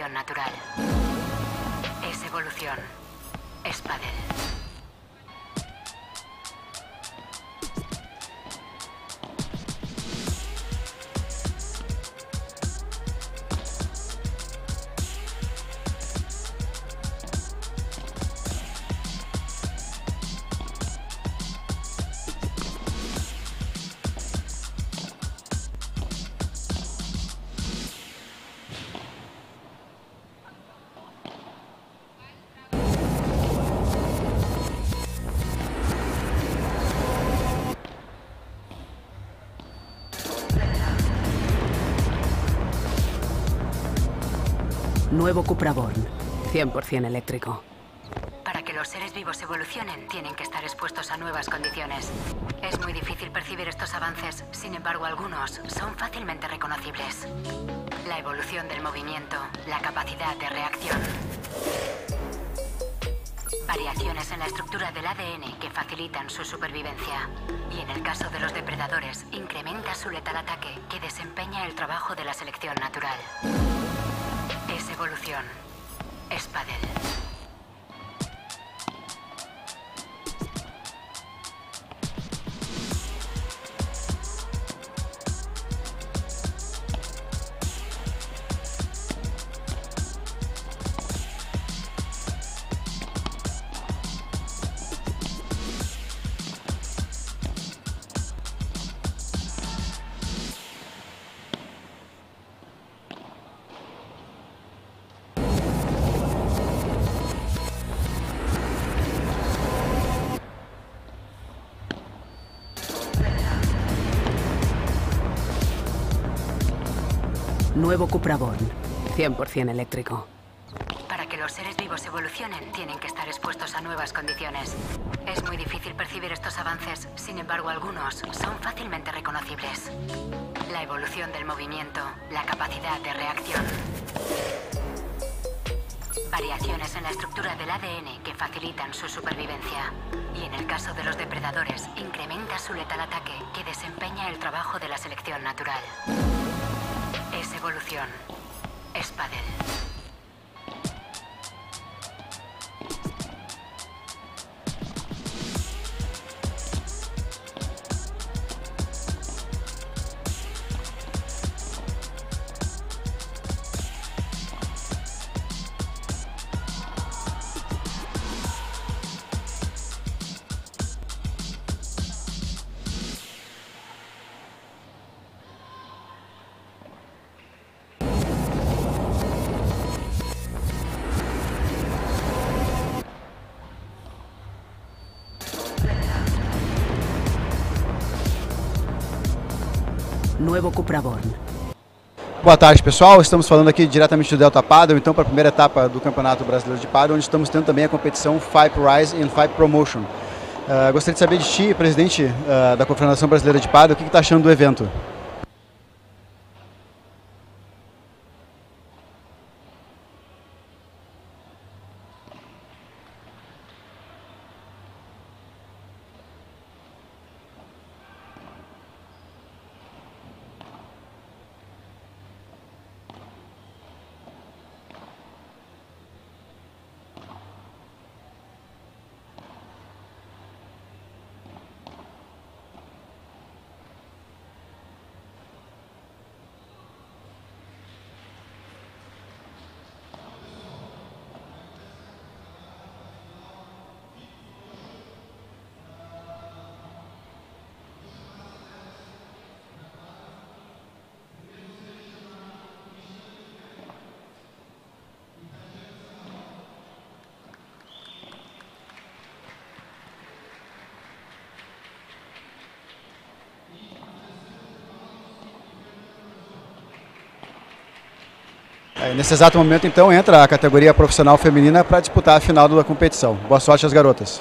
selección natural. Es evolución. Es Paddle. Nuevo Cupraborn, 100% eléctrico. Para que los seres vivos evolucionen, tienen que estar expuestos a nuevas condiciones. Es muy difícil percibir estos avances, sin embargo algunos son fácilmente reconocibles. La evolución del movimiento, la capacidad de reacción. Variaciones en la estructura del ADN que facilitan su supervivencia. Y en el caso de los depredadores, incrementa su letal ataque, que desempeña el trabajo de la selección natural. Es evolución. Es Paddle. Nuevo Cupraborn, 100% eléctrico. Para que los seres vivos evolucionen, tienen que estar expuestos a nuevas condiciones. Es muy difícil percibir estos avances, sin embargo algunos son fácilmente reconocibles. La evolución del movimiento, la capacidad de reacción. Variaciones en la estructura del ADN que facilitan su supervivencia. Y en el caso de los depredadores, incrementa su letal ataque, que desempeña el trabajo de la selección natural. Es evolución. Es Paddle. Nuevo Cupraborn. Boa tarde, pessoal. Estamos falando aqui diretamente do Delta Paddle, então para a primeira etapa do Campeonato Brasileiro de Paddle, onde estamos tendo também a competição FIPE Rise e FIPE Promotion. Gostaria de saber de ti, presidente da Confederação Brasileira de Paddle, o que está achando do evento? Nesse exato momento, então, entra a categoria profissional feminina para disputar a final da competição. Boa sorte às garotas.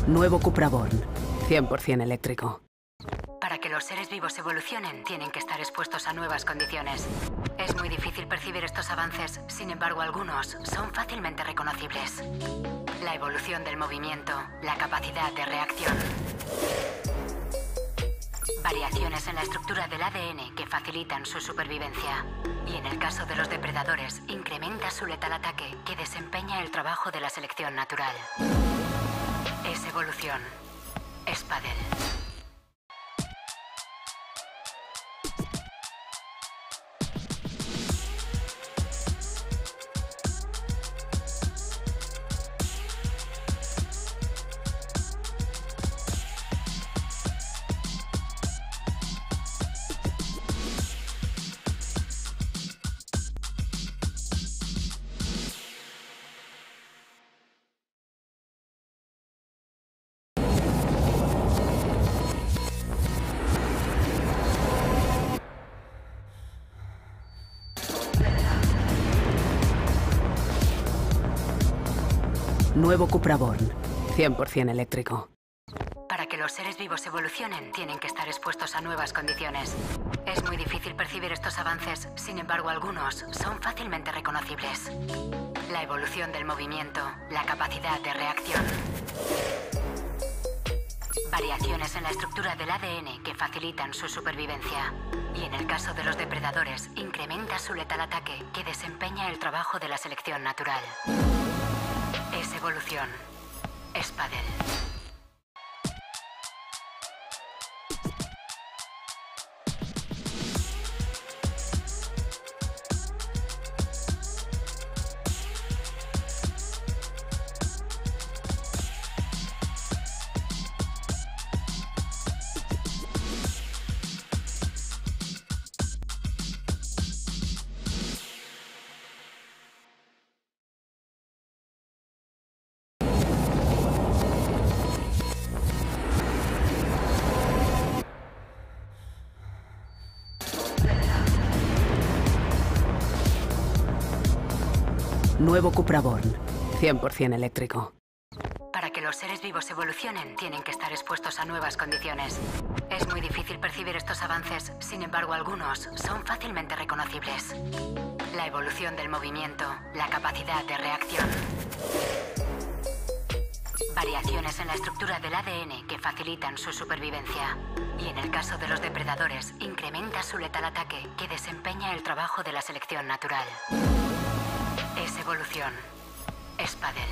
Nuevo Cupra Born. 100% eléctrico. Para que los seres vivos evolucionen, tienen que estar expuestos a nuevas condiciones. Es muy difícil percibir estos avances, sin embargo, algunos son fácilmente reconocibles. La evolución del movimiento, la capacidad de reacción. Variaciones en la estructura del ADN que facilitan su supervivencia. Y en el caso de los depredadores, incrementa su letal ataque que desempeña el trabajo de la selección natural. Es evolución. Espadel. Nuevo Cupra Born. 100% eléctrico. Para que los seres vivos evolucionen, tienen que estar expuestos a nuevas condiciones. Es muy difícil percibir estos avances, sin embargo, algunos son fácilmente reconocibles. La evolución del movimiento, la capacidad de reacción. Variaciones en la estructura del ADN que facilitan su supervivencia. Y en el caso de los depredadores, incrementa su letal ataque que desempeña el trabajo de la selección natural. Es evolución. Espadel. Nuevo Cupra Born. 100% eléctrico. Para que los seres vivos evolucionen, tienen que estar expuestos a nuevas condiciones. Es muy difícil percibir estos avances, sin embargo, algunos son fácilmente reconocibles. La evolución del movimiento, la capacidad de reacción. Variaciones en la estructura del ADN que facilitan su supervivencia. Y en el caso de los depredadores, incrementa su letal ataque que desempeña el trabajo de la selección natural. Es evolución. Espadel.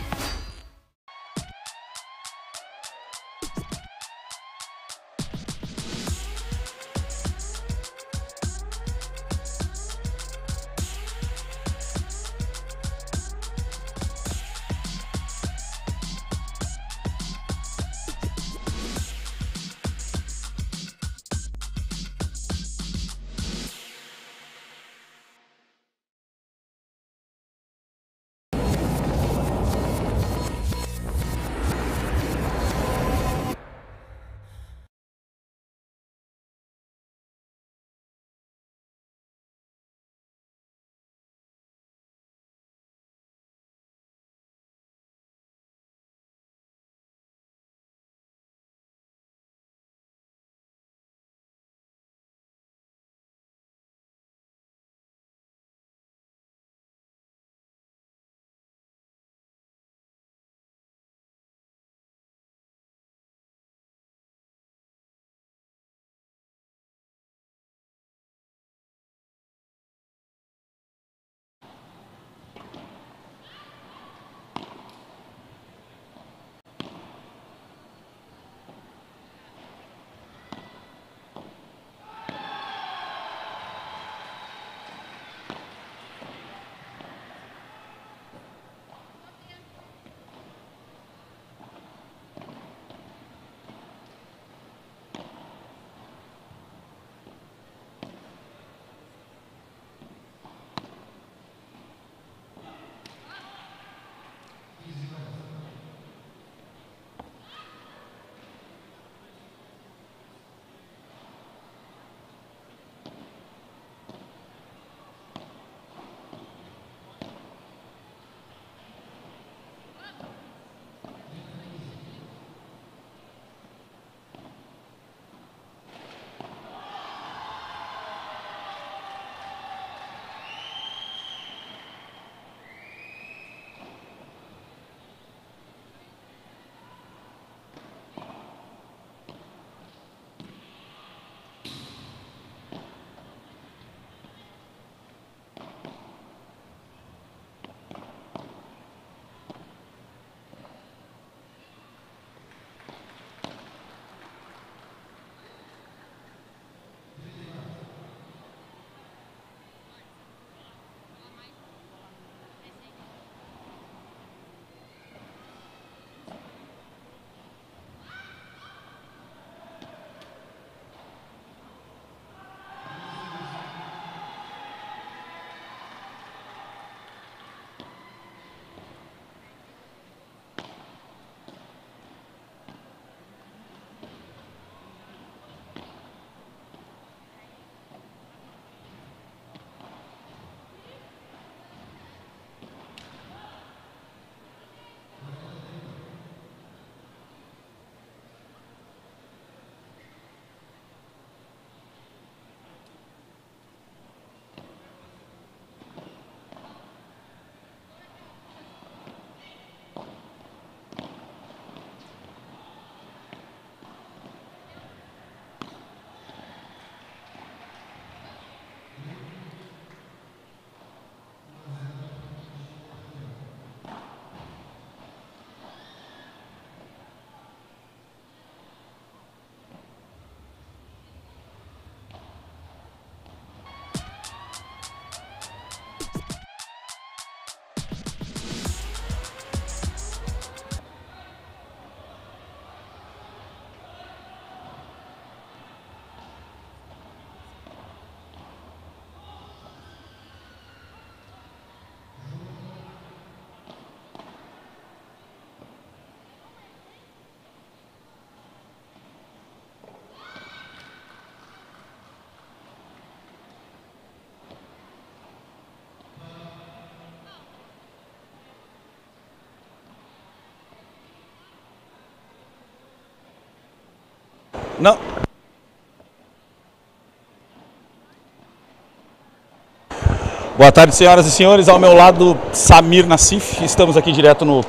Não. Boa tarde, senhoras e senhores. Ao meu lado, Samir Nassif. Estamos aqui direto no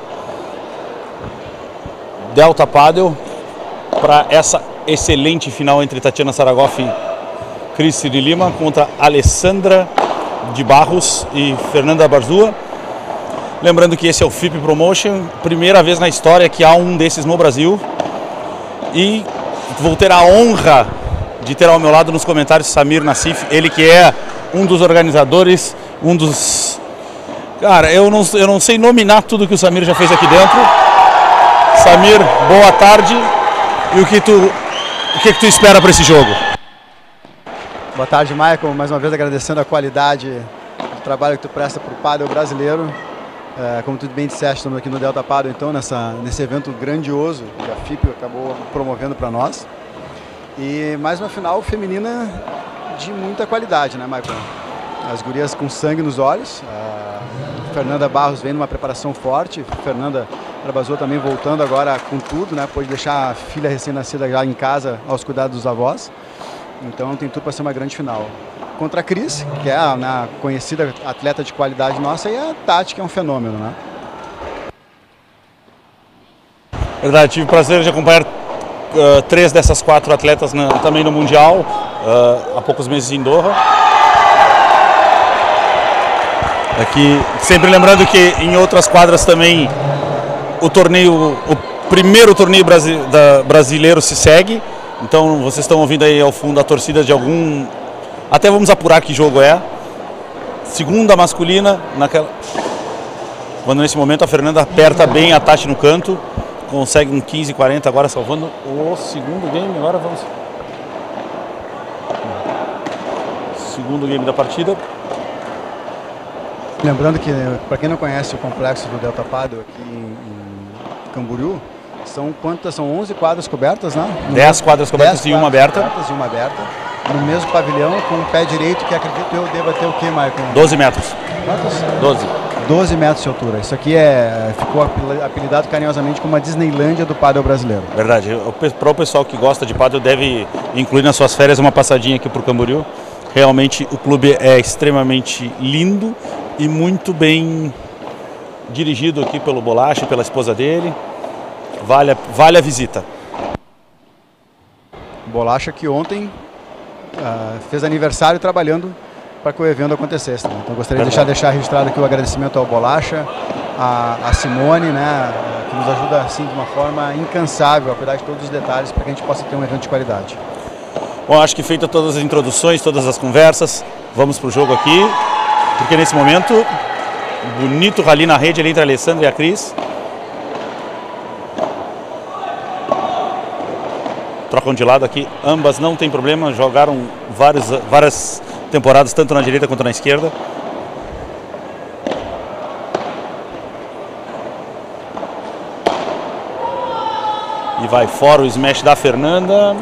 Delta Padel para essa excelente final entre Tatiana Saragoff e Cris de Lima contra Alessandra de Barros e Fernanda Barzua. Lembrando que esse é o FIP Promotion, primeira vez na história que há um desses no Brasil. E vou ter a honra de ter ao meu lado nos comentários Samir Nassif, ele que é um dos organizadores, um dos... Cara, eu não sei nominar tudo que o Samir já fez aqui dentro. Samir, boa tarde. E o que tu espera para esse jogo? Boa tarde, Michael. Mais uma vez agradecendo a qualidade do trabalho que tu presta para o pádel brasileiro. Como tu bem disseste, estamos aqui no Delta Padel, então, nesse evento grandioso que a FIP acabou promovendo para nós. E mais uma final feminina de muita qualidade, né, Michael? As gurias com sangue nos olhos. A Fernanda Barros vem numa preparação forte. A Fernanda Barzua também voltando agora com tudo, né? Pôde deixar a filha recém-nascida já em casa aos cuidados dos avós. Então tem tudo para ser uma grande final. Contra a Cris, que é a conhecida atleta de qualidade nossa, e a Tati, que é um fenômeno, né? Verdade, tive o prazer de acompanhar 3 dessas 4 atletas também no Mundial, há poucos meses em Doha. Aqui, sempre lembrando que em outras quadras também o primeiro torneio brasileiro se segue. Então vocês estão ouvindo aí ao fundo a torcida de algum... Até vamos apurar que jogo é. Segunda masculina, quando nesse momento a Fernanda aperta bem a Tati no canto. Consegue um 15-40 agora, salvando o segundo game. Agora vamos... Segundo game da partida. Lembrando que, para quem não conhece o complexo do Delta Padel aqui em Camboriú, são 11 quadras cobertas, né? 10 quadras cobertas e uma aberta. No mesmo pavilhão, com o pé direito, que acredito eu deva ter o quê, Maicon? 12 metros. Quantos? 12 metros de altura. Isso aqui ficou apelidado carinhosamente como a Disneylândia do pádel brasileiro. Verdade. Para o pessoal que gosta de pádel, deve incluir nas suas férias uma passadinha aqui por Camboriú. Realmente o clube é extremamente lindo e muito bem dirigido aqui pelo Bolacha e pela esposa dele. Vale a visita. Bolacha que ontem fez aniversário trabalhando para que o evento acontecesse. Né? Então gostaria de deixar registrado aqui o agradecimento ao Bolacha, a Simone, né, que nos ajuda assim de uma forma incansável a cuidar de todos os detalhes para que a gente possa ter um evento de qualidade. Bom, acho que feita todas as introduções, todas as conversas, vamos para o jogo aqui, porque nesse momento, bonito rally na rede ali entre a Alessandra e a Cris. Trocam de lado aqui, ambas não tem problema, jogaram várias temporadas, tanto na direita quanto na esquerda. E vai fora o smash da Fernanda.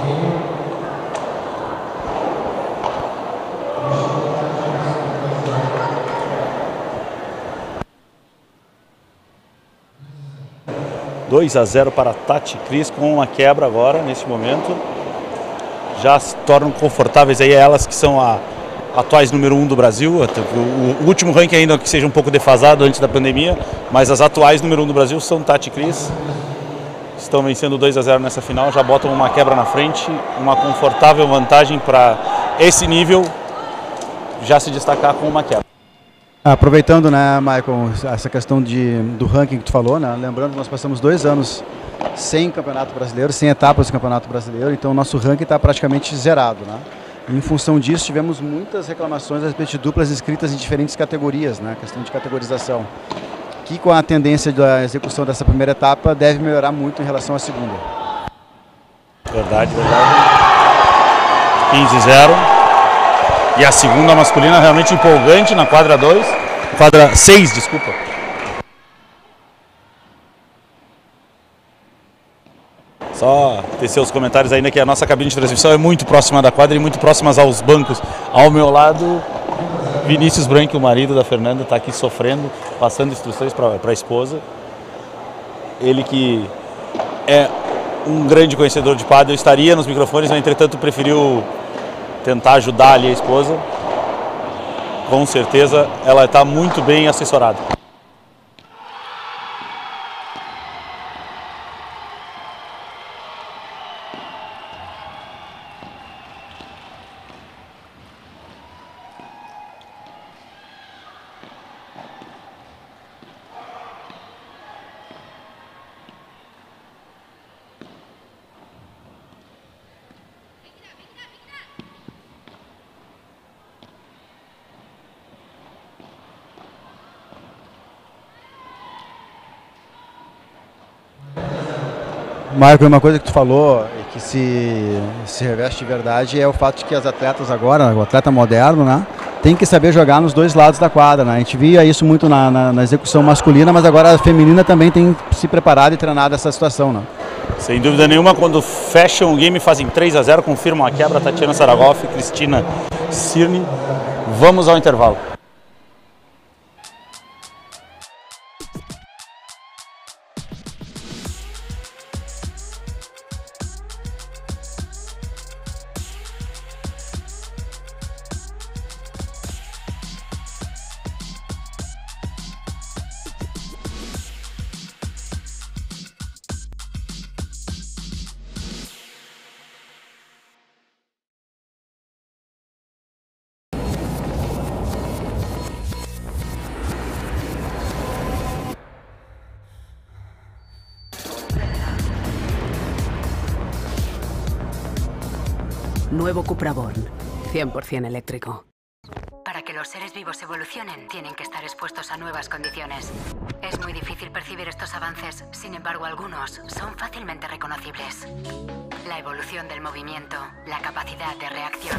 (2-0 para Tati e Cris, com uma quebra agora, nesse momento. Já se tornam confortáveis aí elas que são a atuais número 1 do Brasil. O último ranking ainda que seja um pouco defasado antes da pandemia, mas as atuais número 1 do Brasil são Tati e Cris. Estão vencendo 2-0 nessa final, já botam uma quebra na frente, uma confortável vantagem para esse nível já se destacar com uma quebra. Aproveitando, né, Michael, essa questão do ranking que tu falou, né, lembrando que nós passamos 2 anos sem campeonato brasileiro, sem etapas do campeonato brasileiro, então o nosso ranking está praticamente zerado, né? E em função disso, tivemos muitas reclamações a respeito de duplas inscritas em diferentes categorias, né, questão de categorização, que com a tendência da execução dessa primeira etapa deve melhorar muito em relação à segunda. Verdade. 15-0. E a segunda masculina realmente empolgante na quadra 6, desculpa. Só tecer os comentários ainda que a nossa cabine de transmissão é muito próxima da quadra e muito próximas aos bancos. Ao meu lado, Vinícius Branco, o marido da Fernanda, está aqui sofrendo, passando instruções para a esposa. Ele que é um grande conhecedor de pádel, estaria nos microfones, mas entretanto preferiu tentar ajudar ali a esposa. Com certeza ela está muito bem assessorada. Marco, uma coisa que tu falou e que se reveste de verdade é o fato de que as atletas agora, o atleta moderno, né, tem que saber jogar nos dois lados da quadra, né? A gente via isso muito na execução masculina, mas agora a feminina também tem se preparado e treinado essa situação, né? Sem dúvida nenhuma, quando fecham o game, fazem 3-0, confirmam a quebra, Tatiana Saragoff e Cristina Cirne. Vamos ao intervalo. Nuevo Cupra Born, 100% eléctrico. Para que los seres vivos evolucionen, tienen que estar expuestos a nuevas condiciones. Es muy difícil percibir estos avances, sin embargo algunos son fácilmente reconocibles. La evolución del movimiento, la capacidad de reacción.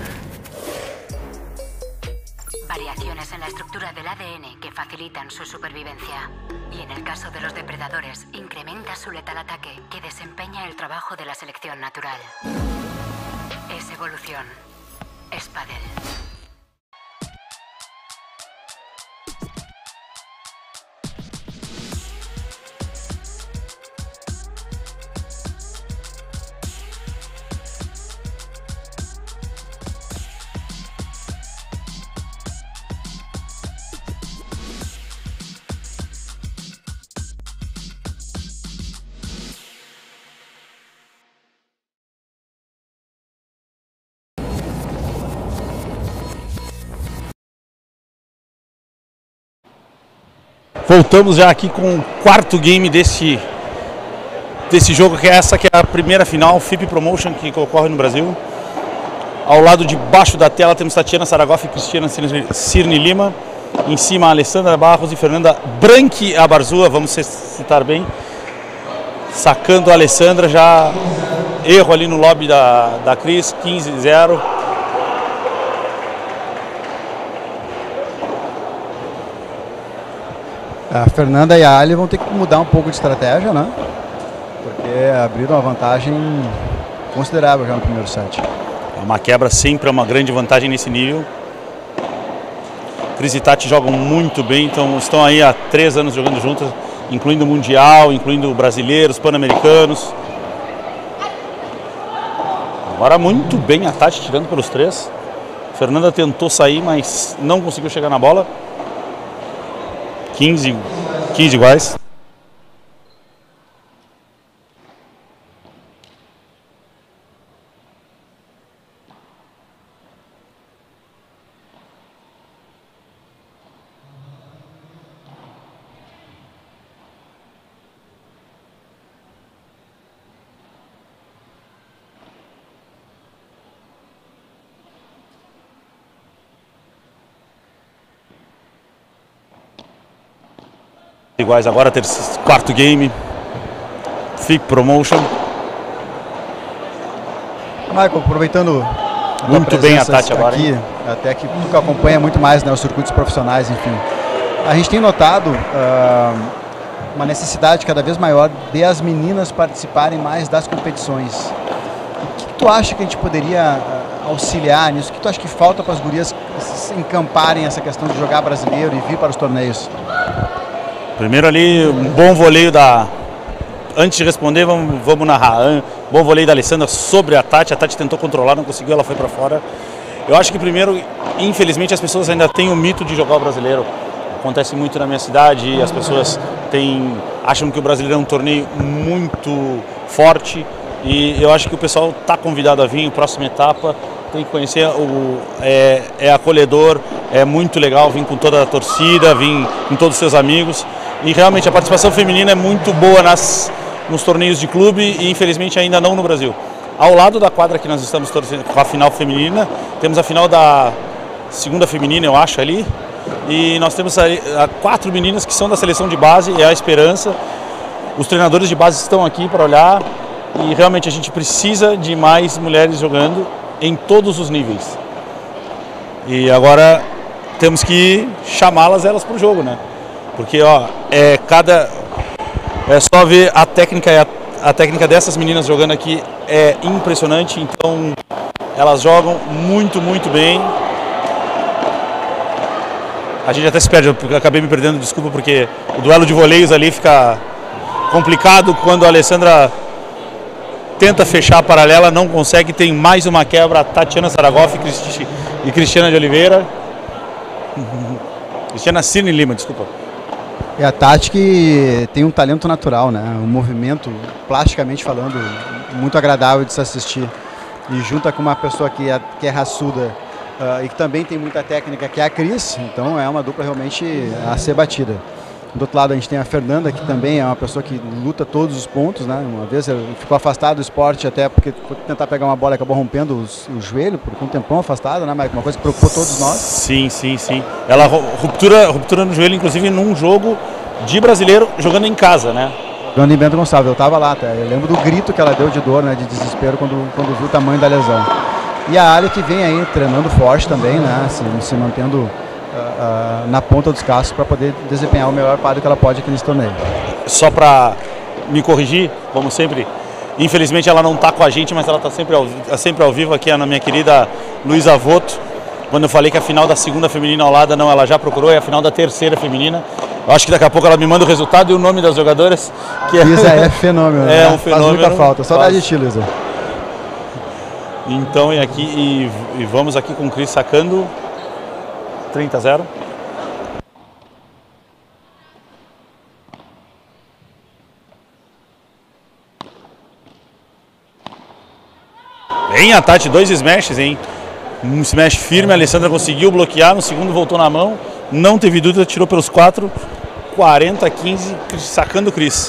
Variaciones en la estructura del ADN que facilitan su supervivencia. Y en el caso de los depredadores, incrementa su letal ataque que desempeña el trabajo de la selección natural. Es evolución. Es pádel. Voltamos já aqui com o quarto game desse jogo, que é a primeira final, FIP Promotion, que ocorre no Brasil. Ao lado de baixo da tela temos Tatiana Saragoff e Cristina Cirne Lima. Em cima, Alessandra Barros e Fernanda Branchi Abarzua, vamos citar bem. Sacando a Alessandra, já erro ali no lobby da Cris, 15-0. A Fernanda e a Ali vão ter que mudar um pouco de estratégia, né? Porque abriram uma vantagem considerável já no primeiro set. Uma quebra sempre é uma grande vantagem nesse nível. Cris e Tati jogam muito bem, então estão aí há 3 anos jogando juntas, incluindo o Mundial, incluindo brasileiros, pan-americanos. Agora muito bem a Tati tirando pelos 3. Fernanda tentou sair, mas não conseguiu chegar na bola. 15 iguais. Iguais agora, quarto game, FIP Promotion. Michael, aproveitando muito bem a Tati agora, aqui, até que tu acompanha muito mais, né, os circuitos profissionais, enfim. A gente tem notado uma necessidade cada vez maior de as meninas participarem mais das competições. O que tu acha que a gente poderia auxiliar nisso? O que tu acha que falta para as gurias encamparem essa questão de jogar brasileiro e vir para os torneios? Primeiro ali, um bom voleio da antes de responder, vamos narrar. Bom voleio da Alessandra sobre a Tati tentou controlar, não conseguiu, ela foi para fora. Eu acho que primeiro, infelizmente, as pessoas ainda têm o mito de jogar o brasileiro. Acontece muito na minha cidade, as pessoas acham que o brasileiro é um torneio muito forte e eu acho que o pessoal está convidado a vir, próxima etapa, tem que conhecer, é acolhedor, é muito legal vir com toda a torcida, vir com todos os seus amigos e realmente a participação feminina é muito boa nos torneios de clube e infelizmente ainda não no Brasil. Ao lado da quadra que nós estamos torcendo com a final feminina, temos a final da segunda feminina, eu acho, ali. E nós temos 4 meninas que são da seleção de base, é a esperança. Os treinadores de base estão aqui para olhar e realmente a gente precisa de mais mulheres jogando em todos os níveis. E agora temos que chamá-las para o jogo, né? Porque é só ver a técnica dessas meninas jogando aqui é impressionante, então elas jogam muito, muito bem. A gente até se perde, eu acabei me perdendo, desculpa, porque o duelo de voleios ali fica complicado quando a Alessandra tenta fechar a paralela, não consegue, tem mais uma quebra, Tatiana Saragoff e Cristiana de Oliveira. Cristiana Cirne Lima, desculpa. E a Tati que tem um talento natural, né? Um movimento, plasticamente falando, muito agradável de se assistir. E junta com uma pessoa que é raçuda e que também tem muita técnica, que é a Cris, então é uma dupla realmente a ser batida. Do outro lado a gente tem a Fernanda, que também é uma pessoa que luta todos os pontos, né? Uma vez ela ficou afastada do esporte até porque foi tentar pegar uma bola e acabou rompendo o joelho, por um tempão afastada, né, Mike? Uma coisa que preocupou todos nós. Sim. Ela ruptura no joelho, inclusive num jogo de brasileiro, jogando em casa, né? Jogando em Bento Gonçalves, eu estava lá até. Eu lembro do grito que ela deu de dor, né, de desespero, quando viu o tamanho da lesão. E a Ali que vem aí treinando forte também, né, se mantendo na ponta dos cascos para poder desempenhar o melhor par que ela pode aqui nesse torneio. Só para me corrigir, como sempre, infelizmente ela não está com a gente, mas ela está sempre ao vivo aqui, a minha querida Luísa Voto. Quando eu falei que a final da segunda feminina ao lado, não, ela já procurou, é a final da terceira feminina. Eu acho que daqui a pouco ela me manda o resultado e o nome das jogadoras. Que Luísa é fenômeno, é né? um fenômeno. Faz muita falta, saudade de ti, Luísa. Então, e vamos aqui com o Cris sacando 30-0. Bem, a Tati, 2 smashes, hein? Um smash firme, a Alessandra conseguiu bloquear, no segundo voltou na mão, não teve dúvida, tirou pelos 4, 40-15, sacando o Cris.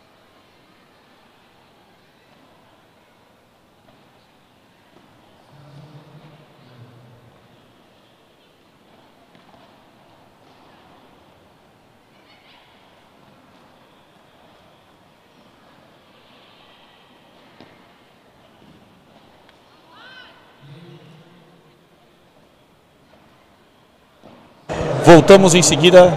Voltamos em seguida.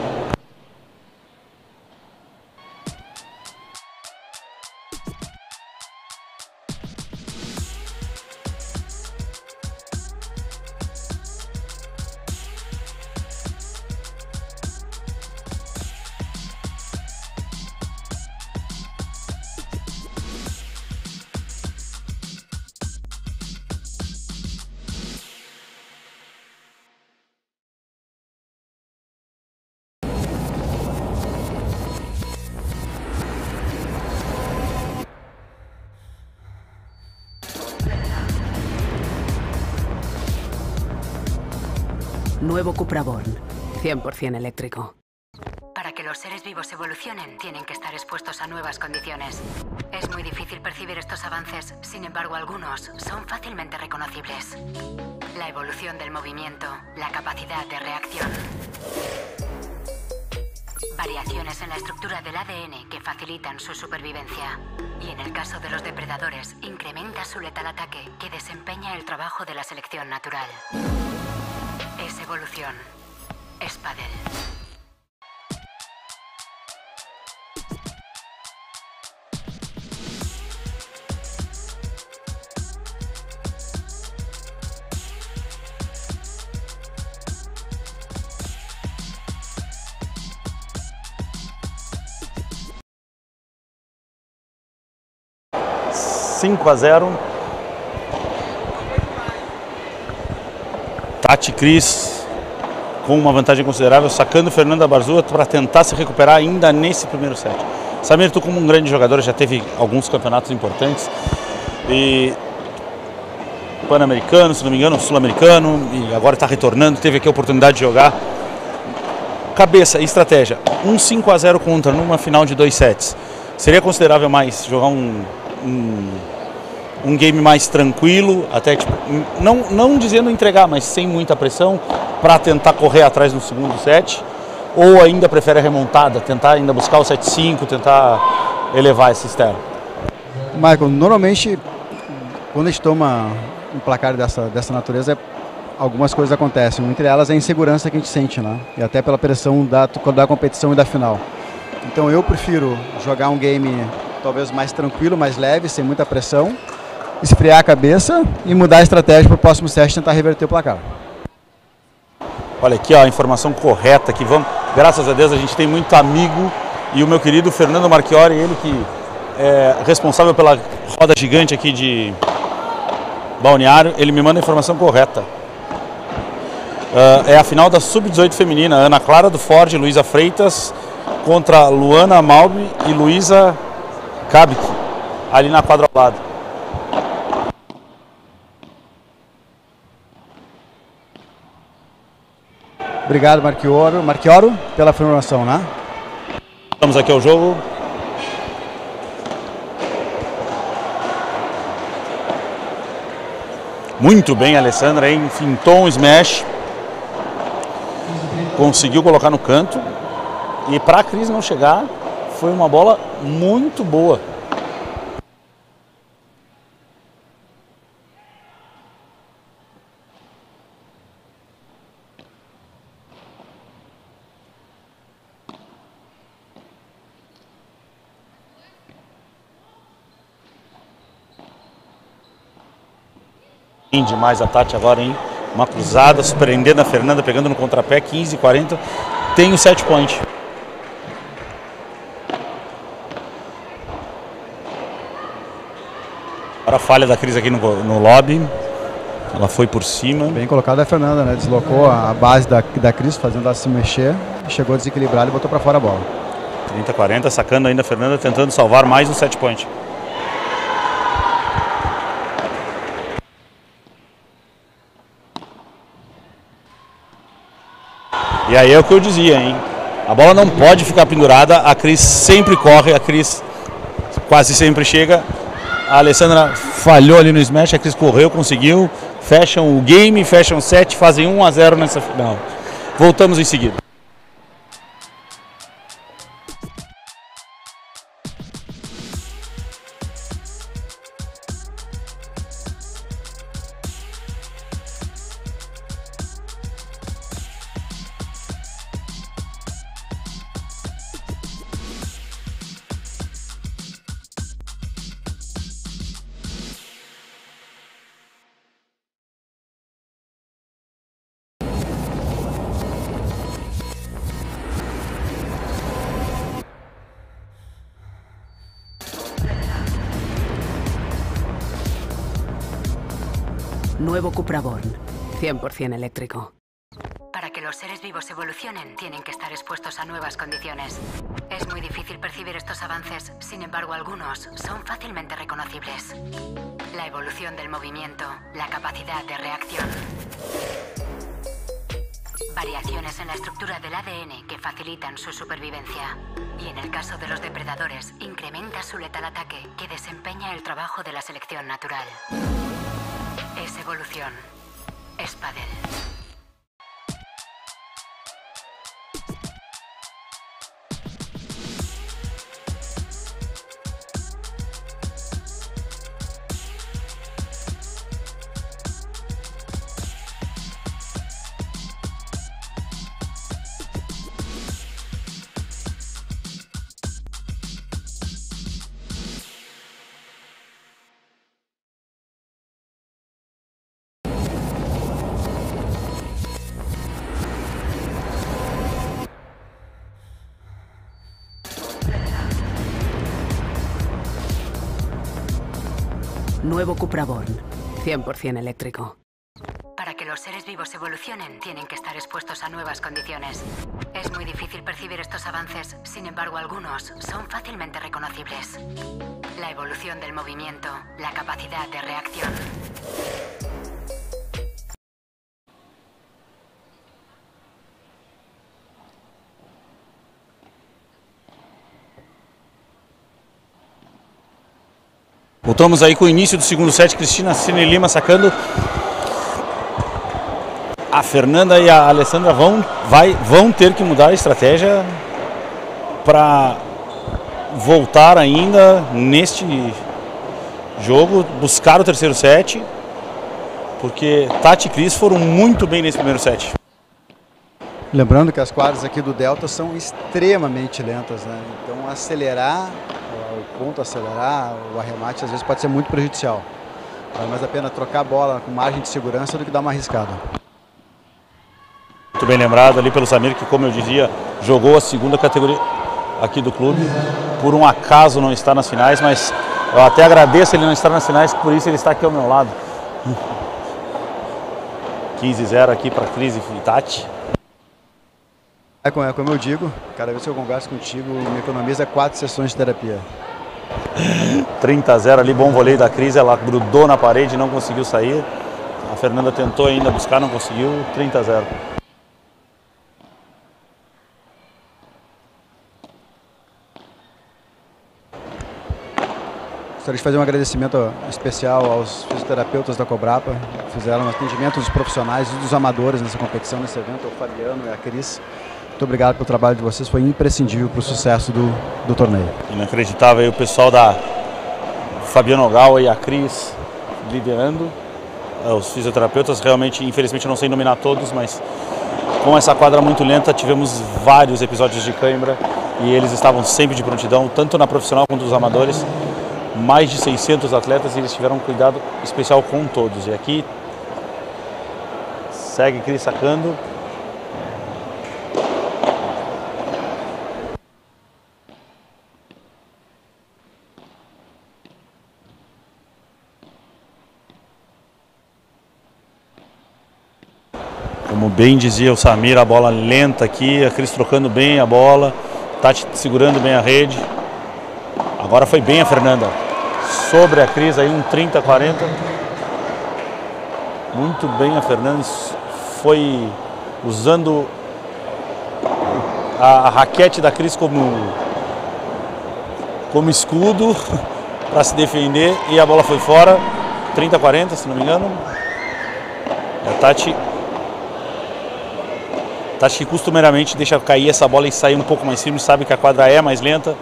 Nuevo Cupra Born, 100% eléctrico. Para que los seres vivos evolucionen, tienen que estar expuestos a nuevas condiciones. Es muy difícil percibir estos avances, sin embargo algunos son fácilmente reconocibles. La evolución del movimiento, la capacidad de reacción. Variaciones en la estructura del ADN que facilitan su supervivencia. Y en el caso de los depredadores, incrementa su letal ataque que desempeña el trabajo de la selección natural. Es evolución. Es pádel. 5-0. Tati Cris com uma vantagem considerável, sacando Fernanda Barzua para tentar se recuperar ainda nesse primeiro set. Samir, tu como um grande jogador, já teve alguns campeonatos importantes, e Pan-Americano, se não me engano, Sul-Americano, e agora está retornando, teve aqui a oportunidade de jogar. Cabeça e estratégia, 5-0 contra numa final de 2 sets. Seria considerável mais jogar um game mais tranquilo, até tipo, não dizendo entregar, mas sem muita pressão, para tentar correr atrás no segundo set? Ou ainda prefere a remontada, tentar ainda buscar o 7-5, tentar elevar esse externo? Michael, normalmente quando a gente toma um placar dessa natureza, algumas coisas acontecem. Entre elas é a insegurança que a gente sente, né? E até pela pressão da competição e da final. Então eu prefiro jogar um game talvez mais tranquilo, mais leve, sem muita pressão, esfriar a cabeça e mudar a estratégia para o próximo set e tentar reverter o placar. Olha aqui, ó, a informação correta que vamos. Graças a Deus a gente tem muito amigo, e o meu querido Fernando Marchiori, ele que é responsável pela roda gigante aqui de Balneário, ele me manda a informação correta. É a final da Sub-18 feminina, Ana Clara do Ford, Luísa Freitas contra Luana Malbi e Luísa Kabik, ali na quadra ao lado. Obrigado, Marchioro, pela informação, né? Vamos aqui ao jogo. Muito bem, Alessandra, hein? Fintou um smash. Conseguiu colocar no canto. E para a Cris não chegar, foi uma bola muito boa. Demais a Tati agora, hein? Uma cruzada, surpreendendo a Fernanda, pegando no contrapé, 15-40. Tem o set point. Agora a falha da Cris aqui no lobby. Ela foi por cima. Bem colocada a Fernanda, né? Deslocou a base da Cris, fazendo ela se mexer. Chegou desequilibrada e botou para fora a bola. 30-40, sacando ainda a Fernanda, tentando salvar mais um set point. E aí é o que eu dizia, hein? A bola não pode ficar pendurada, a Cris sempre corre, a Cris quase sempre chega. A Alessandra falhou ali no smash, a Cris correu, conseguiu. Fecham o game, fecham o set, fazem 1-0 nessa final. Voltamos em seguida. Nuevo Cupra Born, 100% eléctrico. Para que los seres vivos evolucionen, tienen que estar expuestos a nuevas condiciones. Es muy difícil percibir estos avances, sin embargo, algunos son fácilmente reconocibles. La evolución del movimiento, la capacidad de reacción. Variaciones en la estructura del ADN que facilitan su supervivencia. Y en el caso de los depredadores, incrementa su letal ataque, que desempeña el trabajo de la selección natural. Es evolución. Es pádel. Nuevo Cupra Born. 100% eléctrico. Para que los seres vivos evolucionen, tienen que estar expuestos a nuevas condiciones. Es muy difícil percibir estos avances, sin embargo, algunos son fácilmente reconocibles. La evolución del movimiento, la capacidad de reacción. Voltamos aí com o início do segundo set, Cristina Cirne Lima sacando. A Fernanda e a Alessandra vão ter que mudar a estratégia para voltar ainda neste jogo, buscar o terceiro set, porque Tati e Cris foram muito bem nesse primeiro set. Lembrando que as quadras aqui do Delta são extremamente lentas, né? Então acelerar, o ponto acelerar, o arremate às vezes pode ser muito prejudicial. Vale mais a pena trocar a bola com margem de segurança do que dar uma arriscada. Muito bem lembrado ali pelo Samir, que, como eu dizia, jogou a segunda categoria aqui do clube. Por um acaso não está nas finais, mas eu até agradeço ele não estar nas finais, por isso ele está aqui ao meu lado. 15-0 aqui para Cris e Tati. É como eu digo, cada vez que eu converso contigo, me economiza 4 sessões de terapia. 30-0 ali, bom voleio da Cris, ela grudou na parede e não conseguiu sair. A Fernanda tentou ainda buscar, não conseguiu, 30-0. Gostaria de fazer um agradecimento especial aos fisioterapeutas da Cobrapa, que fizeram atendimento dos profissionais e dos amadores nessa competição, nesse evento, o Fabiano e a Cris. Muito obrigado pelo trabalho de vocês, foi imprescindível para o sucesso do torneio. Inacreditável aí o pessoal da Fabiano Ogawa e a Cris liderando. Os fisioterapeutas realmente, infelizmente, eu não sei nominar todos, mas com essa quadra muito lenta tivemos vários episódios de cãibra e eles estavam sempre de prontidão, tanto na profissional quanto nos amadores. Mais de 600 atletas e eles tiveram um cuidado especial com todos. E aqui segue Cris sacando. Como bem dizia o Samir, a bola lenta aqui, a Cris trocando bem a bola, Tati segurando bem a rede. Agora foi bem a Fernanda. Sobre a Cris aí, um 30-40. Muito bem a Fernanda. Foi usando a raquete da Cris como escudo para se defender. E a bola foi fora. 30-40, se não me engano. A Tati que costumeiramente deixa cair essa bola e sair um pouco mais firme. Sabe que a quadra é mais lenta.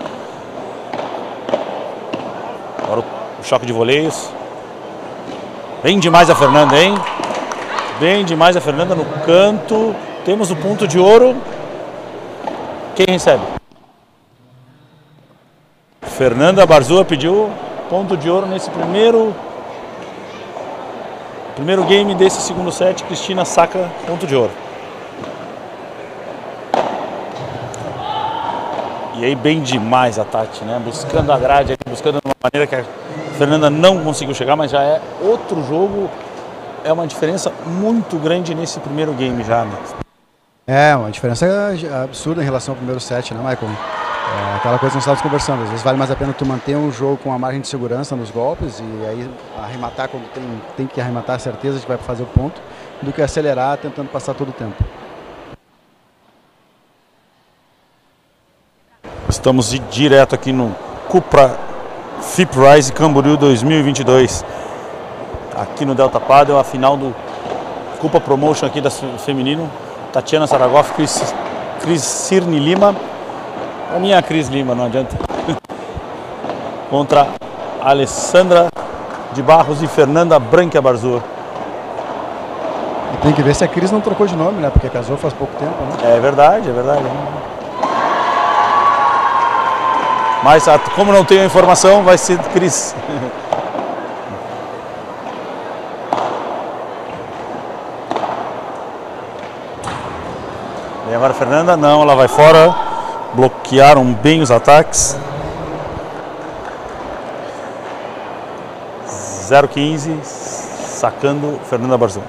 Agora o choque de voleios. Bem demais a Fernanda, hein? Bem demais a Fernanda no canto. Temos o ponto de ouro. Quem recebe? Fernanda Barzua pediu ponto de ouro nesse primeiro game desse segundo set. Cristina saca ponto de ouro. E aí bem demais a Tati, né? Buscando a grade, buscando de uma maneira que a Fernanda não conseguiu chegar, mas já é outro jogo. É uma diferença muito grande nesse primeiro game já, né? É, uma diferença absurda em relação ao primeiro set, né, Michael? É aquela coisa que nós estávamos conversando. Às vezes vale mais a pena tu manter um jogo com a margem de segurança nos golpes e aí arrematar quando tem que arrematar a certeza de que vai fazer o ponto, do que acelerar tentando passar todo o tempo. Estamos direto aqui no Cupra FIP Rise Camboriú 2022. Aqui no Delta Padel, a final do Cupra Promotion aqui da feminino. Tatiana Saragoff, Cris Cirne Lima. A minha Cris Lima, não adianta. Contra Alessandra de Barros e Fernanda Branca Barzua. E tem que ver se a Cris não trocou de nome, né? Porque casou faz pouco tempo, né? É verdade, é verdade. Mas como não tenho a informação, vai ser Cris. E agora a Fernanda, não, ela vai fora. Bloquearam bem os ataques. 0,15, sacando Fernanda Barzun.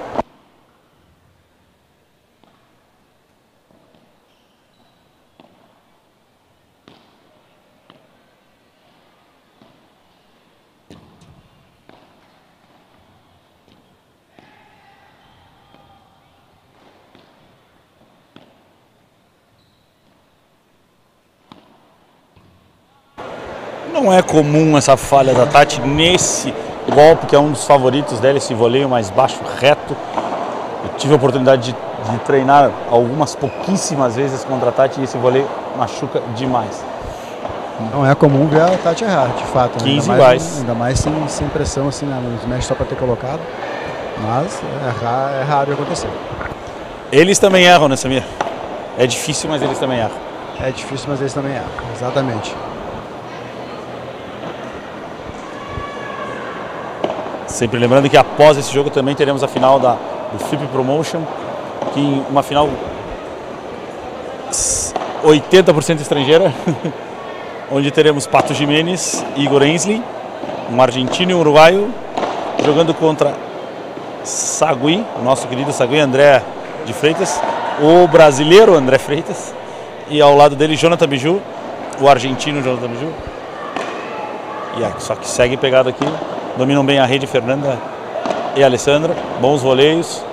Não é comum essa falha da Tati nesse golpe, que é um dos favoritos dela, esse voleio mais baixo, reto. Eu tive a oportunidade de treinar algumas pouquíssimas vezes contra a Tati e esse voleio machuca demais. Não é comum ver a Tati errar, de fato. 15 iguais. Ainda mais sem pressão, assim, nos matches só para ter colocado. Mas errar é raro de acontecer. Eles também erram, né, Samir? É difícil, mas eles também erram. É difícil, mas eles também erram. Exatamente. Sempre lembrando que após esse jogo também teremos a final do FIP Promotion, que em uma final 80% estrangeira, onde teremos Pato Jimenez e Igor Ensley, um argentino e um uruguaio, jogando contra Sagui, o nosso querido Sagui André de Freitas, o brasileiro André Freitas, e ao lado dele Jonathan Biju, o argentino Jonathan Biju. E só que segue pegado aqui. Dominam bem a rede Fernanda e Alessandra. Bons voleios.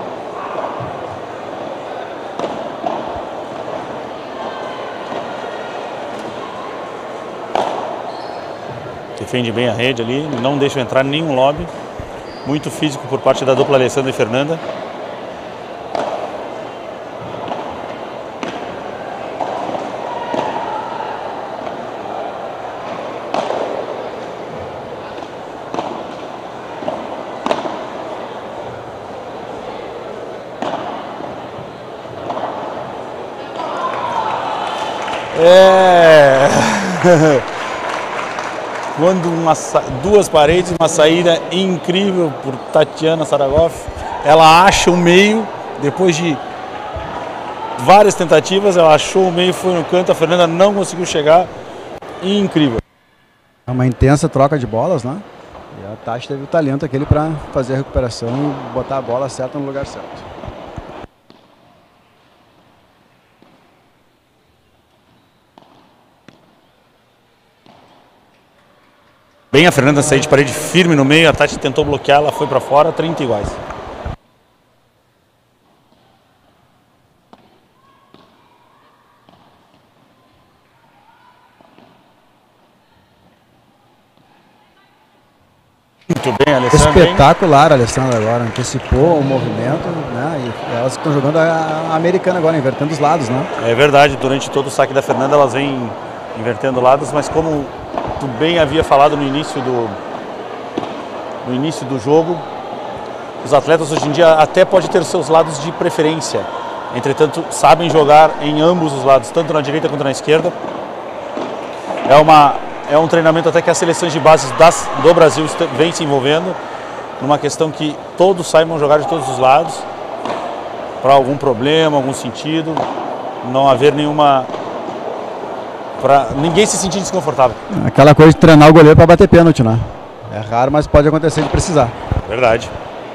Defende bem a rede ali. Não deixa entrar nenhum lobby. Muito físico por parte da dupla Alessandra e Fernanda. Quando duas paredes, uma saída incrível por Tatiana Saragoff. Ela acha o meio, depois de várias tentativas, ela achou o meio, foi no canto, a Fernanda não conseguiu chegar. Incrível. É uma intensa troca de bolas, né? E a Tati teve o talento aquele para fazer a recuperação e botar a bola certa no lugar certo. Bem, a Fernanda saiu de parede firme no meio, a Tati tentou bloquear, ela foi para fora, 30 iguais. Muito bem, Alessandra. Espetacular, a Alessandra agora, antecipou o movimento, né? E elas estão jogando a americana agora, invertendo os lados, né? É verdade, durante todo o saque da Fernanda elas vêm invertendo lados, mas como tu bem havia falado no início do jogo, os atletas hoje em dia até podem ter seus lados de preferência, entretanto sabem jogar em ambos os lados, tanto na direita quanto na esquerda. É um treinamento até que as seleções de bases do Brasil vêm se envolvendo, numa questão que todos saibam jogar de todos os lados, para algum problema, algum sentido, não haver nenhuma... para ninguém se sentir desconfortável. Aquela coisa de treinar o goleiro para bater pênalti, né? É raro, mas pode acontecer de precisar. Verdade.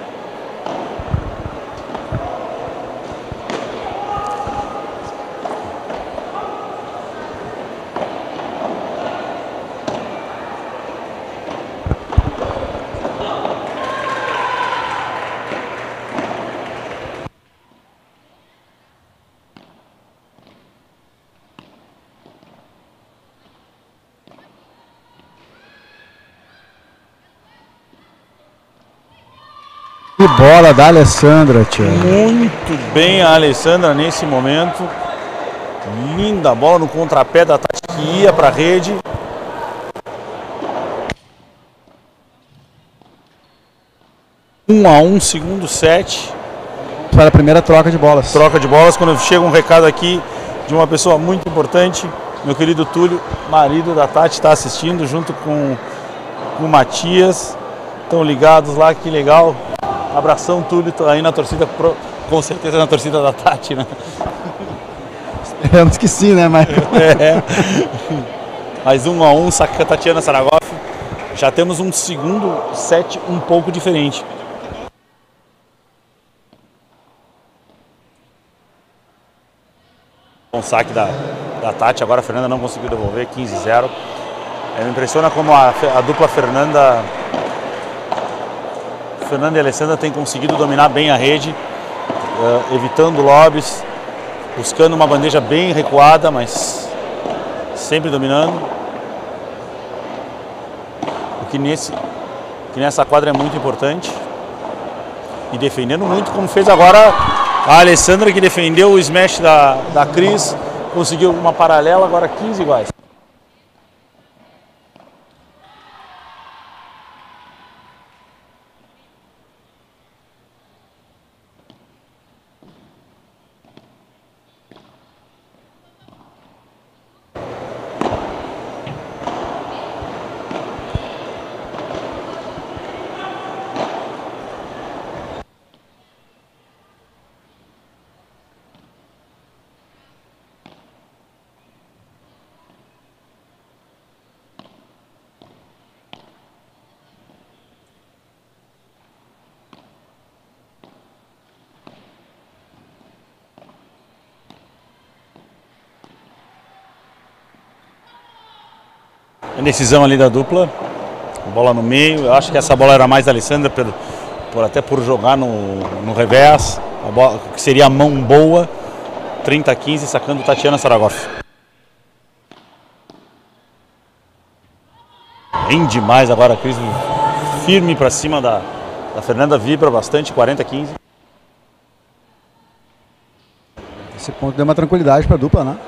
Que bola da Alessandra, tio. Muito bem a Alessandra nesse momento. Linda bola no contrapé da Tati que ia para a rede. Um a um, segundo set. Para a primeira troca de bolas. Troca de bolas. Quando chega um recado aqui de uma pessoa muito importante, meu querido Túlio, marido da Tati, está assistindo junto com o Matias. Estão ligados lá, que legal. Abração, Túlio, aí na torcida, com certeza na torcida da Tati, né? Esperamos que sim, né, Michael? É. Mais 1 a 1, saca a Tatiana Saragoff, Já temos um segundo set um pouco diferente. Um saque da Tati, agora a Fernanda não conseguiu devolver, 15-0. Me impressiona como a dupla Fernanda e Alessandra têm conseguido dominar bem a rede, evitando lobbies, buscando uma bandeja bem recuada, mas sempre dominando. O que nessa quadra é muito importante. E defendendo muito, como fez agora a Alessandra, que defendeu o smash da Cris, conseguiu uma paralela, agora 15 iguais. A decisão ali da dupla, bola no meio. Eu acho que essa bola era mais da Alessandra, até por jogar no revés, a bola, que seria a mão boa. 30-15, sacando Tatiana Saragoff. Bem demais agora a Cris, firme para cima da Fernanda, vibra bastante, 40-15. Esse ponto deu uma tranquilidade para a dupla, né?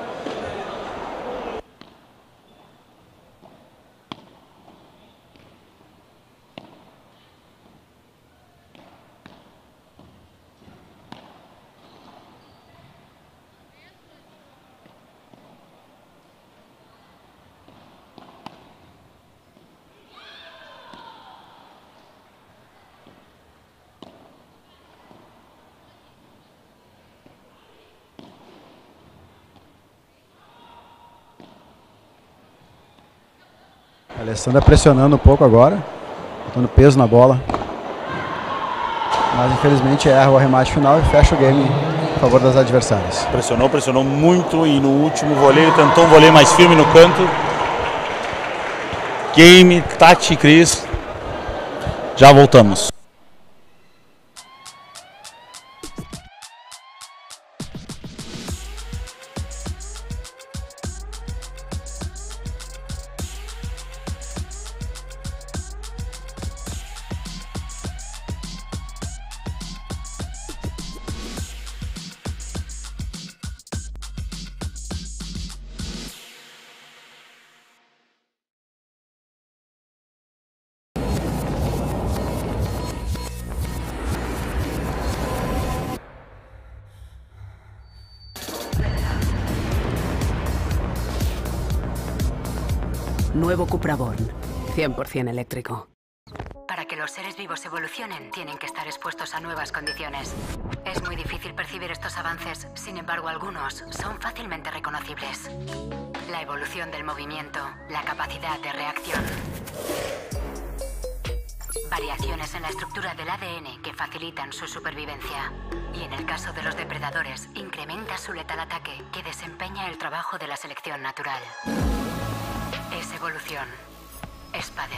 A Alessandra pressionando um pouco agora, botando peso na bola. Mas infelizmente erra o arremate final e fecha o game a favor das adversárias. Pressionou muito e no último voleio tentou um voleio mais firme no canto. Game, Tati e Cris. Já voltamos. Nuevo Cupra Born, 100% eléctrico. Para que los seres vivos evolucionen, tienen que estar expuestos a nuevas condiciones. Es muy difícil percibir estos avances, sin embargo algunos son fácilmente reconocibles. La evolución del movimiento, la capacidad de reacción. Variaciones en la estructura del ADN que facilitan su supervivencia. Y en el caso de los depredadores, incrementa su letal ataque, que desempeña el trabajo de la selección natural. Es evolución. Es pádel.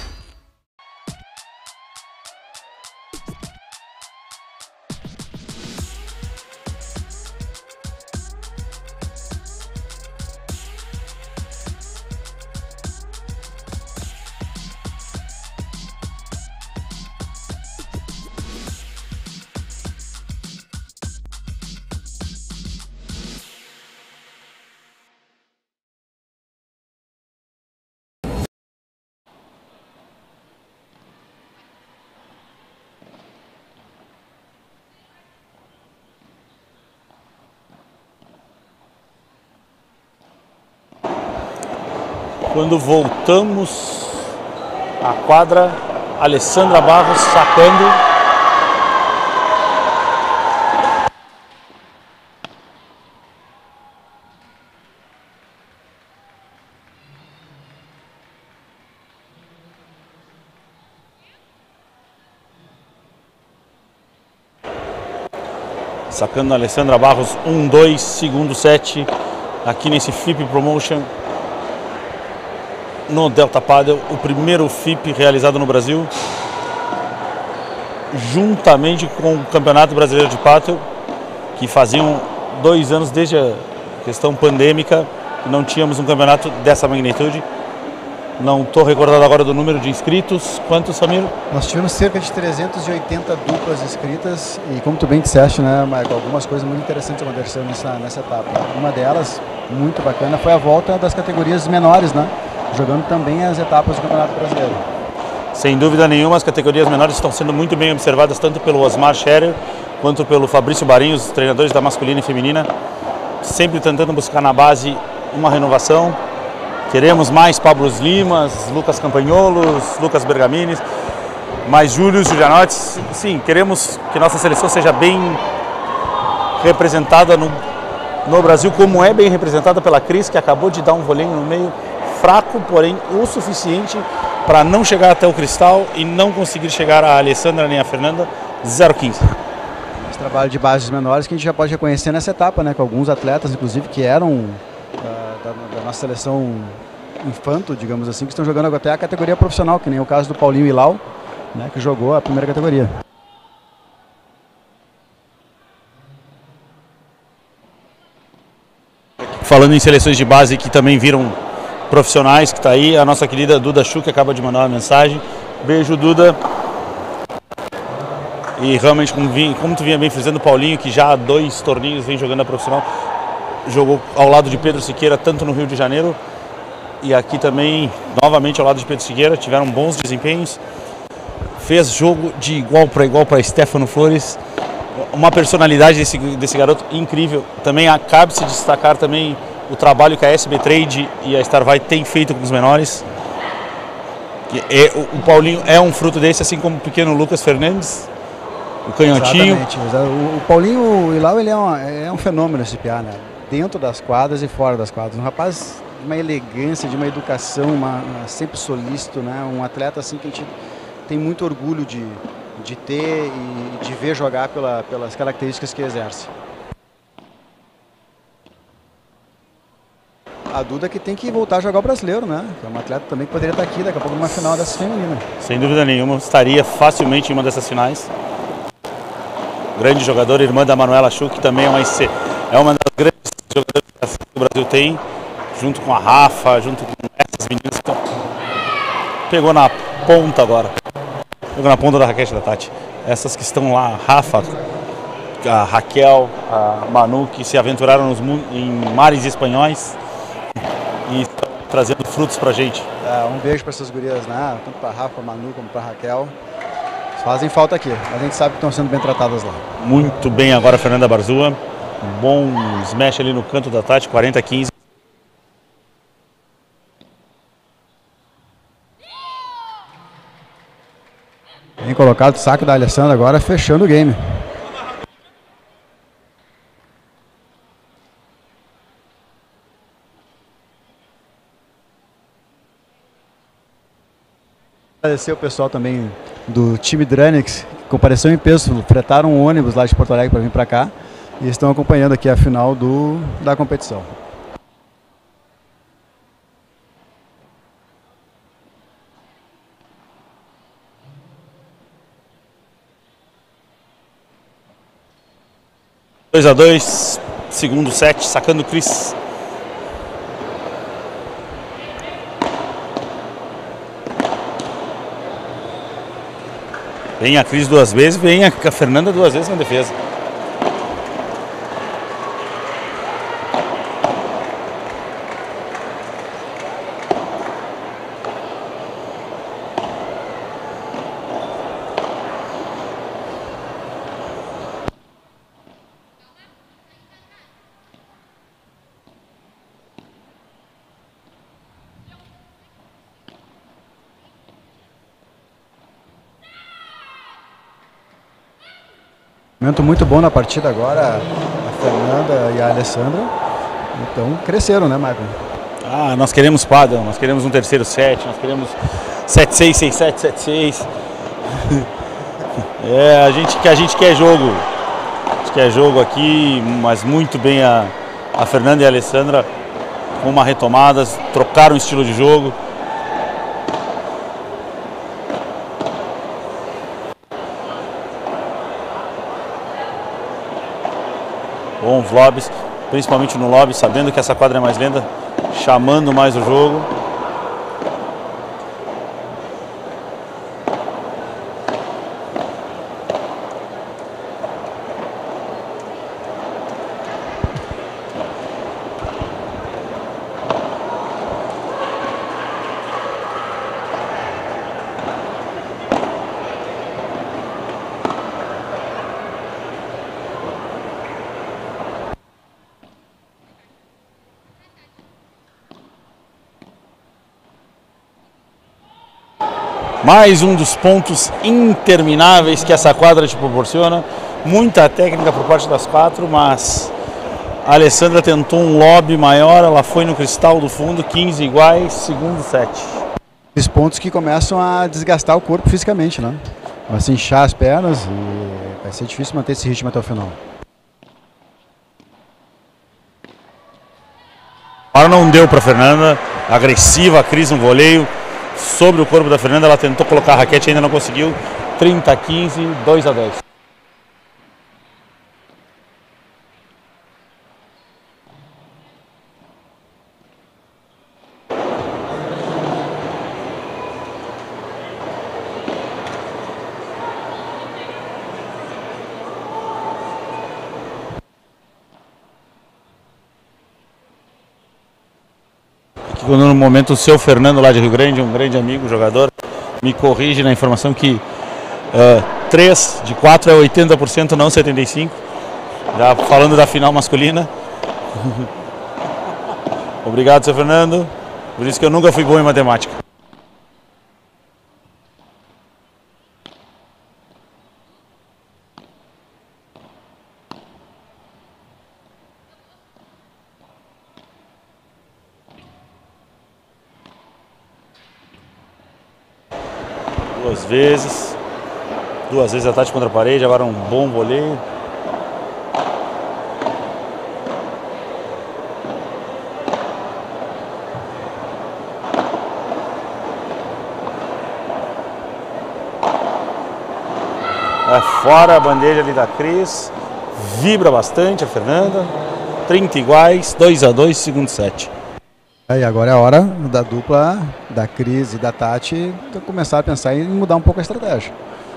Quando voltamos à quadra, Alessandra Barros sacando. Sacando a Alessandra Barros, 1-2, segundo set, aqui nesse FIP Promotion no Delta Padel, o primeiro FIP realizado no Brasil, juntamente com o Campeonato Brasileiro de Padel, que faziam 2 anos desde a questão pandêmica, não tínhamos um campeonato dessa magnitude. Não estou recordado agora do número de inscritos. Quantos, Samir? Nós tivemos cerca de 380 duplas inscritas e, como tu bem disseste, né, Michael, algumas coisas muito interessantes aconteceram nessa etapa. Uma delas, muito bacana, foi a volta das categorias menores, né, jogando também as etapas do Campeonato Brasileiro. Sem dúvida nenhuma, as categorias menores estão sendo muito bem observadas, tanto pelo Osmar Scherer quanto pelo Fabrício Barinho, os treinadores da masculina e feminina, sempre tentando buscar na base uma renovação. Queremos mais Pablos Limas, Lucas Campagnolos, Lucas Bergamini, mais Júlio Giulianotti. Sim, queremos que nossa seleção seja bem representada no Brasil, como é bem representada pela Cris, que acabou de dar um voleio no meio fraco, porém o suficiente para não chegar até o cristal e não conseguir chegar a Alessandra nem a Fernanda. 0-15. Esse trabalho de bases menores que a gente já pode reconhecer nessa etapa, né, com alguns atletas, inclusive, que eram da nossa seleção infanto, digamos assim, que estão jogando até a categoria profissional, que nem o caso do Paulinho Ilau, né, que jogou a primeira categoria. Falando em seleções de base que também viram profissionais, que está aí, a nossa querida Duda Chu, que acaba de mandar uma mensagem. Beijo, Duda. E realmente, como tu vinha bem frisando, o Paulinho, que já há 2 torneios vem jogando a profissional, jogou ao lado de Pedro Siqueira, tanto no Rio de Janeiro e aqui também, novamente ao lado de Pedro Siqueira, tiveram bons desempenhos. Fez jogo de igual para Stefano Flores, uma personalidade desse garoto incrível. Também cabe se destacar também o trabalho que a SB Trade e a Starvai têm feito com os menores. O Paulinho é um fruto desse, assim como o pequeno Lucas Fernandes, o canhotinho. Exatamente. O Paulinho Ilau, ele é um fenômeno, esse piá, né? Dentro das quadras e fora das quadras. Um rapaz de uma elegância, de uma educação, sempre solícito, né? Um atleta assim que a gente tem muito orgulho de ter e de ver jogar pelas características que exerce. A Duda que tem que voltar a jogar o brasileiro, né? Que é uma atleta também que poderia estar aqui daqui a pouco numa final dessa feminina. Sem dúvida nenhuma, estaria facilmente em uma dessas finais. Grande jogadora, irmã da Manuela Chu, que também é uma das grandes jogadoras que o Brasil tem, junto com a Rafa, junto com essas meninas que pegou na ponta agora. Pegou na ponta da raquete da Tati. Essas que estão lá, a Rafa, a Raquel, a Manu, que se aventuraram em mares espanhóis e estão trazendo frutos pra gente. Um beijo para essas gurias, né? Tanto para a Rafa, a Manu, como para a Raquel. Fazem falta aqui, mas a gente sabe que estão sendo bem tratadas lá. Muito bem agora a Fernanda Barzua. Um bom smash ali no canto da Tati, 40-15. Bem colocado o saque da Alessandra agora, fechando o game. Agradecer o pessoal também do time Dranix, que compareceu em peso, fretaram um ônibus lá de Porto Alegre para vir para cá e estão acompanhando aqui a final da competição. Dois a 2, segundo set, sacando o Cris. Vem a Cris 2 vezes, vem a Fernanda 2 vezes na defesa. Momento muito bom na partida agora, a Fernanda e a Alessandra. Então cresceram, né, Michael? Nós queremos padel, nós queremos um terceiro set, nós queremos 7-6, 6-7, 7-6. A gente quer jogo. Acho que é jogo aqui, mas muito bem a Fernanda e a Alessandra com uma retomada, trocaram o estilo de jogo. Bons lobbies, principalmente no lobby, sabendo que essa quadra é mais lenta, chamando mais o jogo. Mais um dos pontos intermináveis que essa quadra te proporciona. Muita técnica por parte das quatro, mas a Alessandra tentou um lobby maior, ela foi no cristal do fundo, 15 iguais, segundo set. Esses pontos que começam a desgastar o corpo fisicamente, né? Vai se inchar as pernas e vai ser difícil manter esse ritmo até o final. Agora não deu para Fernanda, agressiva a Cris no voleio. Sobre o corpo da Fernanda, ela tentou colocar a raquete, ainda não conseguiu. 30-15, 2-10. No momento o seu Fernando lá de Rio Grande, um grande amigo, jogador, me corrige na informação que 3 de 4 é 80%, não 75%. Já falando da final masculina. Obrigado, seu Fernando. Por isso que eu nunca fui bom em matemática. Duas vezes a Tati contra a parede, agora um bom voleio. É fora a bandeja ali da Cris, vibra bastante a Fernanda, 30 iguais, 2-2, segundo set. E agora é a hora da dupla da Cris e da Tati começar a pensar em mudar um pouco a estratégia.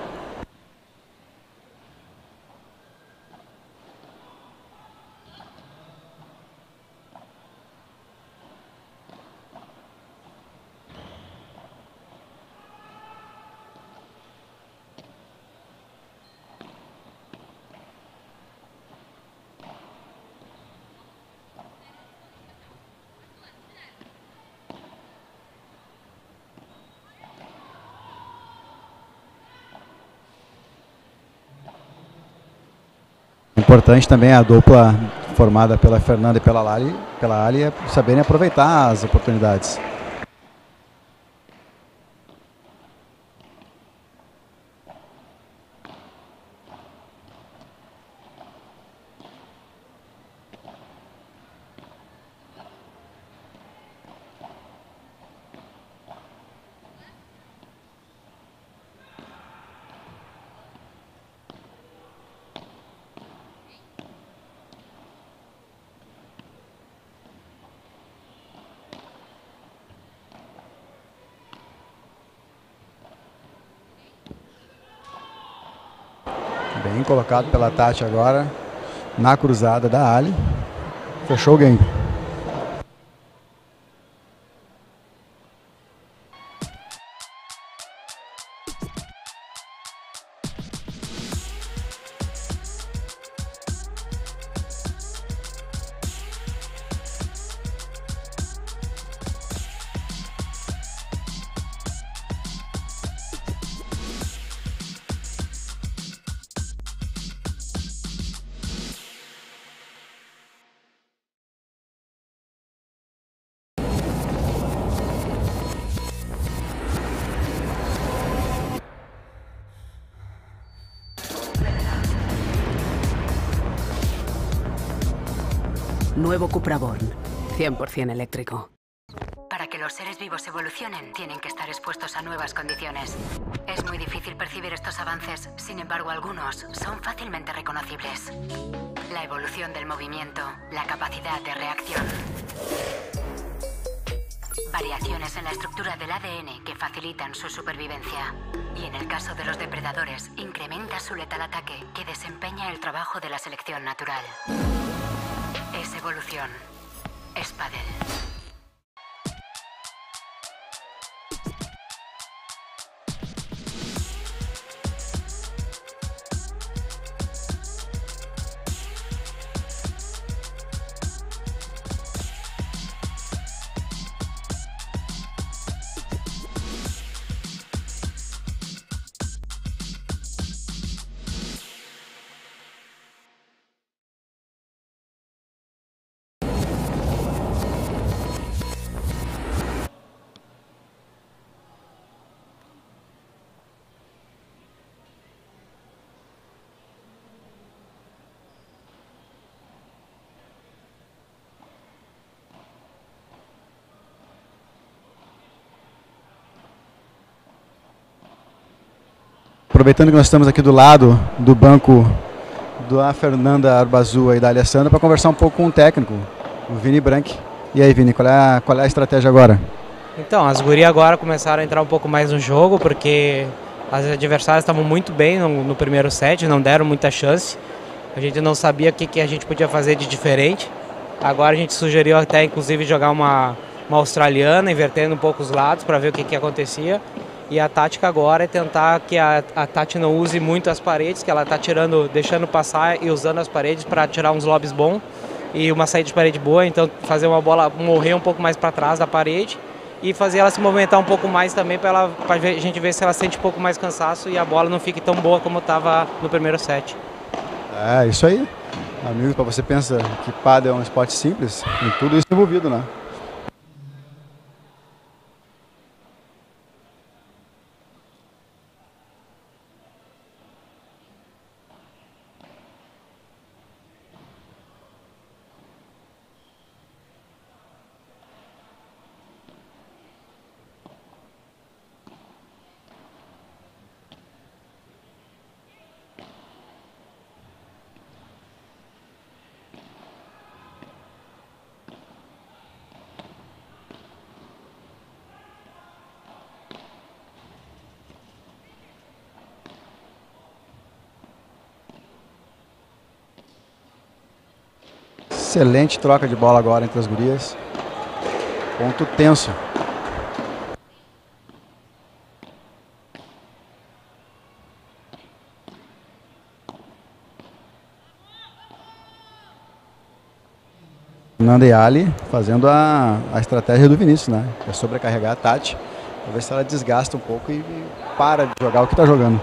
Importante também a dupla formada pela Fernanda e pela Ali é saberem aproveitar as oportunidades. Bem colocado pela Tati agora, na cruzada da Ali. Fechou o game. Nuevo Cupra Born. 100% eléctrico. Para que los seres vivos evolucionen, tienen que estar expuestos a nuevas condiciones. Es muy difícil percibir estos avances, sin embargo, algunos son fácilmente reconocibles. La evolución del movimiento, la capacidad de reacción. Variaciones en la estructura del ADN que facilitan su supervivencia. Y en el caso de los depredadores, incrementa su letal ataque que desempeña el trabajo de la selección natural. Es evolución. Es pádel. Aproveitando que nós estamos aqui do lado do banco da Fernanda Arbazua e da Alessandra para conversar um pouco com o técnico, o Vini Branchi. E aí, Vini, qual é a estratégia agora? Então, as gurias agora começaram a entrar um pouco mais no jogo, porque as adversárias estavam muito bem no primeiro set, não deram muita chance. A gente não sabia o que a gente podia fazer de diferente. Agora a gente sugeriu até, inclusive, jogar uma australiana, invertendo um pouco os lados para ver o que acontecia. E a tática agora é tentar que a Tati não use muito as paredes, que ela está deixando passar e usando as paredes para tirar uns lobbies bons e uma saída de parede boa. Então fazer uma bola morrer um pouco mais para trás da parede e fazer ela se movimentar um pouco mais também para a gente ver se ela sente um pouco mais cansaço e a bola não fique tão boa como estava no primeiro set. É, isso aí. Amigo, para você pensa que pádel é um esporte simples, tem tudo isso envolvido, né? Excelente troca de bola agora entre as gurias. Ponto tenso. Nanda e Ali fazendo a estratégia do Vinícius, né? É sobrecarregar a Tati, para ver se ela desgasta um pouco e para de jogar o que está jogando.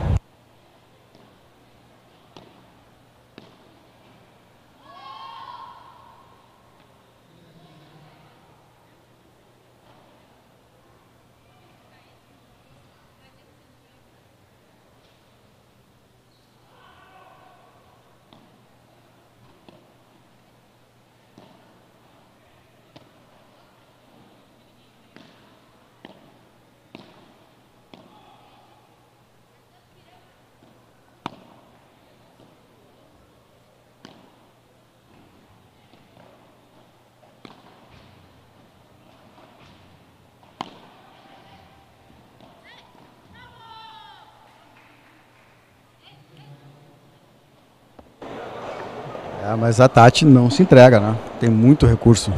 Mas a Tati não se entrega, né? Tem muito recurso.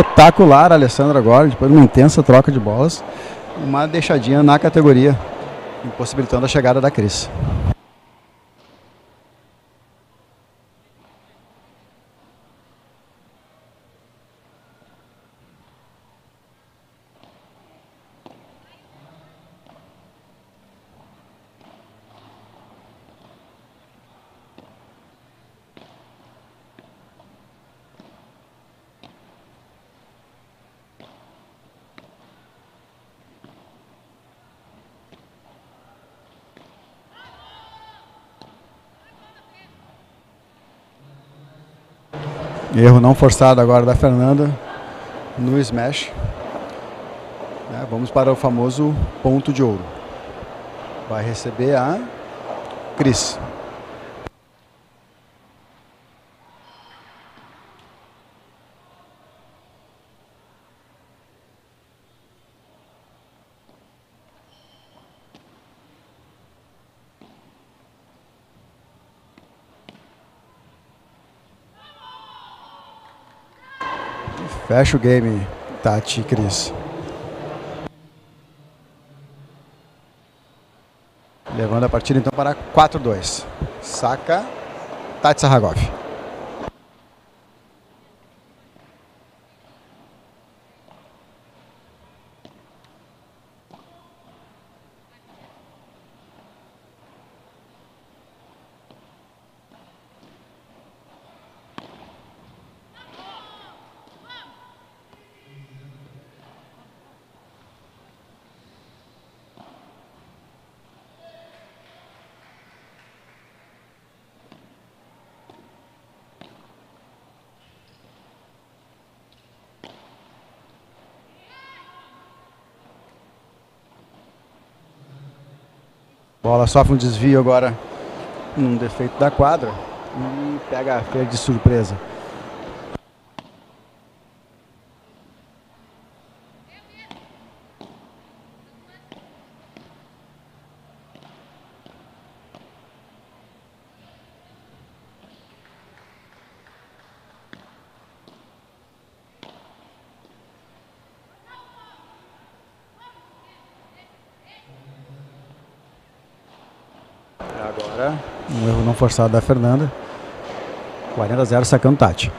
Espetacular a Alessandra agora, depois de uma intensa troca de bolas, uma deixadinha na categoria. impossibilitando a chegada da Cris. Erro não forçado agora da Fernanda no smash. Vamos para o famoso ponto de ouro. Vai receber a Cris. Fecha o game, Tati e Cris. Levando a partida então para 4-2. Saca Tati Sarragov. Bola sofre um desvio agora, um defeito da quadra e pega a Fer de surpresa. Agora, um erro não forçado da Fernanda. 40-0, sacando Tati.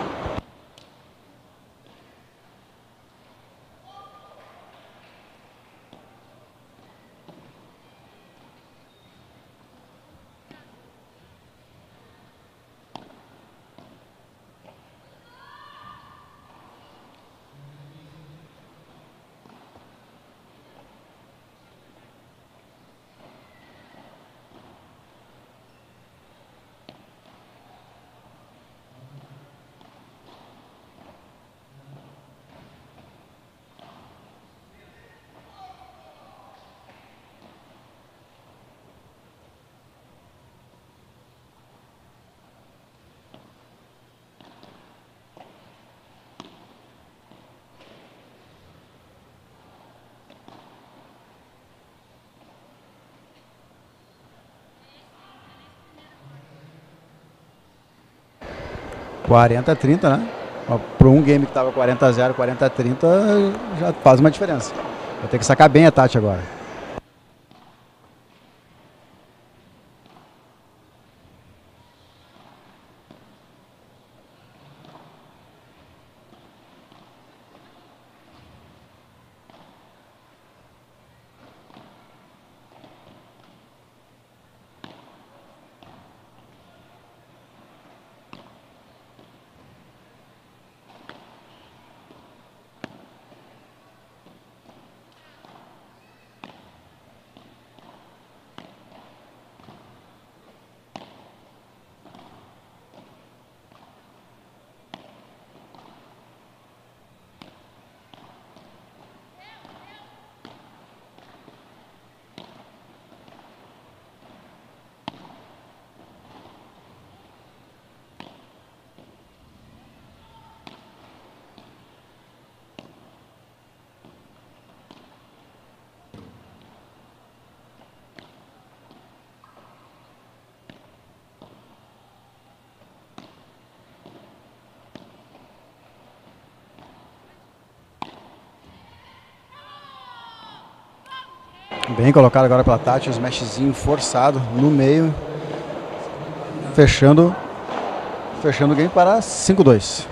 (40-30, né? Para um game que estava 40-0, 40-30, já faz uma diferença. Vai ter que sacar bem a Tati agora. Bem colocado agora pela Tati, um smashzinho forçado no meio. Fechando o game para 5-2.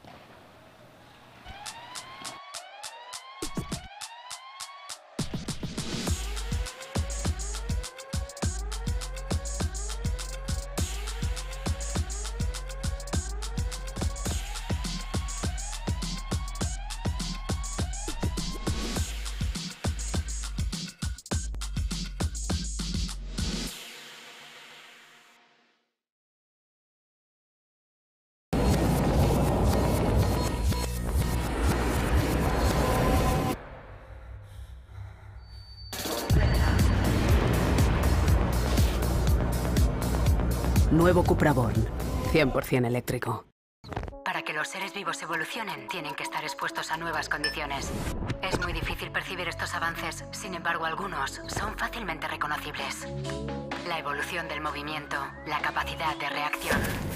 Nuevo Cupra Born, 100% eléctrico. Para que los seres vivos evolucionen, tienen que estar expuestos a nuevas condiciones. Es muy difícil percibir estos avances, sin embargo, algunos son fácilmente reconocibles. La evolución del movimiento, la capacidad de reacción.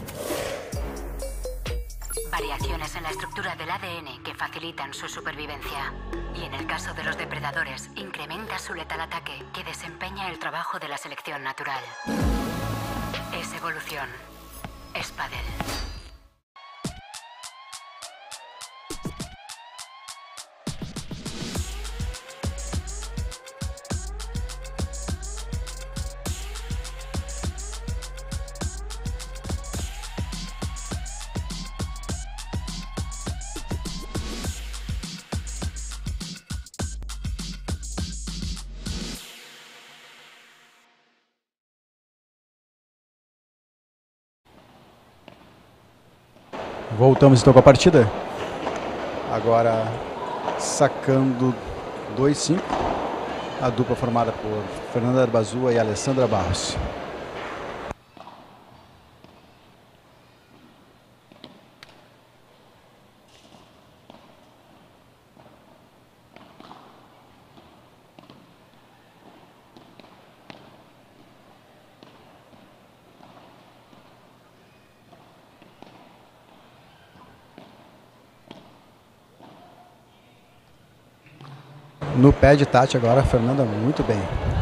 Variaciones en la estructura del ADN que facilitan su supervivencia. Y en el caso de los depredadores, incrementa su letal ataque, que desempeña el trabajo de la selección natural. Es evolución. Es pádel. Voltamos então com a partida. Agora sacando 2-5. A dupla formada por Fernanda Arbazua e Alessandra Barros. No pé de Tati agora, a Fernanda muito bem.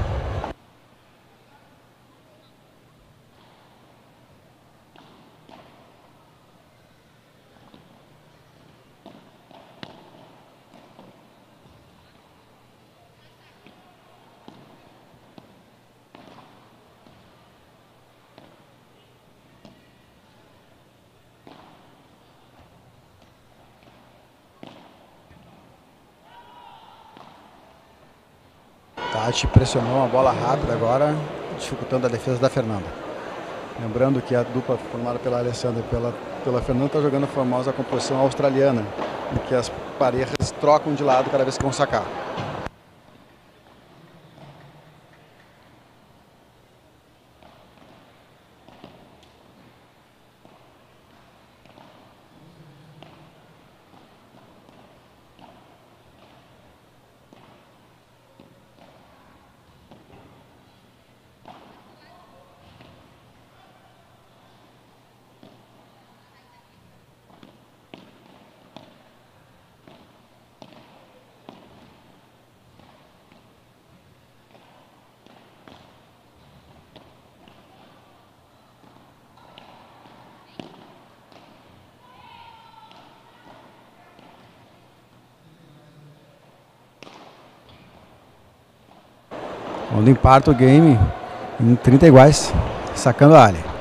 Tati pressionou uma bola rápida agora, dificultando a defesa da Fernanda. Lembrando que a dupla formada pela Alessandra e pela Fernanda está jogando a famosa composição australiana, em que as parejas trocam de lado cada vez que vão sacar. Quando empata o game em 30 iguais, sacando a área.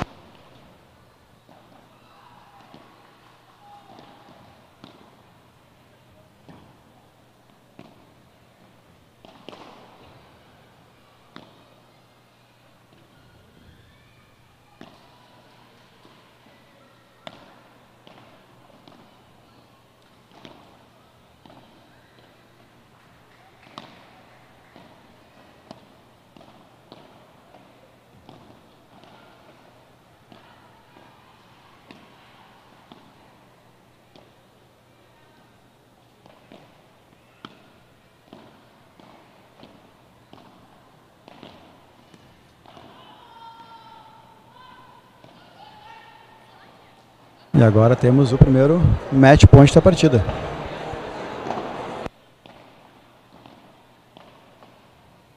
E agora temos o primeiro match point da partida.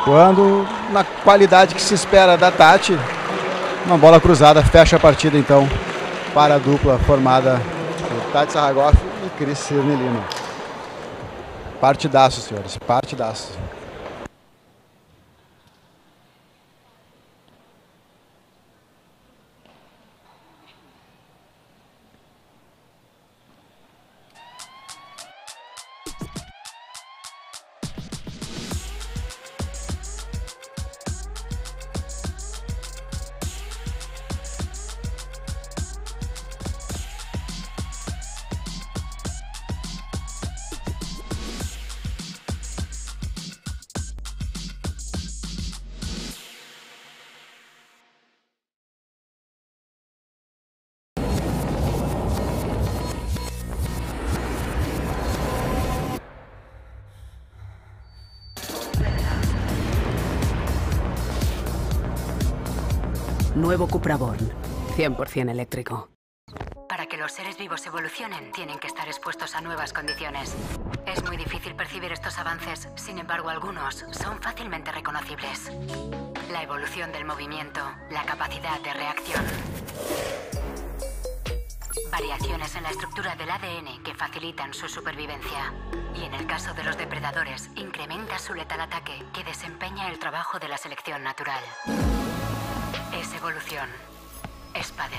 Quando, na qualidade que se espera da Tati, uma bola cruzada fecha a partida então para a dupla formada por Tati Sarragoff e Cris Cirne Lima. Partidaço, senhores, partidaço. Nuevo Cupra Born, 100% eléctrico. Para que los seres vivos evolucionen, tienen que estar expuestos a nuevas condiciones. Es muy difícil percibir estos avances, sin embargo algunos son fácilmente reconocibles. La evolución del movimiento, la capacidad de reacción. Variaciones en la estructura del ADN que facilitan su supervivencia. Y en el caso de los depredadores, incrementa su letal ataque que desempeña el trabajo de la selección natural. Es evolución. Es pádel.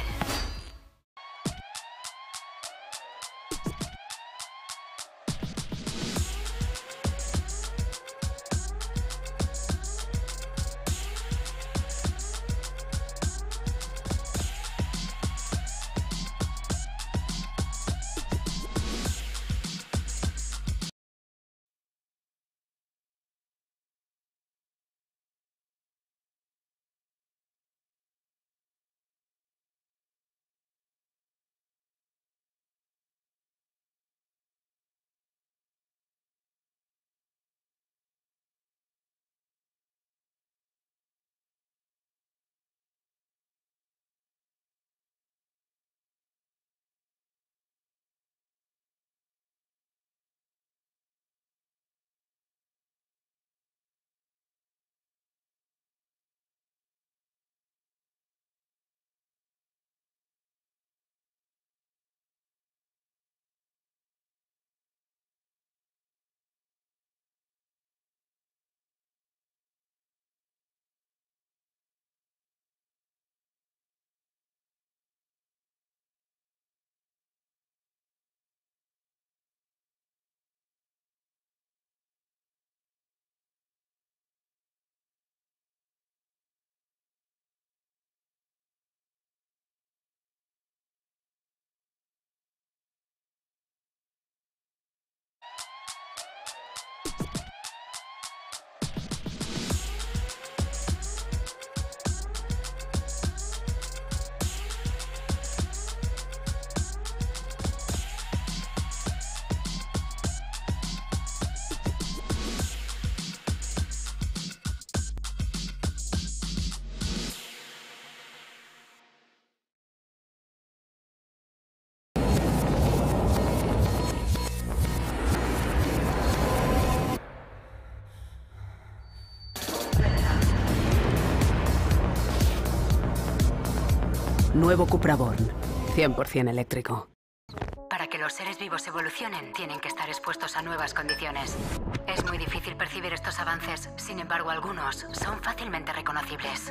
Nuevo Cupra Born, 100% eléctrico. Para que los seres vivos evolucionen, tienen que estar expuestos a nuevas condiciones. Es muy difícil percibir estos avances, sin embargo algunos son fácilmente reconocibles.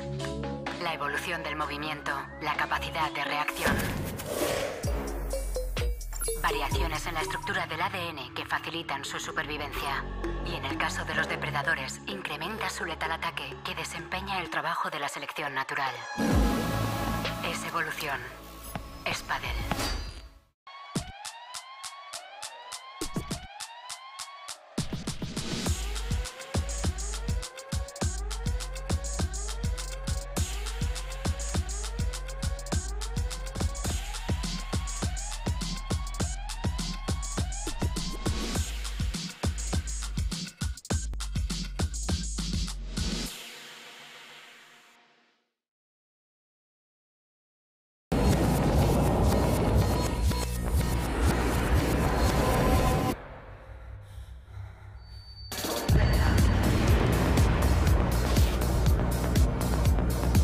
La evolución del movimiento, la capacidad de reacción. Variaciones en la estructura del ADN que facilitan su supervivencia. Y en el caso de los depredadores, incrementa su letal ataque que desempeña el trabajo de la selección natural. Es evolución. Es pádel.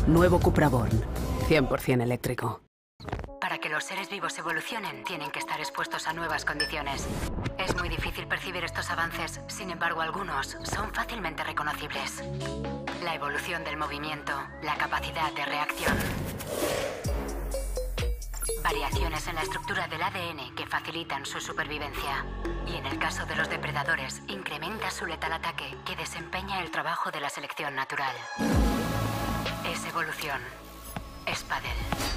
Nuevo Cupra Born. 100% eléctrico. Para que los seres vivos evolucionen, tienen que estar expuestos a nuevas condiciones. Es muy difícil percibir estos avances, sin embargo, algunos son fácilmente reconocibles. La evolución del movimiento, la capacidad de reacción. Variaciones en la estructura del ADN que facilitan su supervivencia. Y en el caso de los depredadores, incrementa su letal ataque que desempeña el trabajo de la selección natural. Es evolución. Es pádel.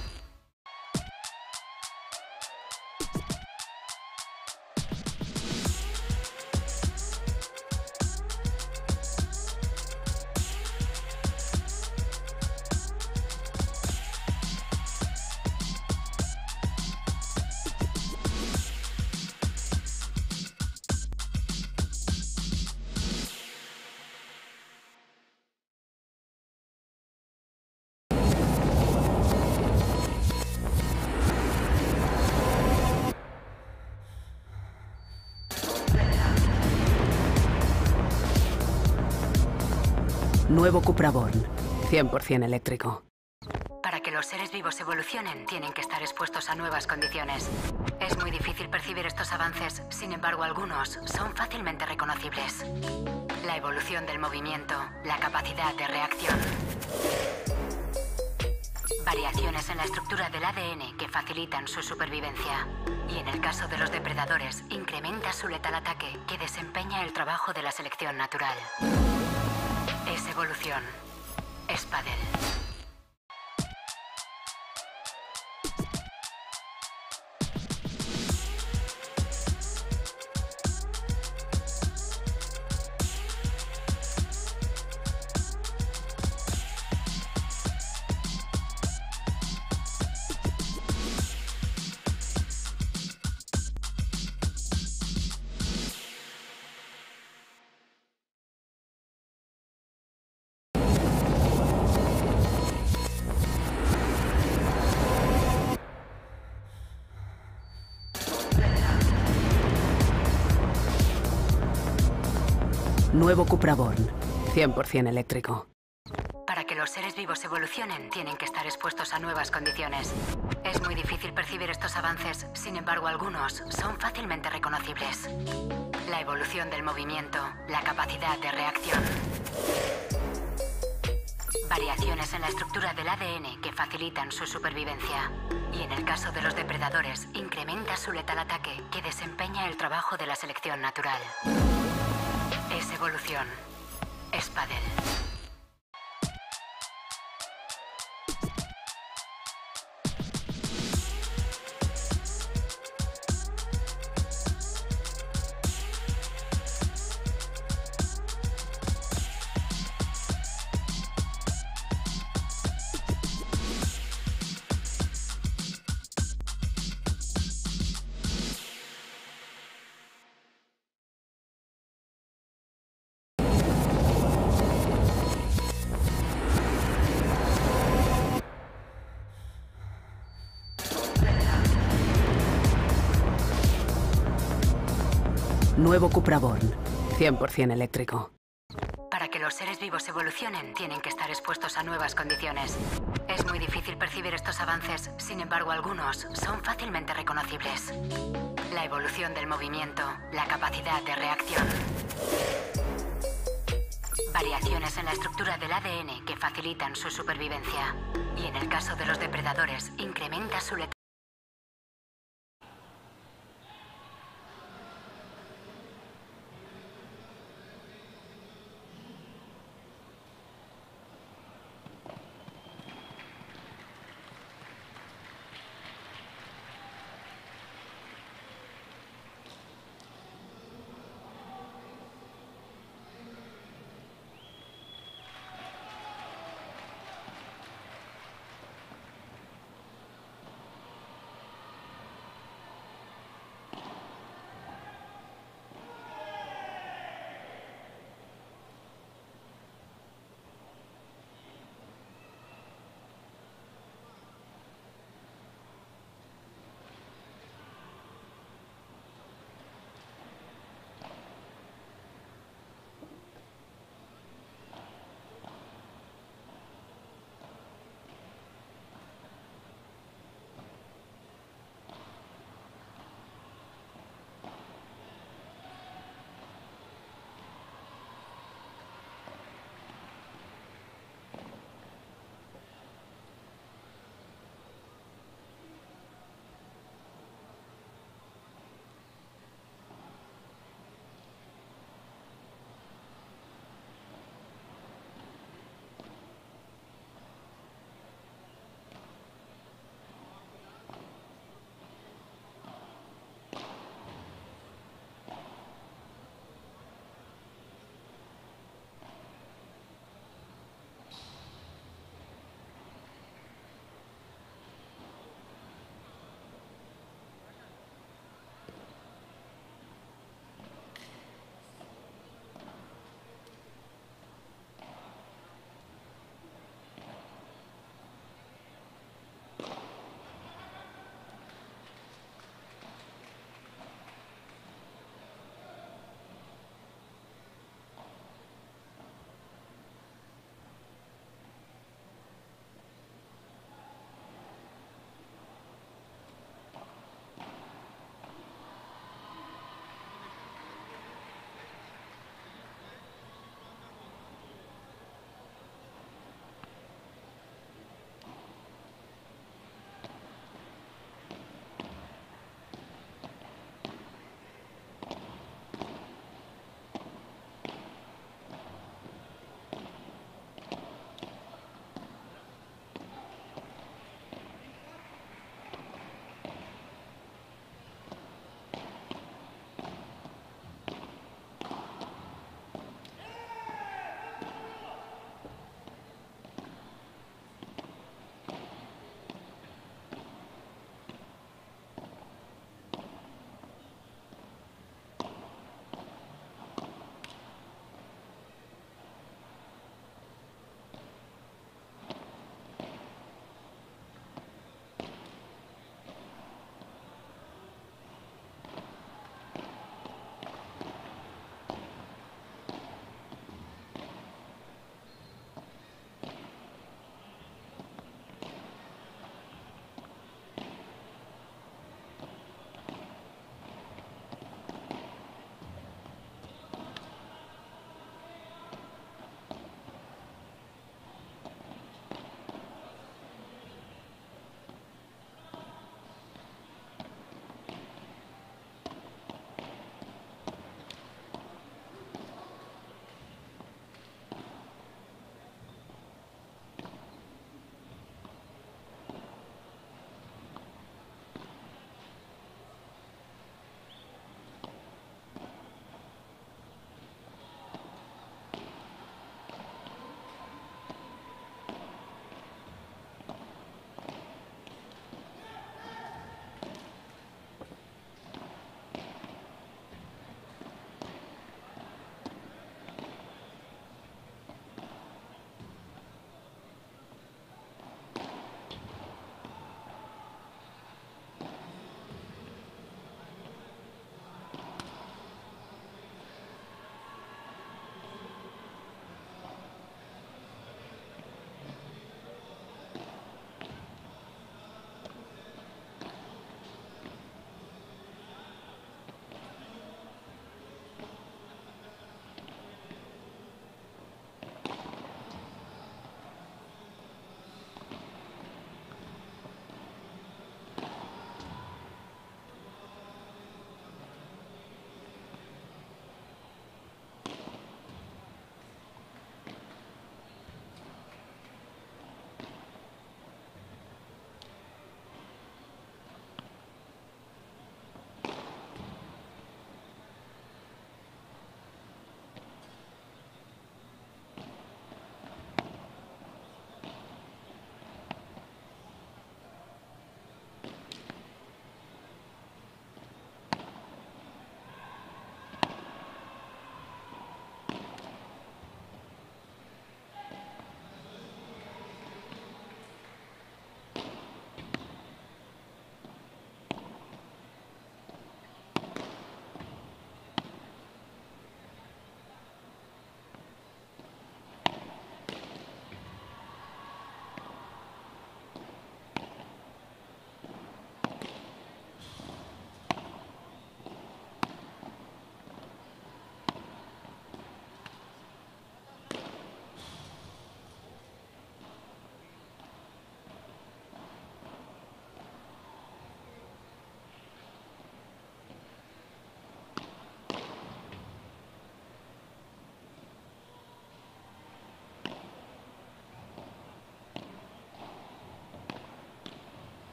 Nuevo Cupra Born. 100% eléctrico. Para que los seres vivos evolucionen, tienen que estar expuestos a nuevas condiciones. Es muy difícil percibir estos avances, sin embargo, algunos son fácilmente reconocibles. La evolución del movimiento, la capacidad de reacción. Variaciones en la estructura del ADN que facilitan su supervivencia. Y en el caso de los depredadores, incrementa su letal ataque que desempeña el trabajo de la selección natural. Es evolución. Es pádel. Nuevo Cupra Born. 100% eléctrico. Para que los seres vivos evolucionen, tienen que estar expuestos a nuevas condiciones. Es muy difícil percibir estos avances, sin embargo, algunos son fácilmente reconocibles. La evolución del movimiento, la capacidad de reacción. Variaciones en la estructura del ADN que facilitan su supervivencia. Y en el caso de los depredadores, incrementa su letal ataque que desempeña el trabajo de la selección natural. Es evolución. Es pádel. Nuevo Cupra Born. 100% eléctrico. Para que los seres vivos evolucionen, tienen que estar expuestos a nuevas condiciones. Es muy difícil percibir estos avances, sin embargo, algunos son fácilmente reconocibles. La evolución del movimiento, la capacidad de reacción. Variaciones en la estructura del ADN que facilitan su supervivencia. Y en el caso de los depredadores, incrementa su letalidad.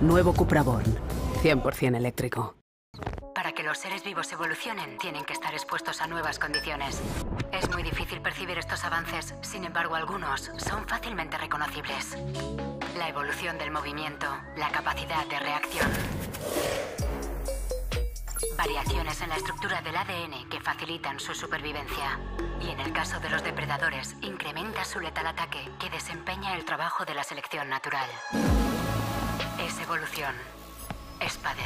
Nuevo Cupra Born. 100% eléctrico. Para que los seres vivos evolucionen, tienen que estar expuestos a nuevas condiciones. Es muy difícil percibir estos avances, sin embargo, algunos son fácilmente reconocibles. La evolución del movimiento, la capacidad de reacción. Variaciones en la estructura del ADN que facilitan su supervivencia. Y en el caso de los depredadores, incrementa su letal ataque que desempeña el trabajo de la selección natural. Es evolución. Es pádel.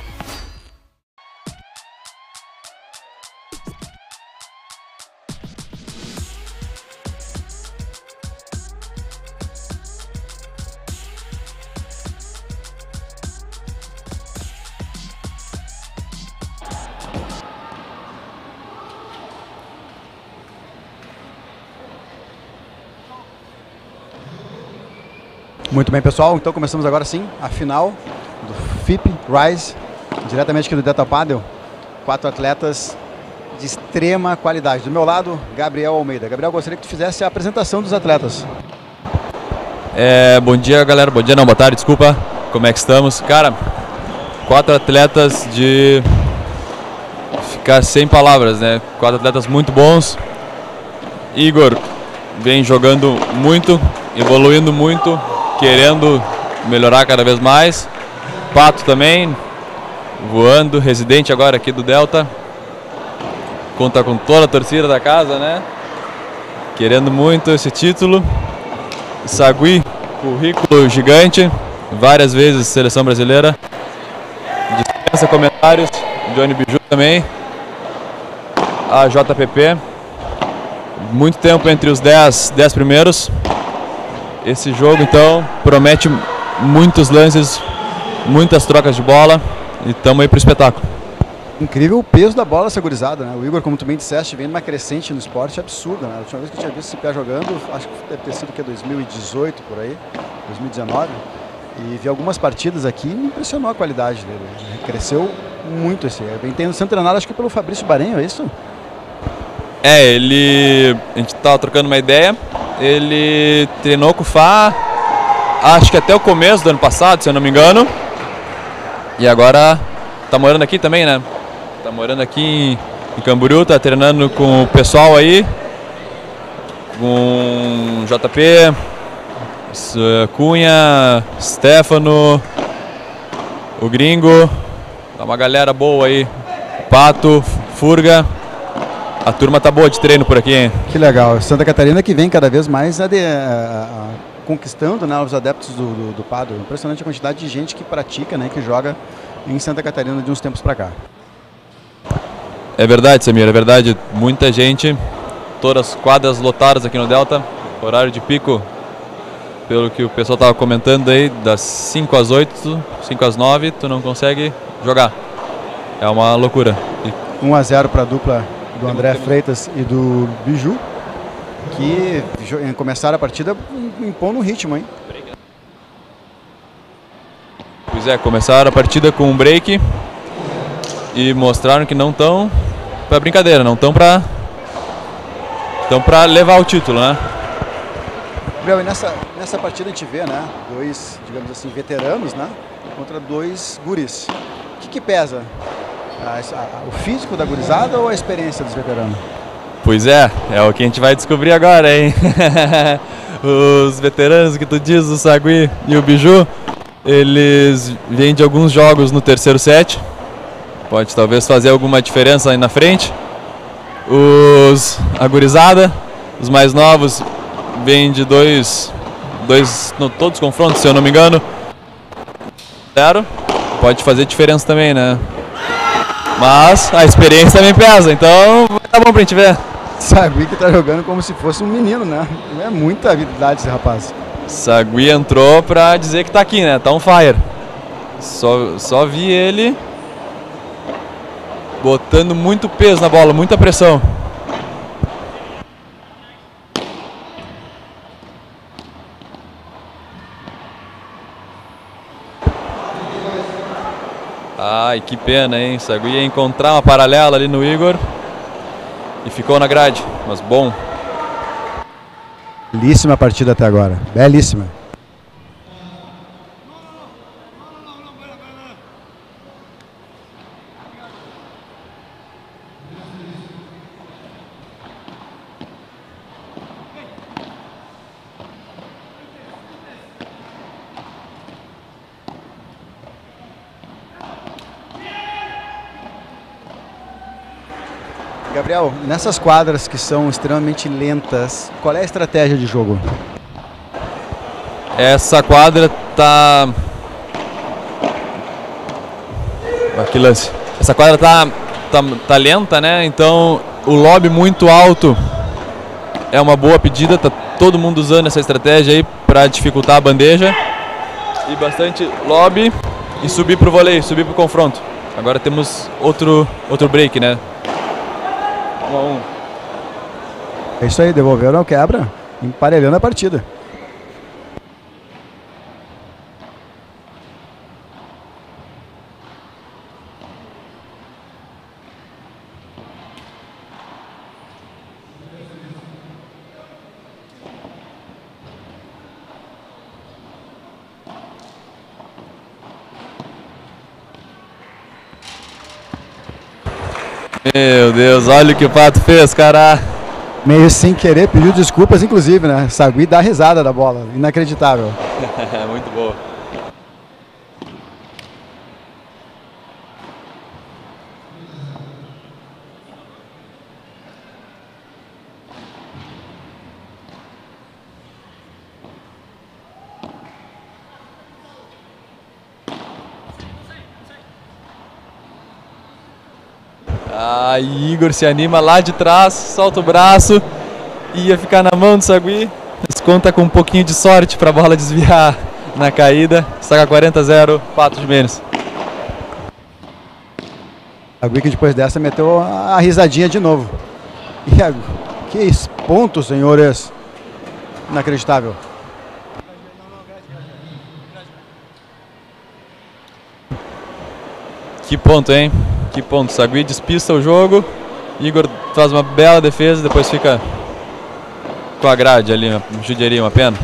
Muito bem, pessoal, então começamos agora sim a final do FIP Rise, diretamente aqui do Delta Padel. 4 atletas de extrema qualidade. Do meu lado, Gabriel Almeida. Gabriel, gostaria que tu fizesse a apresentação dos atletas. Bom dia, galera. Bom dia, não, boa tarde, desculpa. Como é que estamos? Cara, 4 atletas de ficar sem palavras, né? 4 atletas muito bons. Igor vem jogando muito, evoluindo muito, querendo melhorar cada vez mais. Pato também, voando, residente agora aqui do Delta. Conta com toda a torcida da casa, né? Querendo muito esse título. Sagui, currículo gigante, várias vezes seleção brasileira. Dispensa comentários. Johnny Biju também. A JPP. Muito tempo entre os 10 primeiros. Esse jogo, então, promete muitos lances, muitas trocas de bola e estamos aí para o espetáculo. Incrível o peso da bola segurizada, né? O Igor, como tu bem disseste, vem numa crescente no esporte absurda, né? A última vez que eu tinha visto esse pé jogando, acho que deve ter sido que 2018 por aí, 2019, e vi algumas partidas aqui e me impressionou a qualidade dele. Ele cresceu muito esse. Vem sendo treinado, acho que pelo Fabrício Barenho, é isso? A gente estava trocando uma ideia. Ele treinou com o Fá, acho que até o começo do ano passado, se eu não me engano. E agora tá morando aqui também, né? Tá morando aqui em Camboriú, tá treinando com o pessoal aí. Com JP, Cunha, Stefano, o Gringo. Tá uma galera boa aí. Pato, Furga. A turma tá boa de treino por aqui, hein? Que legal. Santa Catarina que vem cada vez mais conquistando, né, os adeptos do Padel. Impressionante a quantidade de gente que pratica, né, que joga em Santa Catarina de uns tempos para cá. É verdade, Samir, é verdade. Muita gente, todas as quadras lotadas aqui no Delta. Horário de pico, pelo que o pessoal estava comentando aí, das 5 às 8, 5 às 9, tu não consegue jogar. É uma loucura. 1-0 para a dupla do André Freitas e do Biju, que começaram a partida impondo um ritmo, hein? Pois é, começaram a partida com um break e mostraram que não estão para brincadeira, não estão para levar o título, né? Gabriel, e nessa partida a gente vê, né, 2, digamos assim, veteranos, né, contra 2 guris. O que pesa? O físico da gurizada ou a experiência dos veteranos? Pois é o que a gente vai descobrir agora, hein? Os veteranos que tu diz, o Sagui e o Biju, eles vêm de alguns jogos no terceiro set. Pode talvez fazer alguma diferença aí na frente. A gurizada, os mais novos, vêm de todos os confrontos, se eu não me engano. 0. Pode fazer diferença também, né? Mas a experiência também pesa, então vai dar bom pra gente ver. Sagui que tá jogando como se fosse um menino, né? É muita habilidade esse rapaz. Sagui entrou pra dizer que tá aqui, né? Tá on fire. Só vi ele botando muito peso na bola, muita pressão. Ai, que pena, hein? Sagui ia encontrar uma paralela ali no Igor e ficou na grade, mas bom. Belíssima partida até agora, belíssima. Gabriel, nessas quadras que são extremamente lentas, qual é a estratégia de jogo? Essa quadra tá... Que lance. Essa quadra tá lenta, né? Então o lobby muito alto é uma boa pedida. Tá todo mundo usando essa estratégia aí para dificultar a bandeja. E bastante lobby e subir pro voleio, subir pro confronto. Agora temos outro break, né? 1-1. É isso aí, devolveram o quebra, emparelhando a partida. Meu Deus, olha o que o Pato fez, cara. Meio sem querer, pediu desculpas, inclusive, né? Sagui dá risada da bola, inacreditável. Muito boa. Igor se anima lá de trás, solta o braço, ia ficar na mão do Sagui, mas conta com um pouquinho de sorte para a bola desviar na caída. Está com 40-0, Pato de Menos. Sagui que depois dessa meteu a risadinha de novo. E que ponto, senhores! Inacreditável. Que ponto, hein? Que ponto. Sagui despista o jogo. Igor faz uma bela defesa, depois fica com a grade ali, uma judiaria, uma pena.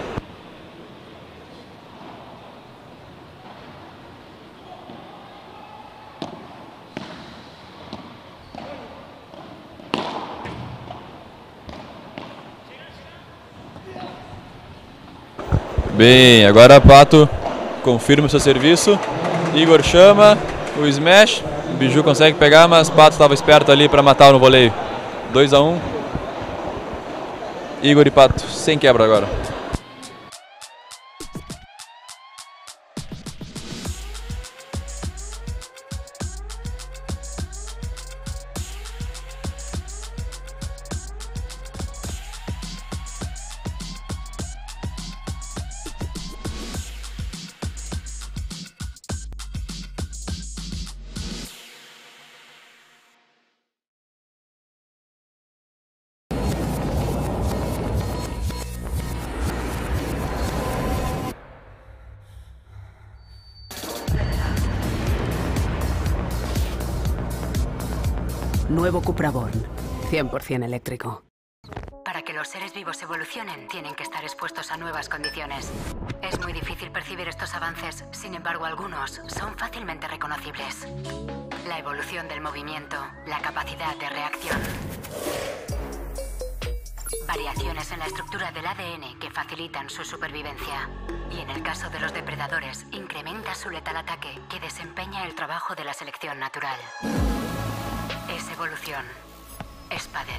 Bem, agora Pato confirma o seu serviço. Igor chama o smash. O Biju consegue pegar, mas Pato estava esperto ali para matar no voleio. 2-1. Igor e Pato sem quebra agora. Nuevo Cupra Born, 100% eléctrico. Para que los seres vivos evolucionen, tienen que estar expuestos a nuevas condiciones. Es muy difícil percibir estos avances, sin embargo algunos son fácilmente reconocibles. La evolución del movimiento, la capacidad de reacción. Variaciones en la estructura del ADN que facilitan su supervivencia. Y en el caso de los depredadores, incrementa su letal ataque, que desempeña el trabajo de la selección natural. Es evolución. Es pádel.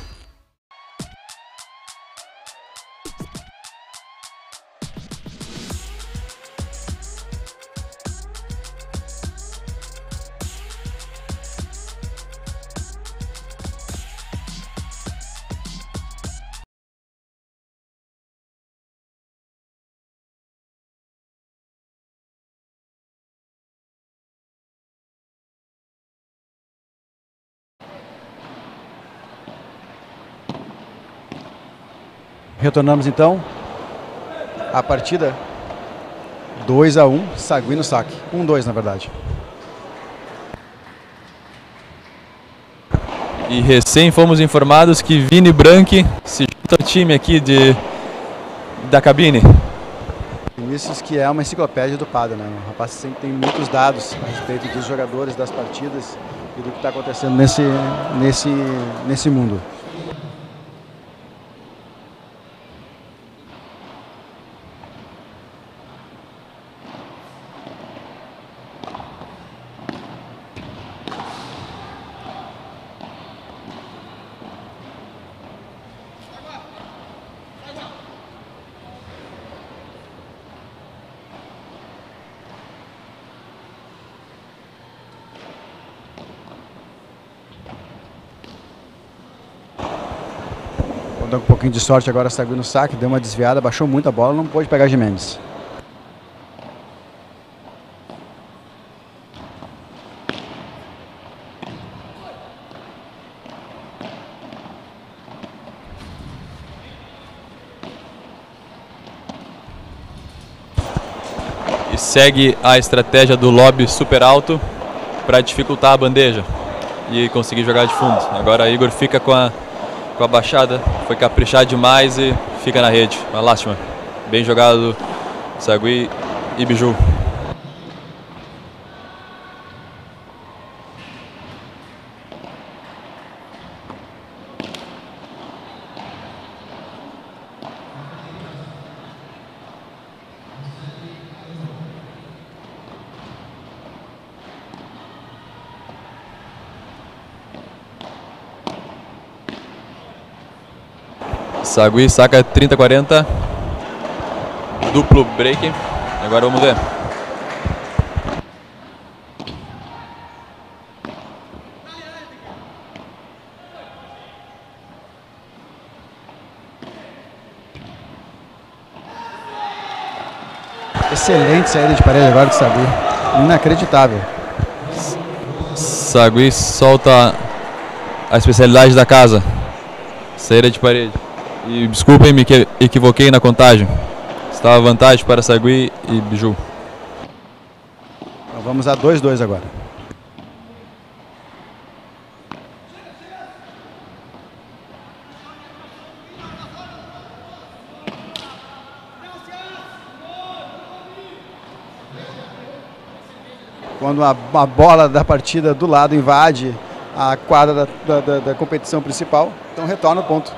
Retornamos então a partida 2-1, Sagui no saque. 1-2 na verdade. E recém fomos informados que Vini Branchi se junta ao time aqui da cabine. Vinícius, que é uma enciclopédia do pádel, né? O rapaz sempre tem muitos dados a respeito dos jogadores, das partidas e do que está acontecendo nesse mundo. Contando com um pouquinho de sorte agora, Sagui no saque, deu uma desviada, baixou muito a bola, não pôde pegar Gimenez. E segue a estratégia do lobby super alto para dificultar a bandeja e conseguir jogar de fundo. Agora Igor fica com a baixada, foi caprichar demais e fica na rede. Uma lástima. Bem jogado Sagui e Biju. Sagui saca 30-40, duplo break, agora vamos ver. Excelente saída de parede agora do Sagui, inacreditável. Sagui solta a especialidade da casa, saída de parede. E desculpem, me equivoquei na contagem. Estava vantagem para Sagui e Biju. Então vamos a 2-2 agora. Quando a bola da partida do lado invade a quadra da competição principal, então retorna o ponto.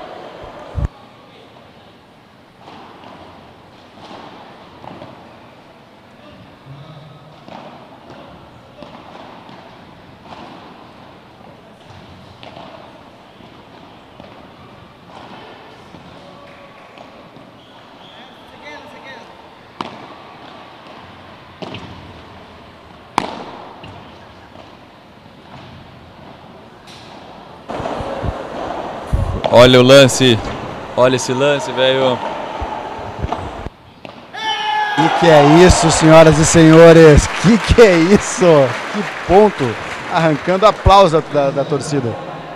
Olha o lance, olha esse lance, velho. Que é isso, senhoras e senhores? Que é isso? Que ponto! Arrancando aplauso da torcida.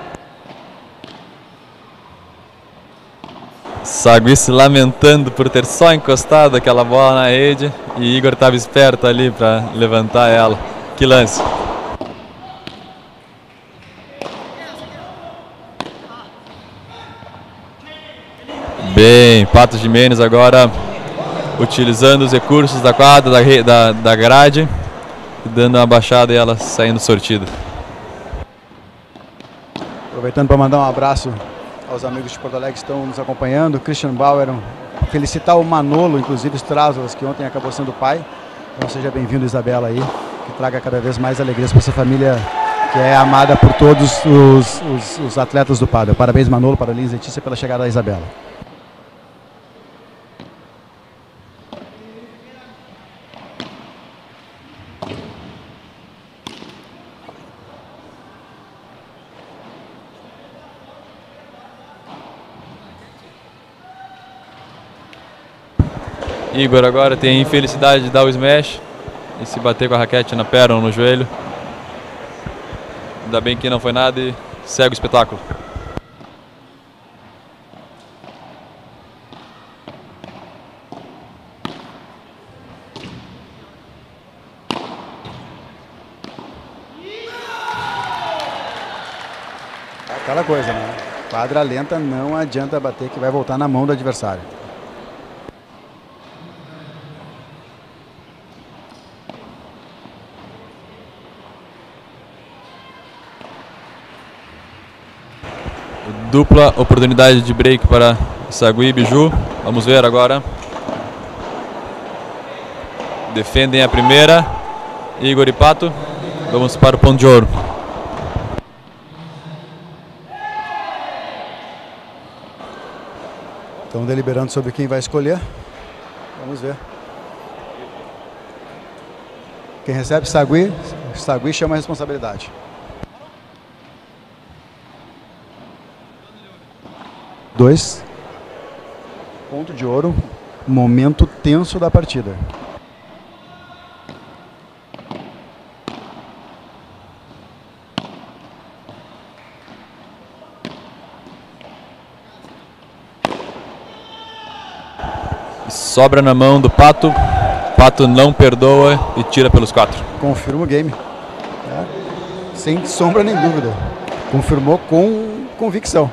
Sagui se lamentando por ter só encostado aquela bola na rede e Igor estava esperto ali para levantar ela. Que lance! Bem, Pato Gimenez agora utilizando os recursos da quadra, da grade, dando uma baixada e ela saindo sortida. Aproveitando para mandar um abraço aos amigos de Porto Alegre que estão nos acompanhando, Christian Bauer, felicitar o Manolo, inclusive Strazos, que ontem acabou sendo pai. Então seja bem-vindo, Isabela, aí, que traga cada vez mais alegrias para essa família que é amada por todos os atletas do pádel. Parabéns, Manolo, parabéns, Letícia, pela chegada da Isabela. Igor agora tem a infelicidade de dar o smash e se bater com a raquete na perna ou no joelho. Ainda bem que não foi nada e segue o espetáculo. Aquela coisa, né? Quadra lenta não adianta bater, que vai voltar na mão do adversário. Dupla oportunidade de break para Sagui e Biju. Vamos ver agora. Defendem a primeira. Igor e Pato. Vamos para o ponto de ouro. Estão deliberando sobre quem vai escolher. Vamos ver. Quem recebe Sagui, Sagui chama a responsabilidade. 2. Ponto de ouro. Momento tenso da partida. Sobra na mão do Pato. Pato não perdoa e tira pelos 4. Confirma o game. Sem sombra nem dúvida. Confirmou com convicção.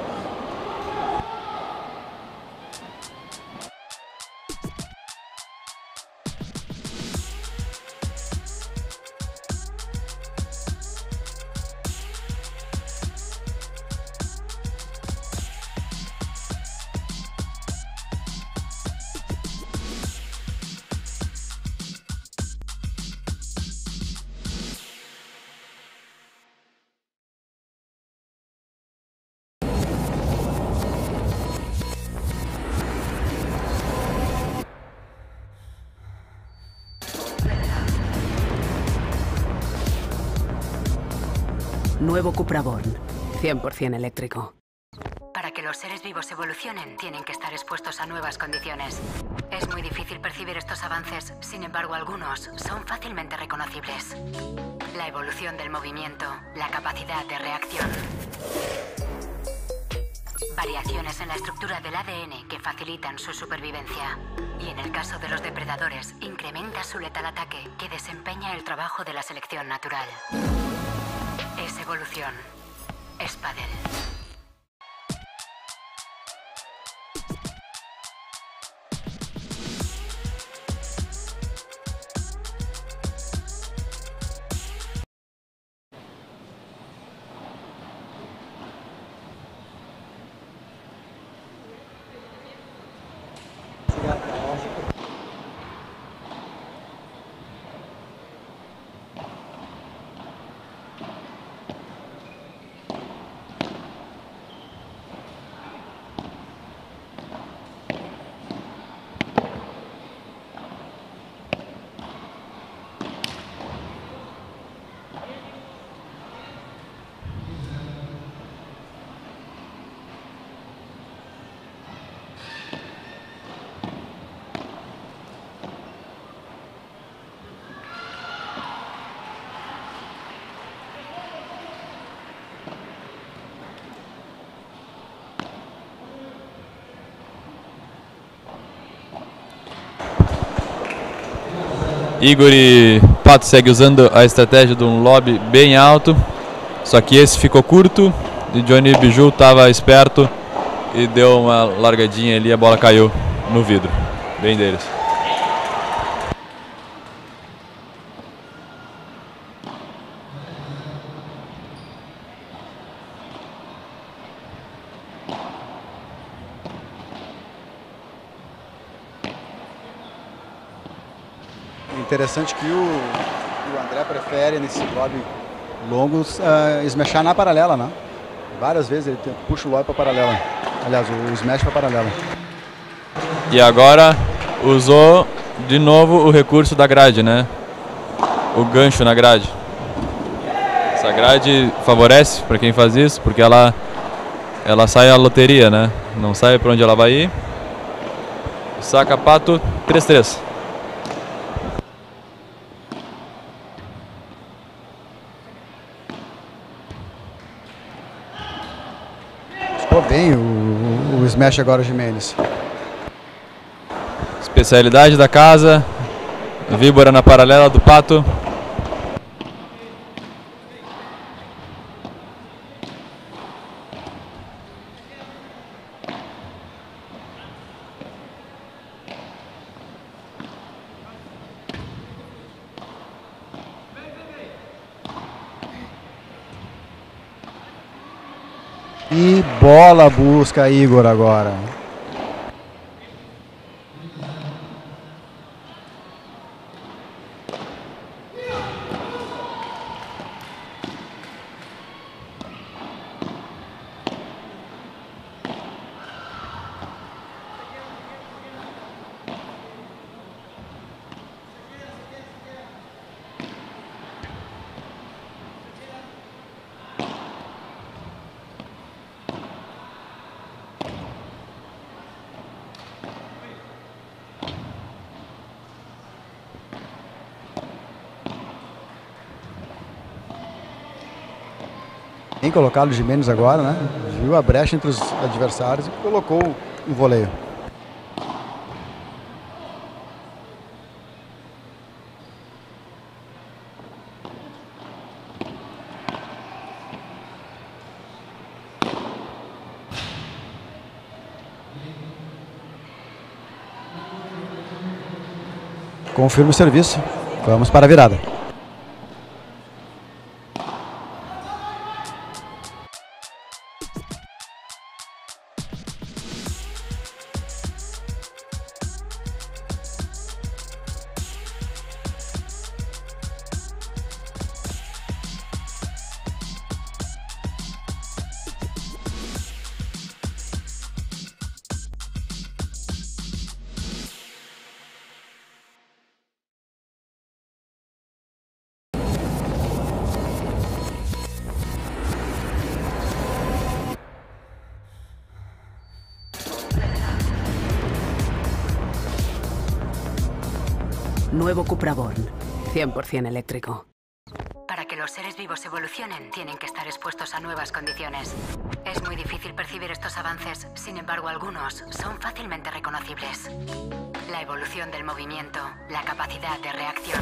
Nuevo Cupra Born. 100% eléctrico. Para que los seres vivos evolucionen, tienen que estar expuestos a nuevas condiciones. Es muy difícil percibir estos avances, sin embargo, algunos son fácilmente reconocibles. La evolución del movimiento, la capacidad de reacción. Variaciones en la estructura del ADN que facilitan su supervivencia. Y en el caso de los depredadores, incrementa su letal ataque, que desempeña el trabajo de la selección natural. Es evolución. Es pádel. Igor e Pato segue usando a estratégia de um lobby bem alto, só que esse ficou curto e Johnny Biju estava esperto e deu uma largadinha ali, a bola caiu no vidro, bem deles. Interessante que o André prefere nesse lobby longo smashar na paralela, né? Várias vezes ele puxa o lobby para paralela. Aliás, o smash para paralela. E agora usou de novo o recurso da grade, né? O gancho na grade. Essa grade favorece para quem faz isso, porque ela sai à loteria, né? Não sabe para onde ela vai ir. Saca Pato, 3-3. Ficou bem o smash agora, Jimenez. Especialidade da casa. Víbora na paralela do Pato. E bola busca Igor agora. Bem colocado o Gimenez agora, né? Viu a brecha entre os adversários e colocou um voleio. Confirma o serviço. Vamos para a virada. Nuevo Cupra Born, 100% eléctrico. Para que los seres vivos evolucionen, tienen que estar expuestos a nuevas condiciones. Es muy difícil percibir estos avances, sin embargo, algunos son fácilmente reconocibles. La evolución del movimiento, la capacidad de reacción.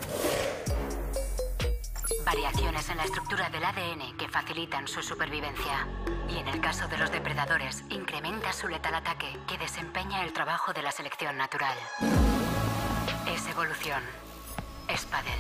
Variaciones en la estructura del ADN que facilitan su supervivencia. Y en el caso de los depredadores, incrementa su letal ataque, que desempeña el trabajo de la selección natural. Es evolución. Es pádel.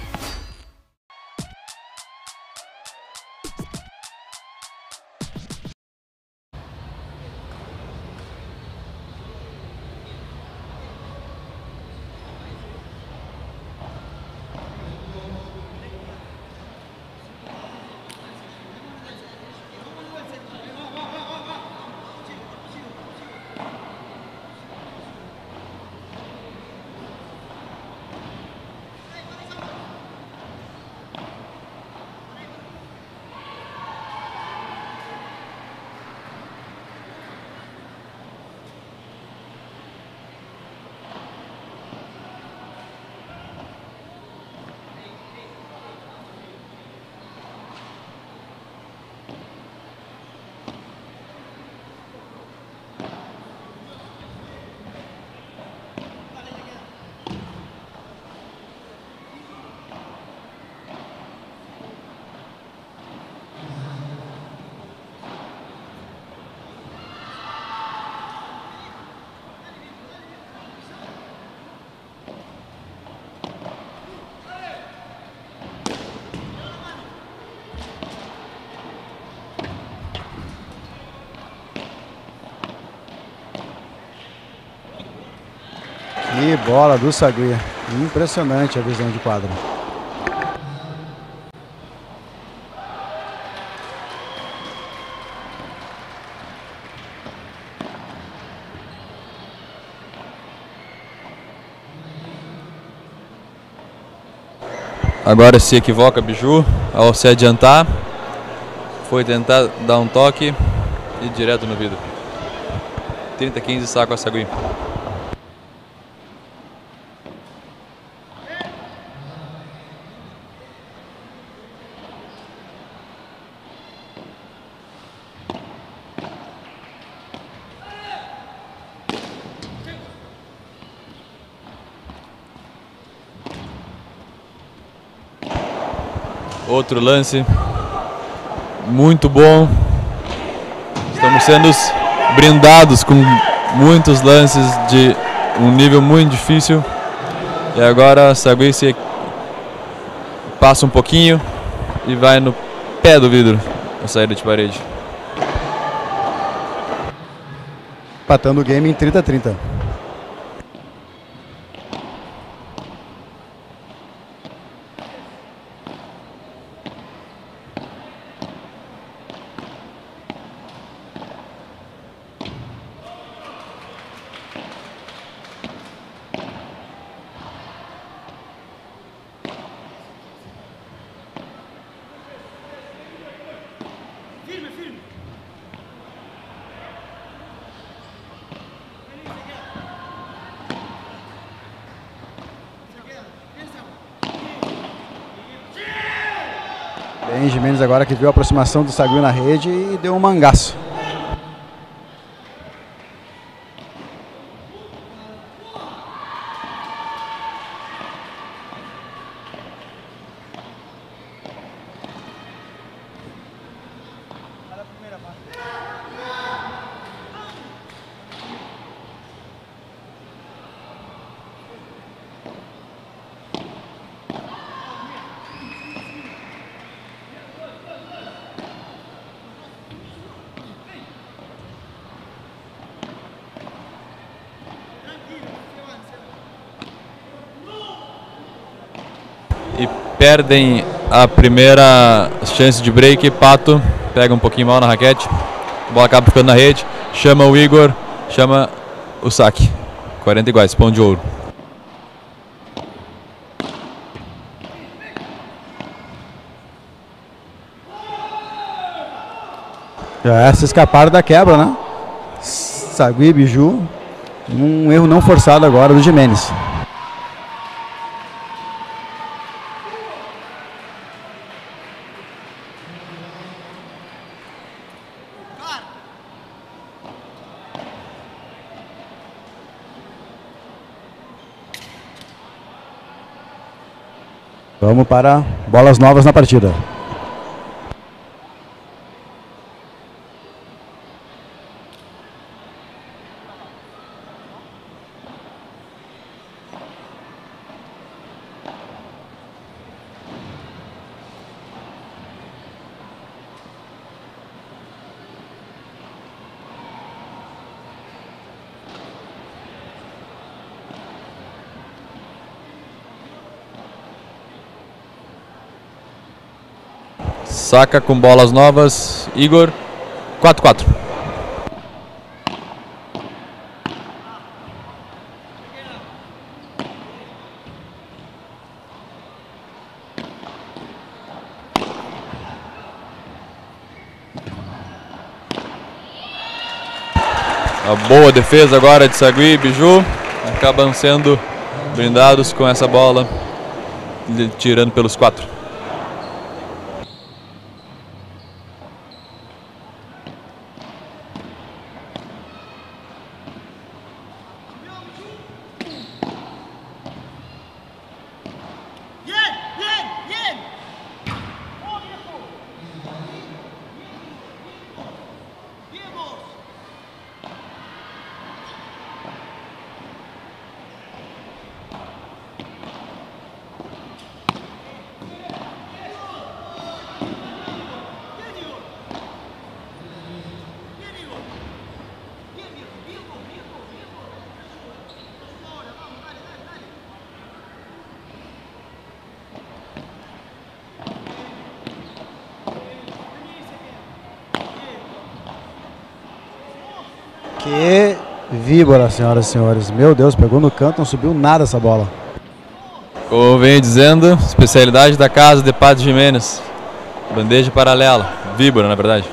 Que bola do Sagui. Impressionante a visão de quadra. Agora se equivoca Biju ao se adiantar. Foi tentar dar um toque e direto no vidro. 30-15 saco a Sagui. Outro lance muito bom. Estamos sendo brindados com muitos lances de um nível muito difícil. E agora Sagui se passa um pouquinho e vai no pé do vidro a saída de parede. Empatando o game em 30-30. Aí Jimenez agora que viu a aproximação do Sagui na rede e deu um mangaço. E perdem a primeira chance de break. Pato pega um pouquinho mal na raquete, a bola acaba ficando na rede, chama o Igor, chama o saque. 40 iguais, ponto de ouro. Já se escaparam da quebra, né? Sagui e Biju. Um erro não forçado agora do Jimenez. Vamos para bolas novas na partida. Saca com bolas novas, Igor. 4-4. A boa defesa agora de Sagui e Biju. Acabam sendo brindados com essa bola, tirando pelos 4. Que víbora, senhoras e senhores. Meu Deus, pegou no canto, não subiu nada essa bola. Como eu venho dizendo, especialidade da casa de Pato Jimenez. Bandeja paralela. Víbora, na verdade.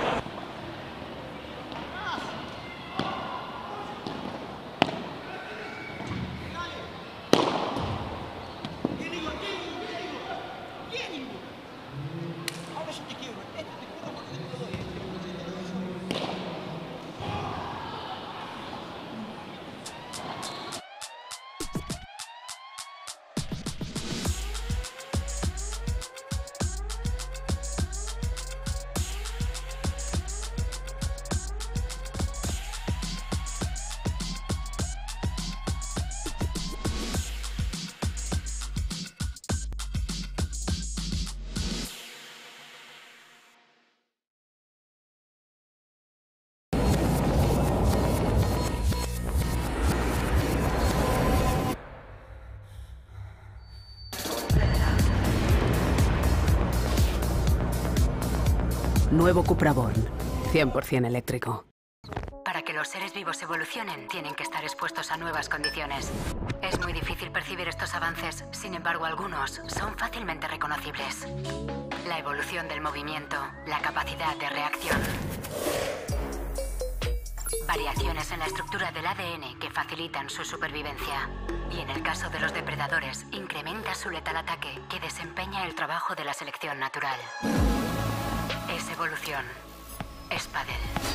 Nuevo Cupra Born, 100% eléctrico. Para que los seres vivos evolucionen, tienen que estar expuestos a nuevas condiciones. Es muy difícil percibir estos avances, sin embargo algunos son fácilmente reconocibles. La evolución del movimiento, la capacidad de reacción. Variaciones en la estructura del ADN que facilitan su supervivencia. Y en el caso de los depredadores, incrementa su letal ataque que desempeña el trabajo de la selección natural. Es evolución. Es pádel.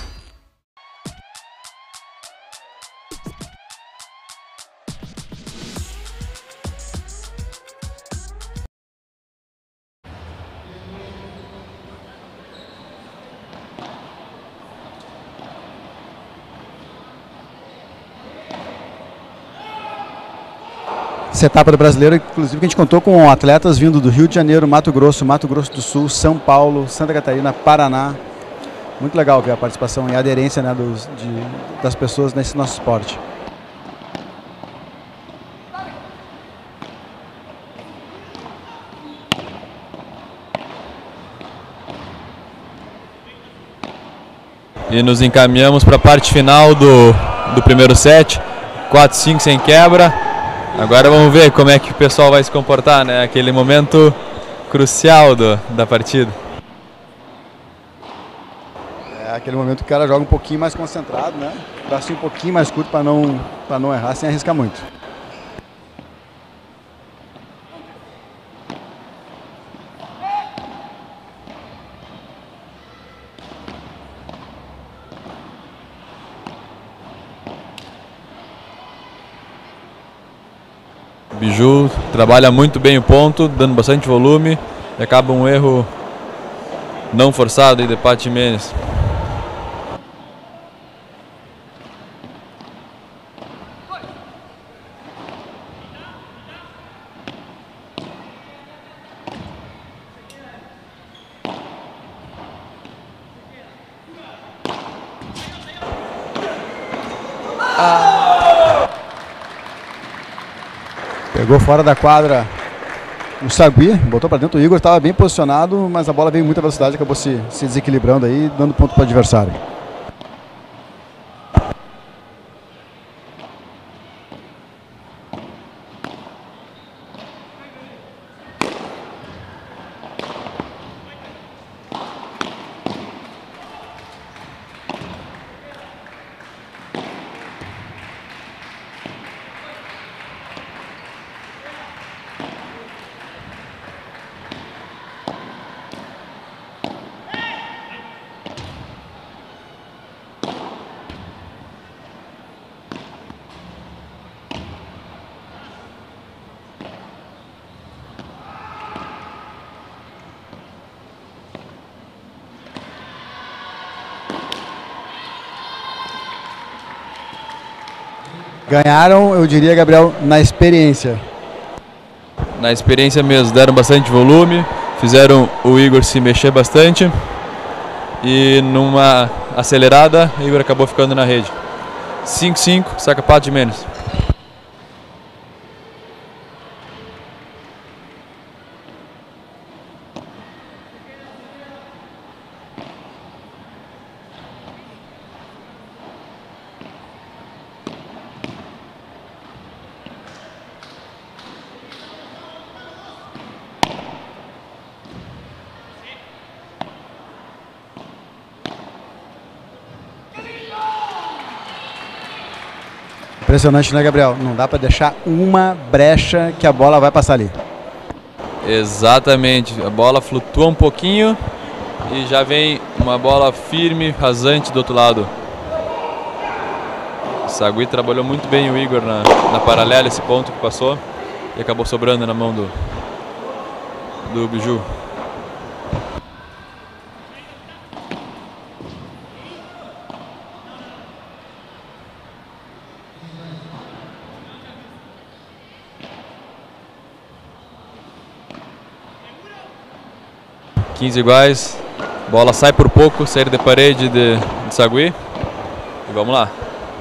Essa etapa do Brasileiro, inclusive, que a gente contou com atletas vindo do Rio de Janeiro, Mato Grosso do Sul, São Paulo, Santa Catarina, Paraná. Muito legal ver a participação e a aderência, né, das pessoas nesse nosso esporte. E nos encaminhamos para a parte final do primeiro set, 4-5 sem quebra. Agora vamos ver como é que o pessoal vai se comportar, né? Aquele momento crucial da partida. É aquele momento que o cara joga um pouquinho mais concentrado, né? Bracinho um pouquinho mais curto para não errar sem arriscar muito. Biju trabalha muito bem o ponto, dando bastante volume, e acaba um erro não forçado aí de Pat Jimenez. Pegou fora da quadra o Sagui, botou para dentro. O Igor estava bem posicionado, mas a bola veio em muita velocidade, acabou se desequilibrando aí, dando ponto para o adversário. Ganharam, eu diria, Gabriel, na experiência. Na experiência mesmo, deram bastante volume, fizeram o Igor se mexer bastante e numa acelerada, o Igor acabou ficando na rede. 5-5, saca Pat Jimenez. Impressionante, né, Gabriel? Não dá para deixar uma brecha que a bola vai passar ali. Exatamente, a bola flutua um pouquinho e já vem uma bola firme, rasante do outro lado. Sagui trabalhou muito bem o Igor na paralela, esse ponto que passou, e acabou sobrando na mão do Biju. Iguais, bola sai por pouco, sair de parede de Sagui, e vamos lá.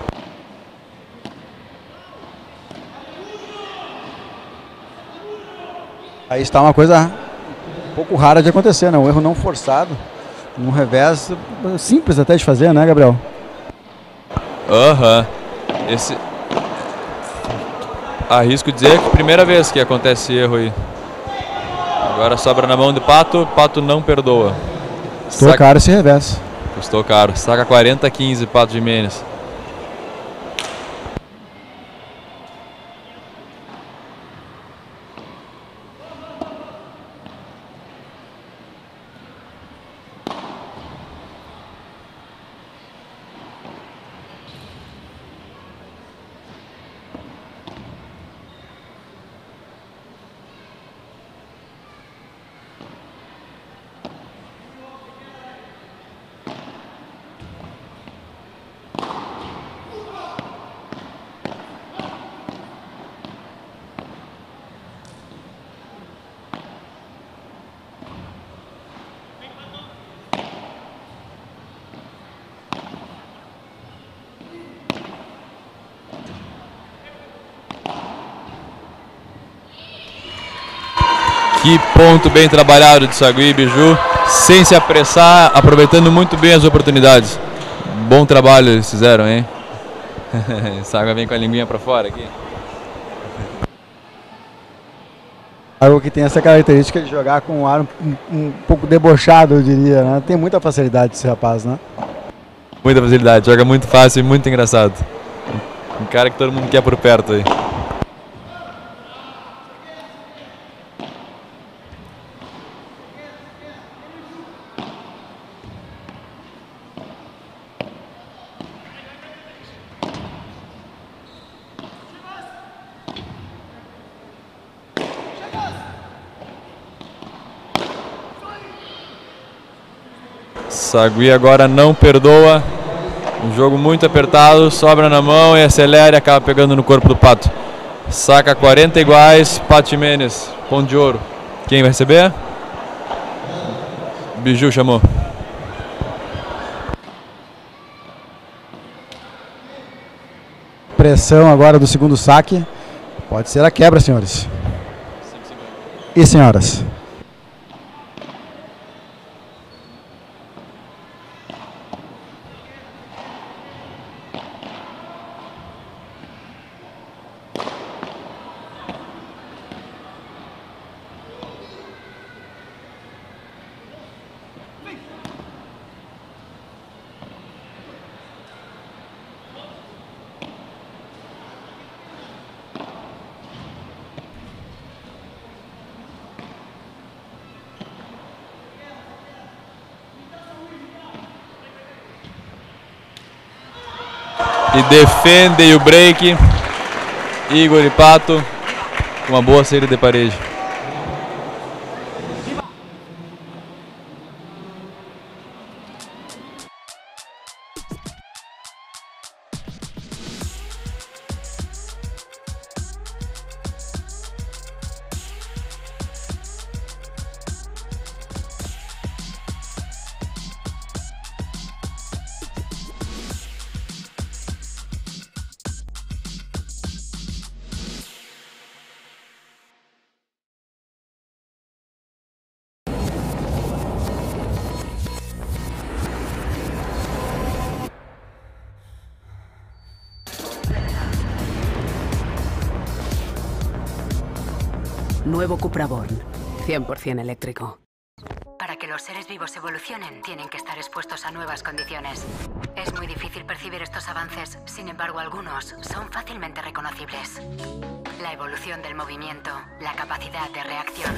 Aí está uma coisa um pouco rara de acontecer, né? Um erro não forçado, um revés simples até de fazer, né, Gabriel? Aham. Arrisco dizer que é a primeira vez que acontece esse erro aí. Agora sobra na mão de Pato, Pato não perdoa. Tocaram esse revés. Custou caro. Saca 40-15, Pato Jimenez. Que ponto bem trabalhado de Sagui e Biju, sem se apressar, aproveitando muito bem as oportunidades. Bom trabalho eles fizeram, hein? Saga vem com a linguinha para fora aqui. Algo que tem essa característica de jogar com um ar um pouco debochado, eu diria, né? Tem muita facilidade esse rapaz, né? Muita facilidade, joga muito fácil e muito engraçado. Um cara que todo mundo quer por perto aí. Sagui agora não perdoa. Um jogo muito apertado, sobra na mão e acelera e acaba pegando no corpo do Pato. Saca 40 iguais, Pato Jimenez, ponto de ouro. Quem vai receber? Biju chamou. Pressão agora do segundo saque. Pode ser a quebra, senhores. E senhoras. E defende o break. Igor e Pato com uma boa saída de parede. Nuevo Cupra Born, 100% eléctrico. Para que los seres vivos evolucionen, tienen que estar expuestos a nuevas condiciones. Es muy difícil percibir estos avances, sin embargo algunos son fácilmente reconocibles. La evolución del movimiento, la capacidad de reacción.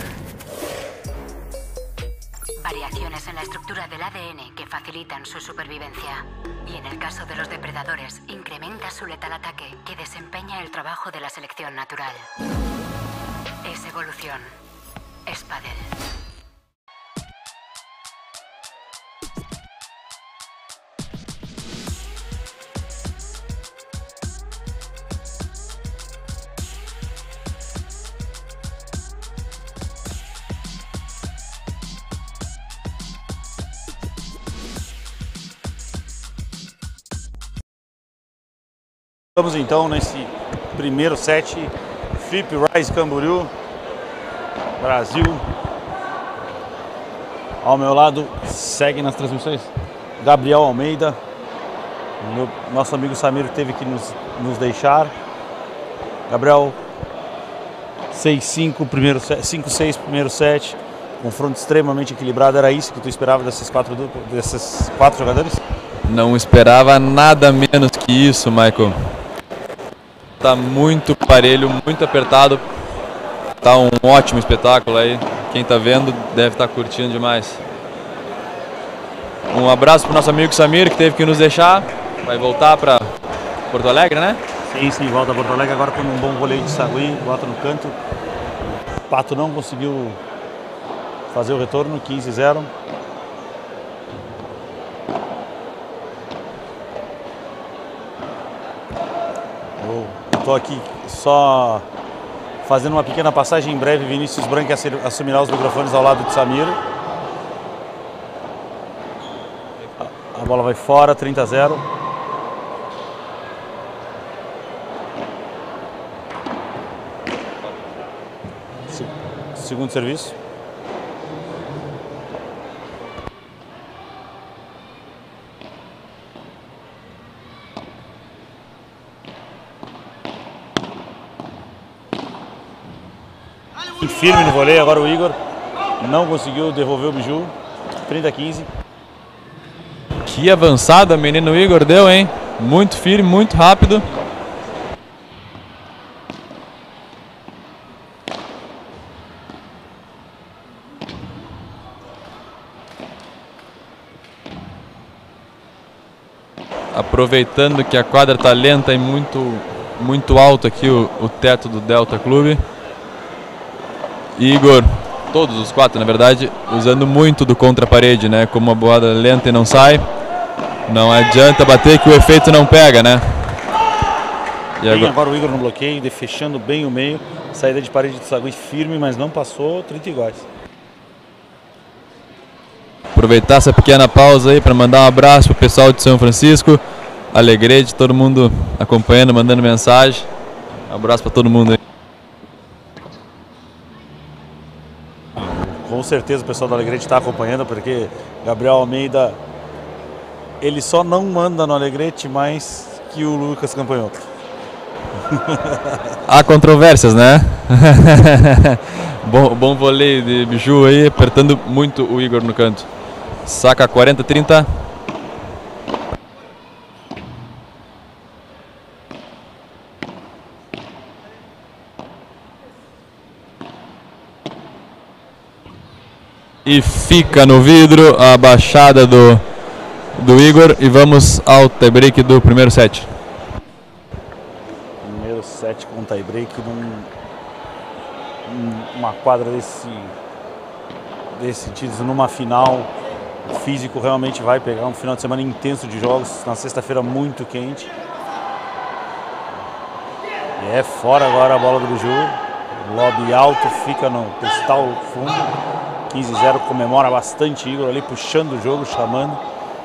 Variaciones en la estructura del ADN que facilitan su supervivencia. Y en el caso de los depredadores, incrementa su letal ataque que desempeña el trabajo de la selección natural. Es evolución. Es pádel. Estamos então nesse primeiro set, Flip Rise Camboriú, Brasil. Ao meu lado, segue nas transmissões, Gabriel Almeida. Nosso amigo Samir teve que nos deixar. Gabriel, 6-5, 5-6 primeiro set, confronto extremamente equilibrado. Era isso que tu esperava desses quatro jogadores? Não esperava nada menos que isso, Michael. Tá muito parelho, muito apertado. Tá um ótimo espetáculo aí. Quem tá vendo deve estar curtindo demais. Um abraço pro nosso amigo Samir, que teve que nos deixar. Vai voltar para Porto Alegre, né? Sim, volta a Porto Alegre agora com um bom voleio de Sagui, bota no canto. O Pato não conseguiu fazer o retorno, 15-0. Eu estou aqui só fazendo uma pequena passagem. Em breve Vinícius Branco assumirá os microfones ao lado de Samir. A bola vai fora, 30-0. Segundo serviço. Firme no voleio, agora o Igor não conseguiu devolver o biju. 30-15. Que avançada o menino Igor deu, hein? Muito firme, muito rápido. Aproveitando que a quadra está lenta e muito alto aqui o teto do Delta Clube. Igor, todos os quatro na verdade, usando muito do contra-parede, né? Como a boada lenta e não sai, não adianta bater que o efeito não pega, né? E agora o Igor no bloqueio, fechando bem o meio, saída de parede de Sagui firme, mas não passou, 30 iguais. Aproveitar essa pequena pausa aí para mandar um abraço pro pessoal de São Francisco, Alegrete, todo mundo acompanhando, mandando mensagem. Um abraço para todo mundo aí. Com certeza o pessoal do Alegrete está acompanhando, porque Gabriel Almeida, ele só não manda no Alegrete mais que o Lucas Campanhoto. Há controvérsias, né? bom voleio de biju aí, apertando muito o Igor no canto. Saca 40-30. E fica no vidro a baixada do Igor e vamos ao tie-break do primeiro set. Primeiro set com tie-break numa quadra desse sentido, numa final. O físico realmente vai pegar um final de semana intenso de jogos, na sexta-feira muito quente. E é fora agora a bola do biju. Lobby alto, fica no cristal fundo. 15-0, comemora bastante Igor ali, puxando o jogo, chamando.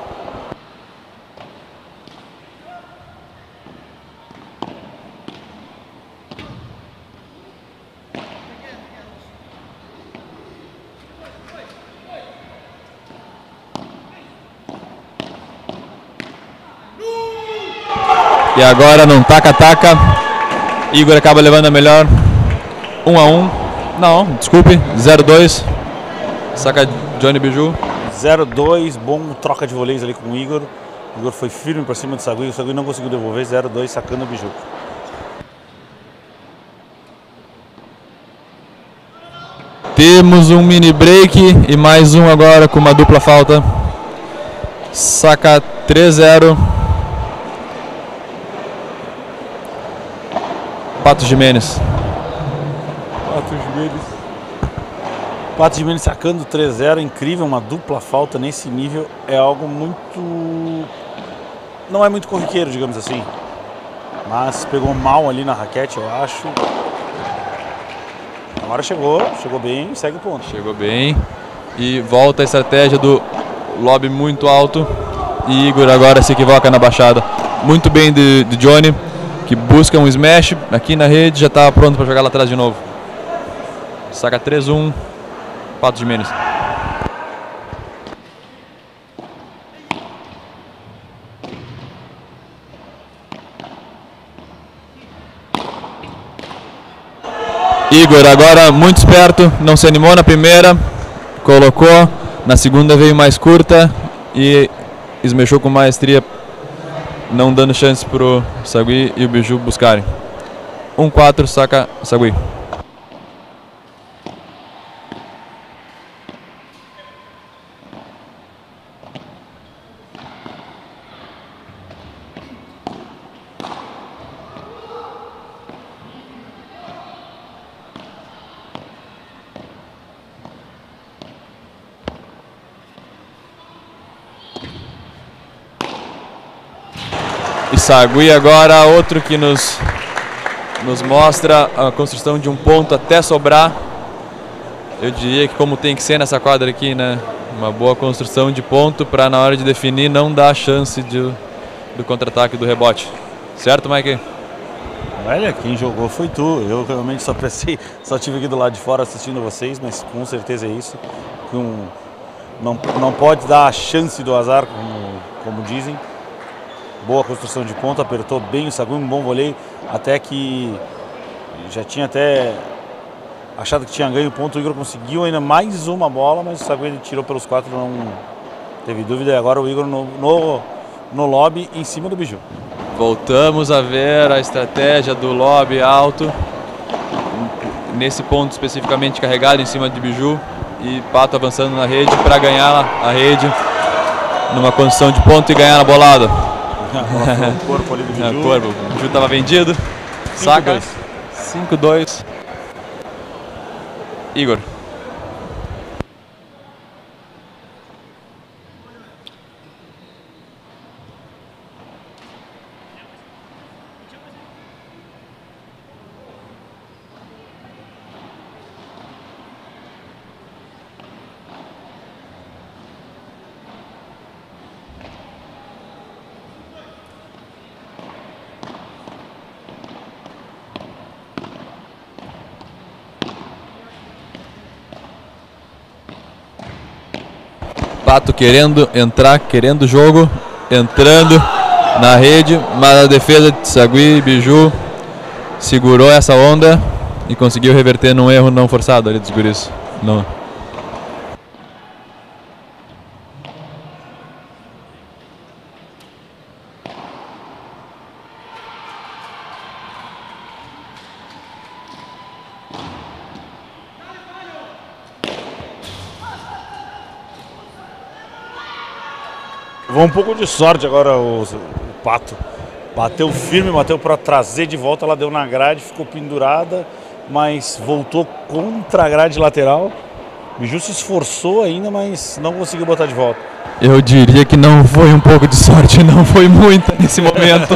E agora num taca-taca, Igor acaba levando a melhor. 1-1. Não, desculpe, 0-2. Saca Johnny Biju. 0-2, bom troca de voleios ali com o Igor. O Igor foi firme para cima do Sagui, o Sagui não conseguiu devolver, 0-2, sacando o Biju. Temos um mini break e mais um agora com uma dupla falta. Saca 3-0. Pato Jimenez. Pato Jimenez sacando 3-0, incrível, uma dupla falta nesse nível é algo muito... não é muito corriqueiro, digamos assim. Mas pegou mal ali na raquete, eu acho. Agora chegou bem, segue o ponto. Chegou bem e volta a estratégia do lobby muito alto. E Igor agora se equivoca na baixada. Muito bem de Johnny, que busca um smash aqui na rede, já está pronto para jogar lá atrás de novo. Saca 3-1, Pato Jimenez. Igor agora muito esperto, não se animou na primeira, colocou, na segunda veio mais curta e esmechou com maestria, não dando chance pro Sagui e o Biju buscarem. 1-4, saca Sagui. E Sagui agora, outro que nos mostra a construção de um ponto até sobrar. Eu diria que como tem que ser nessa quadra aqui, né? Uma boa construção de ponto para na hora de definir não dar a chance do contra-ataque do rebote. Certo, Mike? Olha, quem jogou foi tu. Eu realmente só estive aqui do lado de fora assistindo vocês, mas com certeza é isso. Não pode dar a chance do azar, como dizem. Boa construção de ponto, apertou bem o Sagui, um bom voleio, até que já tinha até achado que tinha ganho o ponto. O Igor conseguiu ainda mais uma bola, mas o Sagui ele tirou pelos 4, não teve dúvida. E agora o Igor no lobby em cima do Biju. Voltamos a ver a estratégia do lobby alto, nesse ponto especificamente carregado em cima de Biju, e Pato avançando na rede para ganhar a rede numa condição de ponto e ganhar na bolada. O corpo ali do Biju. O Biju estava vendido. Saca. 5-2. Igor. Pato querendo entrar, querendo o jogo, entrando na rede, mas a defesa de Sagui e Biju segurou essa onda e conseguiu reverter num erro não forçado ali dos guris. Não. Levou um pouco de sorte agora o Pato. Bateu firme, bateu para trazer de volta, ela deu na grade, ficou pendurada, mas voltou contra a grade lateral. O Biju se esforçou ainda, mas não conseguiu botar de volta. Eu diria que não foi um pouco de sorte, não foi muita nesse momento.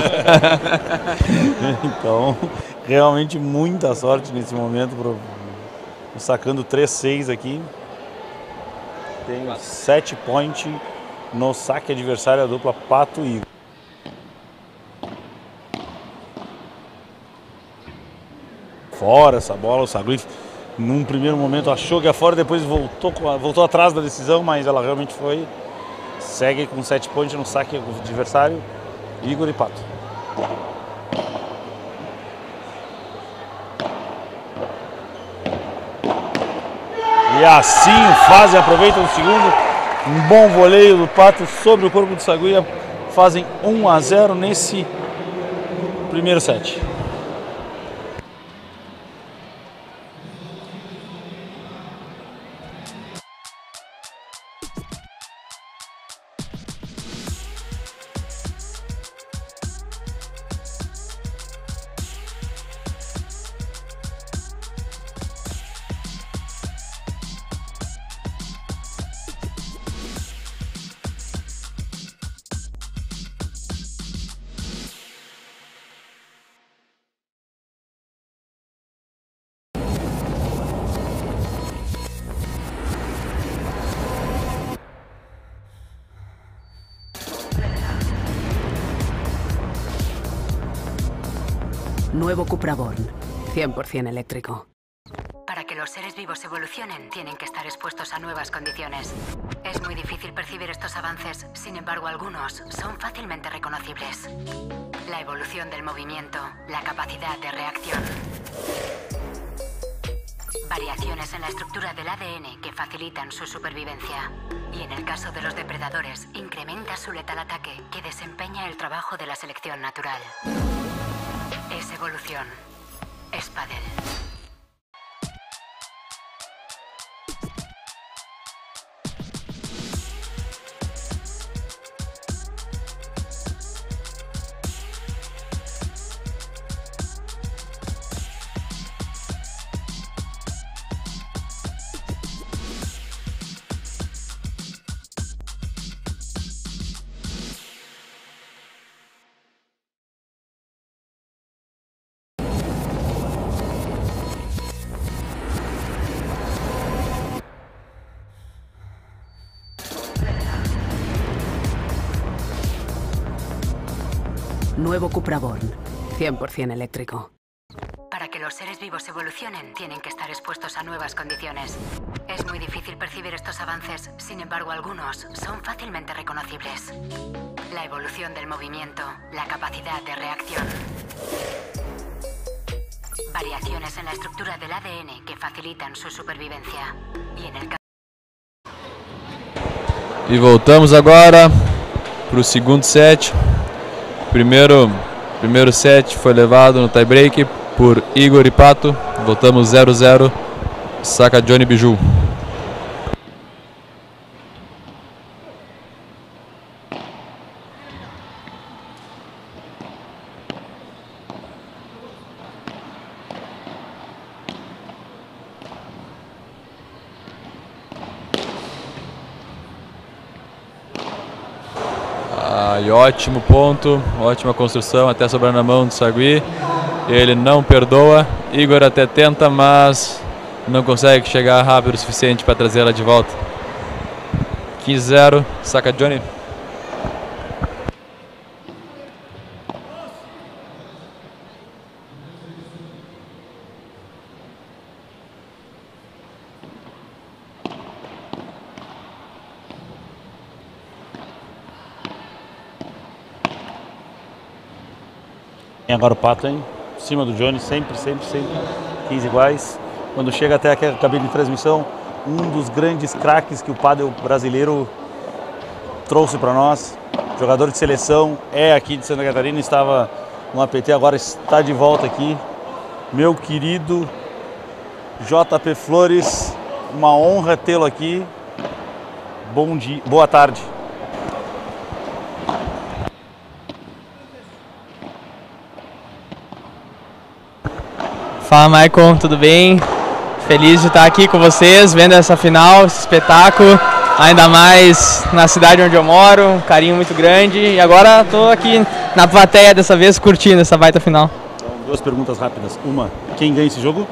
Então, realmente muita sorte nesse momento, sacando 3-6 aqui. Tem 7 point no saque adversário, a dupla Pato e Igor. Fora essa bola, o Sagui num primeiro momento achou que ia fora, depois voltou atrás da decisão, mas ela realmente foi. Segue com 7 pontos no saque adversário, Igor e Pato. E assim fazem, aproveitam o segundo. Um bom voleio do Pato sobre o corpo do Sagui, fazem 1-0 nesse primeiro set. Nuevo Cupra Born, 100% eléctrico. Para que los seres vivos evolucionen, tienen que estar expuestos a nuevas condiciones. Es muy difícil percibir estos avances, sin embargo algunos son fácilmente reconocibles. La evolución del movimiento, la capacidad de reacción. Variaciones en la estructura del ADN que facilitan su supervivencia. Y en el caso de los depredadores, incrementa su letal ataque que desempeña el trabajo de la selección natural. Es evolución. Es pádel. Nuevo Cupraborn, 100% eléctrico. Para que los seres vivos evolucionen, tienen que estar expuestos a nuevas condiciones. Es muy difícil percibir estos avances, sin embargo algunos son fácilmente reconocibles. La evolución del movimiento, la capacidad de reacción. Variaciones en la estructura del ADN que facilitan su supervivencia. Y en el caso... E voltamos agora para o segundo set. Primeiro set foi levado no tie-break por Igor e Pato. Voltamos 0-0. Saca Johnny Biju. E ótimo ponto, ótima construção, até sobrar na mão do Sagui. Ele não perdoa. Igor até tenta, mas não consegue chegar rápido o suficiente para trazer ela de volta. 15-0, saca Johnny. Agora o Pato, hein? Em cima do Johnny, sempre. 15 iguais. Quando chega até aquela cabine de transmissão, um dos grandes craques que o pádel brasileiro trouxe para nós. Jogador de seleção, é aqui de Santa Catarina, estava no APT, agora está de volta aqui. Meu querido JP Flores, uma honra tê-lo aqui. Bom dia, boa tarde. Fala, Michael, tudo bem? Feliz de estar aqui com vocês, vendo essa final, esse espetáculo, ainda mais na cidade onde eu moro, um carinho muito grande. E agora estou aqui na plateia dessa vez, curtindo essa baita final. Então, duas perguntas rápidas. Uma, quem ganha esse jogo?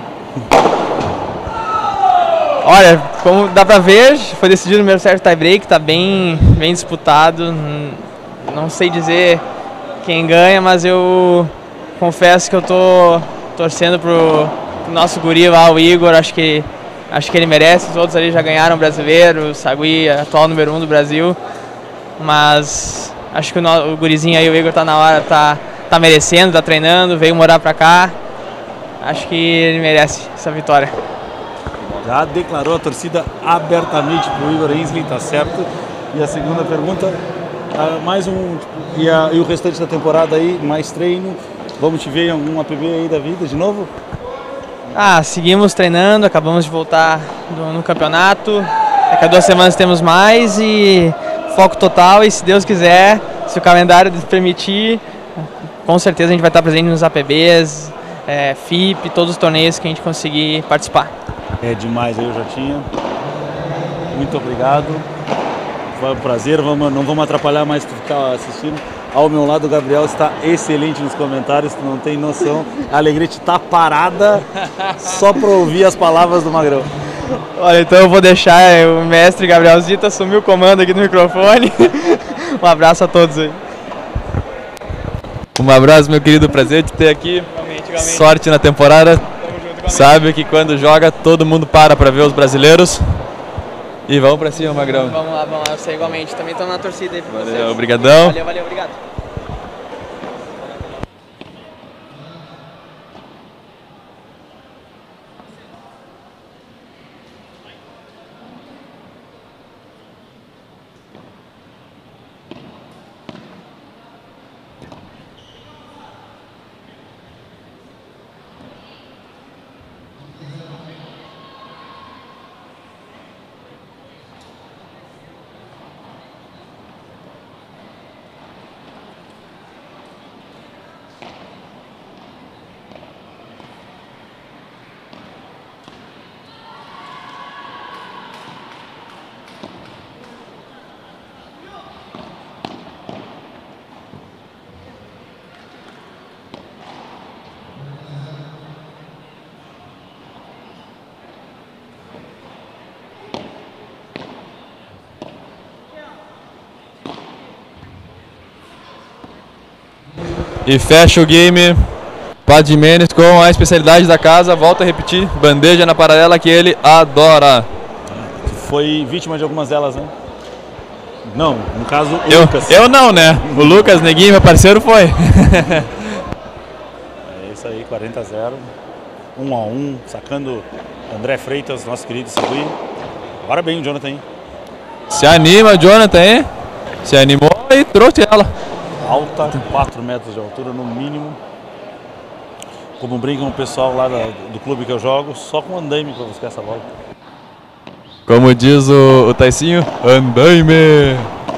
Olha, como dá pra ver, foi decidido no meu certo tie-break, tá bem disputado. Não sei dizer quem ganha, mas eu confesso que eu tô torcendo pro nosso guri lá, o Igor. Acho que ele merece. Os outros ali já ganharam o brasileiro, o Sagui, atual número 1 do Brasil. Mas acho que o gurizinho aí, o Igor, tá na hora, tá merecendo, tá treinando, veio morar pra cá. Acho que ele merece essa vitória. Já declarou a torcida abertamente pro Igor Hensley, tá certo. E a segunda pergunta, mais um, e o restante da temporada aí, mais treino. Vamos te ver em algum APB aí da vida de novo? Seguimos treinando, acabamos de voltar no campeonato. Daqui a 2 semanas temos mais e foco total. E se Deus quiser, se o calendário permitir, com certeza a gente vai estar presente nos APBs, FIP, todos os torneios que a gente conseguir participar. É demais aí, eu já tinha. Muito obrigado. Foi um prazer, não vamos atrapalhar mais tu ficar assistindo. Ao meu lado o Gabriel está excelente nos comentários, tu não tem noção. A Alegrete está parada só para ouvir as palavras do Magrão. Olha, então eu vou deixar o mestre Gabriel Zita assumir o comando aqui no microfone. Um abraço a todos aí. Um abraço, meu querido, prazer de ter aqui. Igualmente. Sorte na temporada. Sabe que quando joga todo mundo para ver os brasileiros. E vamos pra cima, Magrão. Vamos lá, você igualmente. Também estamos na torcida aí pra vocês. Valeu, obrigadão. Valeu, obrigado. E fecha o game. Padre Jimenez com a especialidade da casa. Volta a repetir. Bandeja na paralela que ele adora. Foi vítima de algumas delas, né? Não, no caso o Lucas. Eu não, né? O Lucas, neguinho, meu parceiro, foi. É isso aí, 40-0. 1-1, sacando André Freitas, nosso querido Segui. Agora bem o Jonathan, hein? Se anima, Jonathan, hein? Se animou e trouxe ela. Alta, 4 metros de altura no mínimo. Como brincam o pessoal lá do clube que eu jogo, só com andaime para buscar essa bola. Como diz o Taicinho, andaime.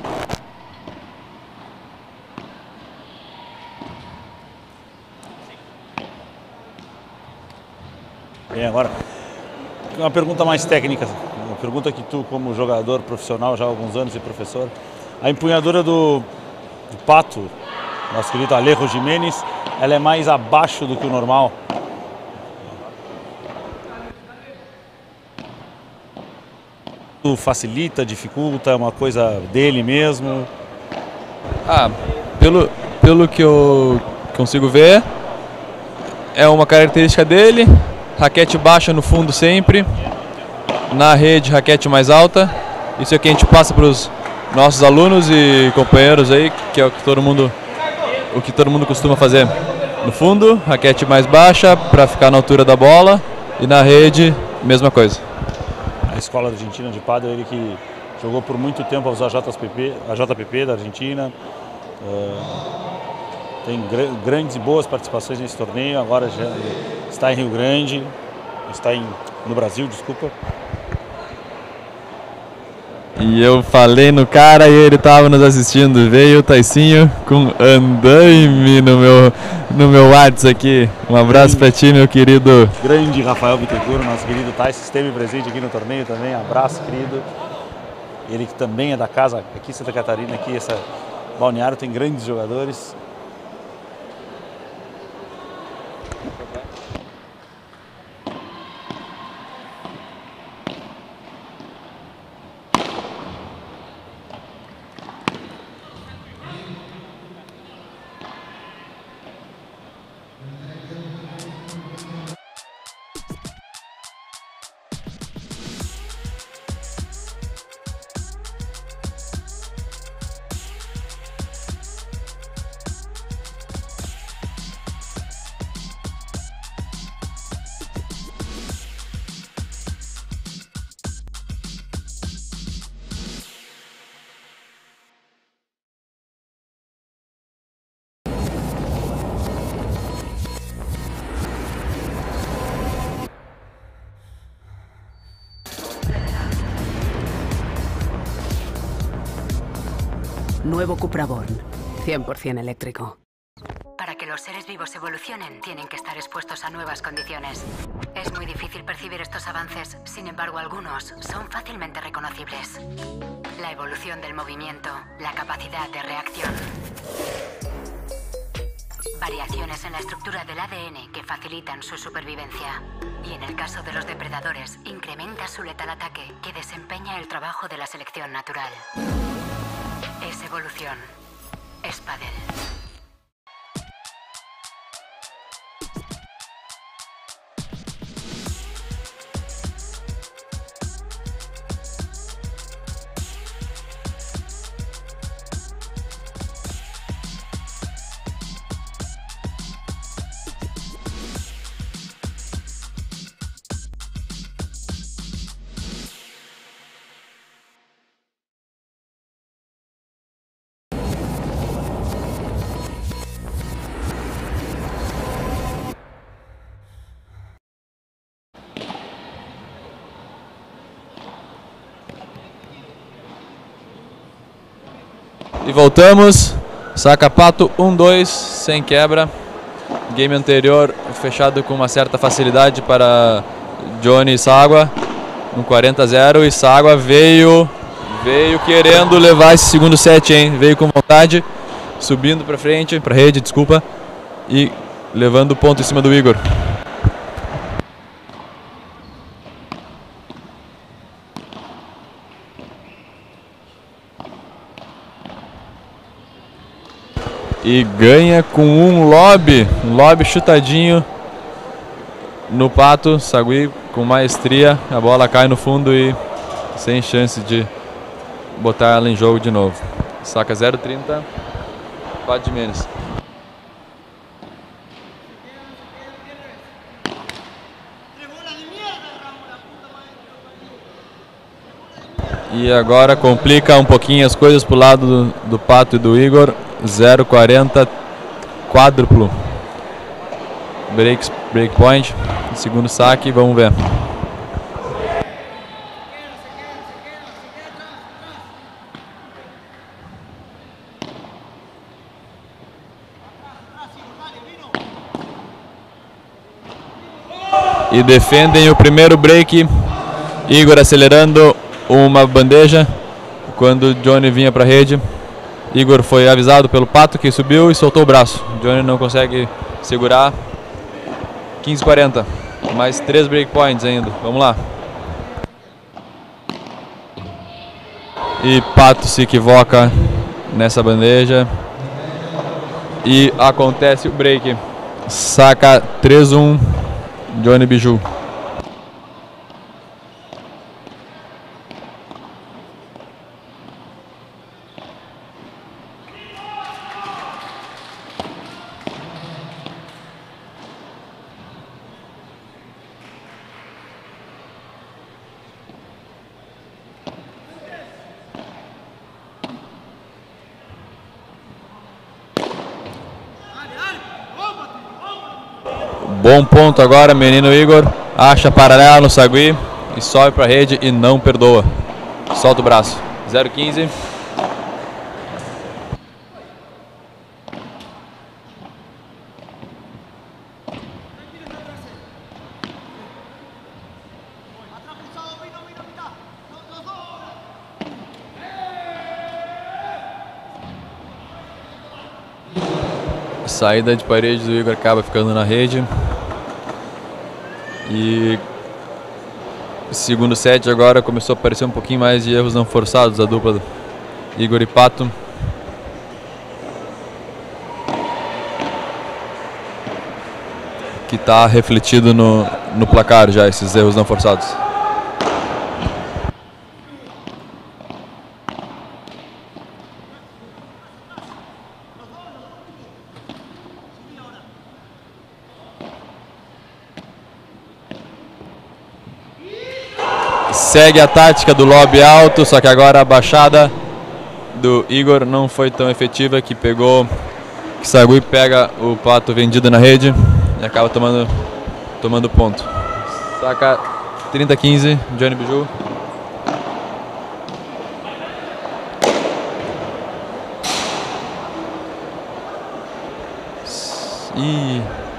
Bem, agora, uma pergunta mais técnica, uma pergunta que tu, como jogador profissional já há alguns anos e professor, a empunhadura do Pato, nosso querido Alejo Jimenez, ela é mais abaixo do que o normal? Facilita, dificulta, é uma coisa dele mesmo? Pelo que eu consigo ver, é uma característica dele. Raquete baixa no fundo sempre, na rede raquete mais alta. Isso é o que a gente passa para os nossos alunos e companheiros aí, que é o que todo mundo costuma fazer. No fundo, raquete mais baixa para ficar na altura da bola, e na rede, mesma coisa. A escola argentina de pádel, ele que jogou por muito tempo a JPP da Argentina, tem grandes e boas participações nesse torneio, agora já está em Rio Grande, no Brasil, desculpa. E eu falei no cara e ele estava nos assistindo. Veio o Taicinho com andaime no meu WhatsApp aqui. Um abraço para ti, meu querido. Grande Rafael Bittencourt, nosso querido Taic, esteve presente aqui no torneio também. Abraço, querido. Ele que também é da casa aqui em Santa Catarina, aqui essa Balneário tem grandes jogadores. Nuevo Cupra Born, 100% eléctrico. Para que los seres vivos evolucionen, tienen que estar expuestos a nuevas condiciones. Es muy difícil percibir estos avances, sin embargo, algunos son fácilmente reconocibles. La evolución del movimiento, la capacidad de reacción. Variaciones en la estructura del ADN que facilitan su supervivencia. Y en el caso de los depredadores, incrementa su letal ataque, que desempeña el trabajo de la selección natural. Es evolución. Es pádel. E voltamos, saca pato 1-2, sem quebra. Game anterior fechado com uma certa facilidade para Johnny e Ságua, no 40-0, e Ságua veio querendo levar esse segundo set, hein? Veio com vontade, subindo para frente, para rede, desculpa, e levando o ponto em cima do Igor. E ganha com um lob chutadinho no Pato. Sagui com maestria, a bola cai no fundo e sem chance de botar ela em jogo de novo. Saca 0,30, 4 de menos. E agora complica um pouquinho as coisas pro lado do Pato e do Igor. 0,40, quádruplo. Break point, segundo saque, vamos ver. E defendem o primeiro break. Igor acelerando uma bandeja quando Johnny vinha para a rede. Igor foi avisado pelo Pato, que subiu e soltou o braço. Johnny não consegue segurar. 15,40. Mais 3 breakpoints ainda. Vamos lá. E Pato se equivoca nessa bandeja. E acontece o break. Saca 3-1. Johnny Biju. Bom ponto agora, menino Igor. Acha paralela no Sagui e sobe para a rede e não perdoa. Solta o braço. 0,15. Saída de parede do Igor acaba ficando na rede. E segundo set agora começou a aparecer um pouquinho mais de erros não forçados da dupla Igor e Pato. Que está refletido no placar já, esses erros não forçados. Segue a tática do lob alto, só que agora a baixada do Igor não foi tão efetiva, que Sagui pega o Pato vendido na rede e acaba tomando ponto. Saca 30-15, Johnny Biju. E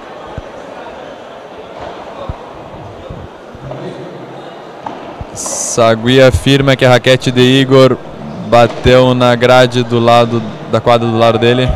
Sagui afirma que a raquete de Igor bateu na grade do lado da quadra do lado dele.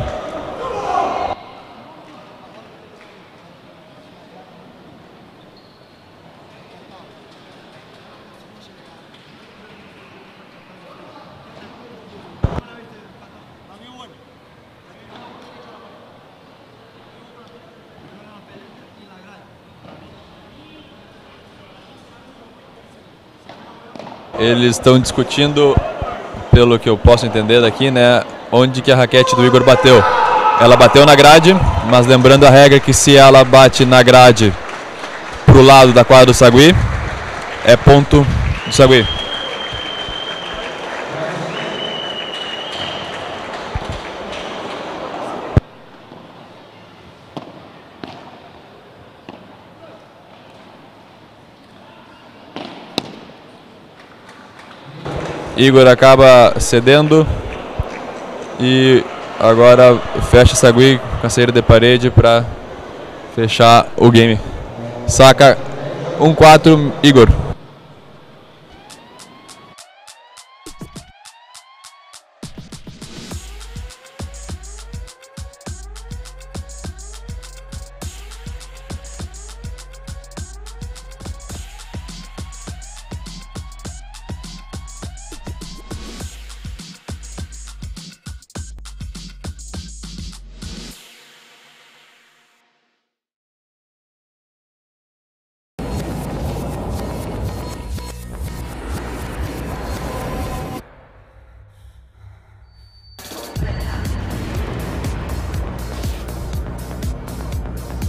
Eles estão discutindo, pelo que eu posso entender daqui, né, onde que a raquete do Igor bateu. Ela bateu na grade, mas lembrando a regra que se ela bate na grade pro lado da quadra do Sagui, é ponto do Sagui. Igor acaba cedendo e agora fecha Sagui com a saída de parede para fechar o game. Saca 1-4, Igor.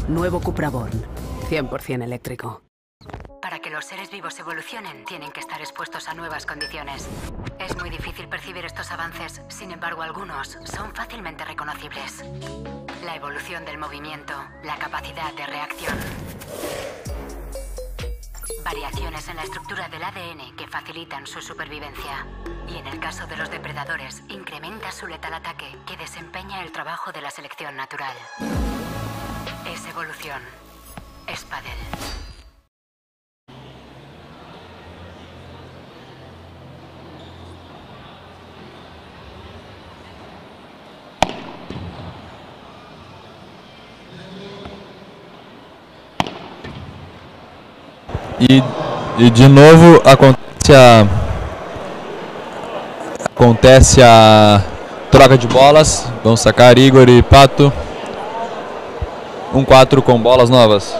Nuevo Cupra Born. 100% eléctrico. Para que los seres vivos evolucionen, tienen que estar expuestos a nuevas condiciones. Es muy difícil percibir estos avances, sin embargo, algunos son fácilmente reconocibles. La evolución del movimiento, la capacidad de reacción. Variaciones en la estructura del ADN que facilitan su supervivencia. Y en el caso de los depredadores, incrementa su letal ataque que desempeña el trabajo de la selección natural. Es evolución. Es pádel. E de novo acontece a troca de bolas. Vão sacar Igor e Pato. 1-4 com bolas novas.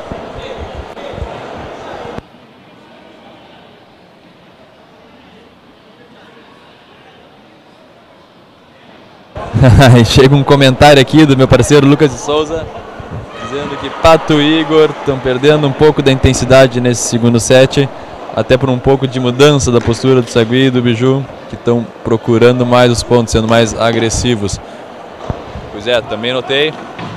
Chega um comentário aqui do meu parceiro Lucas de Souza, dizendo que Pato e Igor estão perdendo um pouco da intensidade nesse segundo set, até por um pouco de mudança da postura do Sagui e do Biju, que estão procurando mais os pontos, sendo mais agressivos. Pois é, também notei.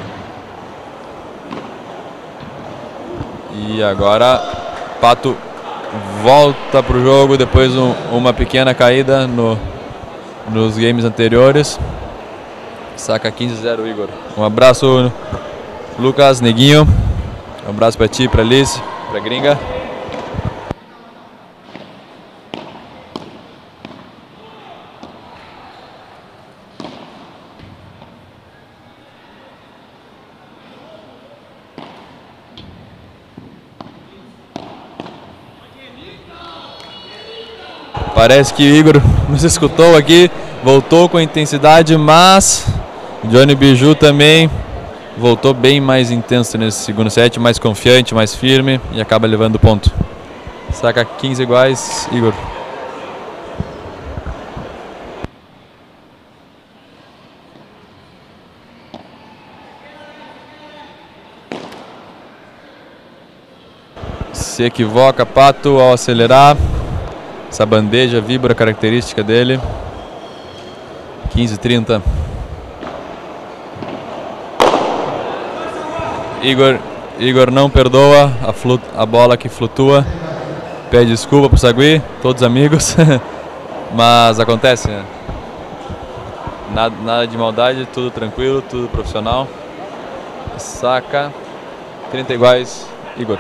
E agora Pato volta para o jogo depois uma pequena caída nos games anteriores. Saca 15-0 Igor. Um abraço, Lucas, Neguinho. Um abraço pra ti, pra Liz, pra Gringa. Parece que o Igor nos escutou aqui, voltou com intensidade, mas Johnny Biju também voltou bem mais intenso nesse segundo set, mais confiante, mais firme e acaba levando o ponto. Saca 15 iguais, Igor. Se equivoca Pato ao acelerar. Essa bandeja vibra, característica dele. 15-30. Igor não perdoa a bola que flutua. Pede desculpa pro Sagui, todos amigos. Mas acontece, né? Nada de maldade, tudo tranquilo, tudo profissional. Saca 30 iguais, Igor.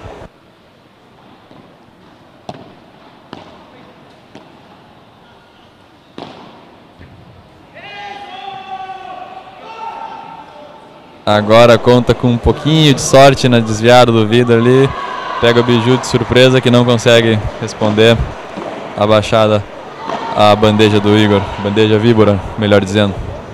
Agora conta com um pouquinho de sorte na desviada do vidro ali. Pega o Biju de surpresa que não consegue responder a baixada, a bandeja do Igor. Bandeja víbora, melhor dizendo.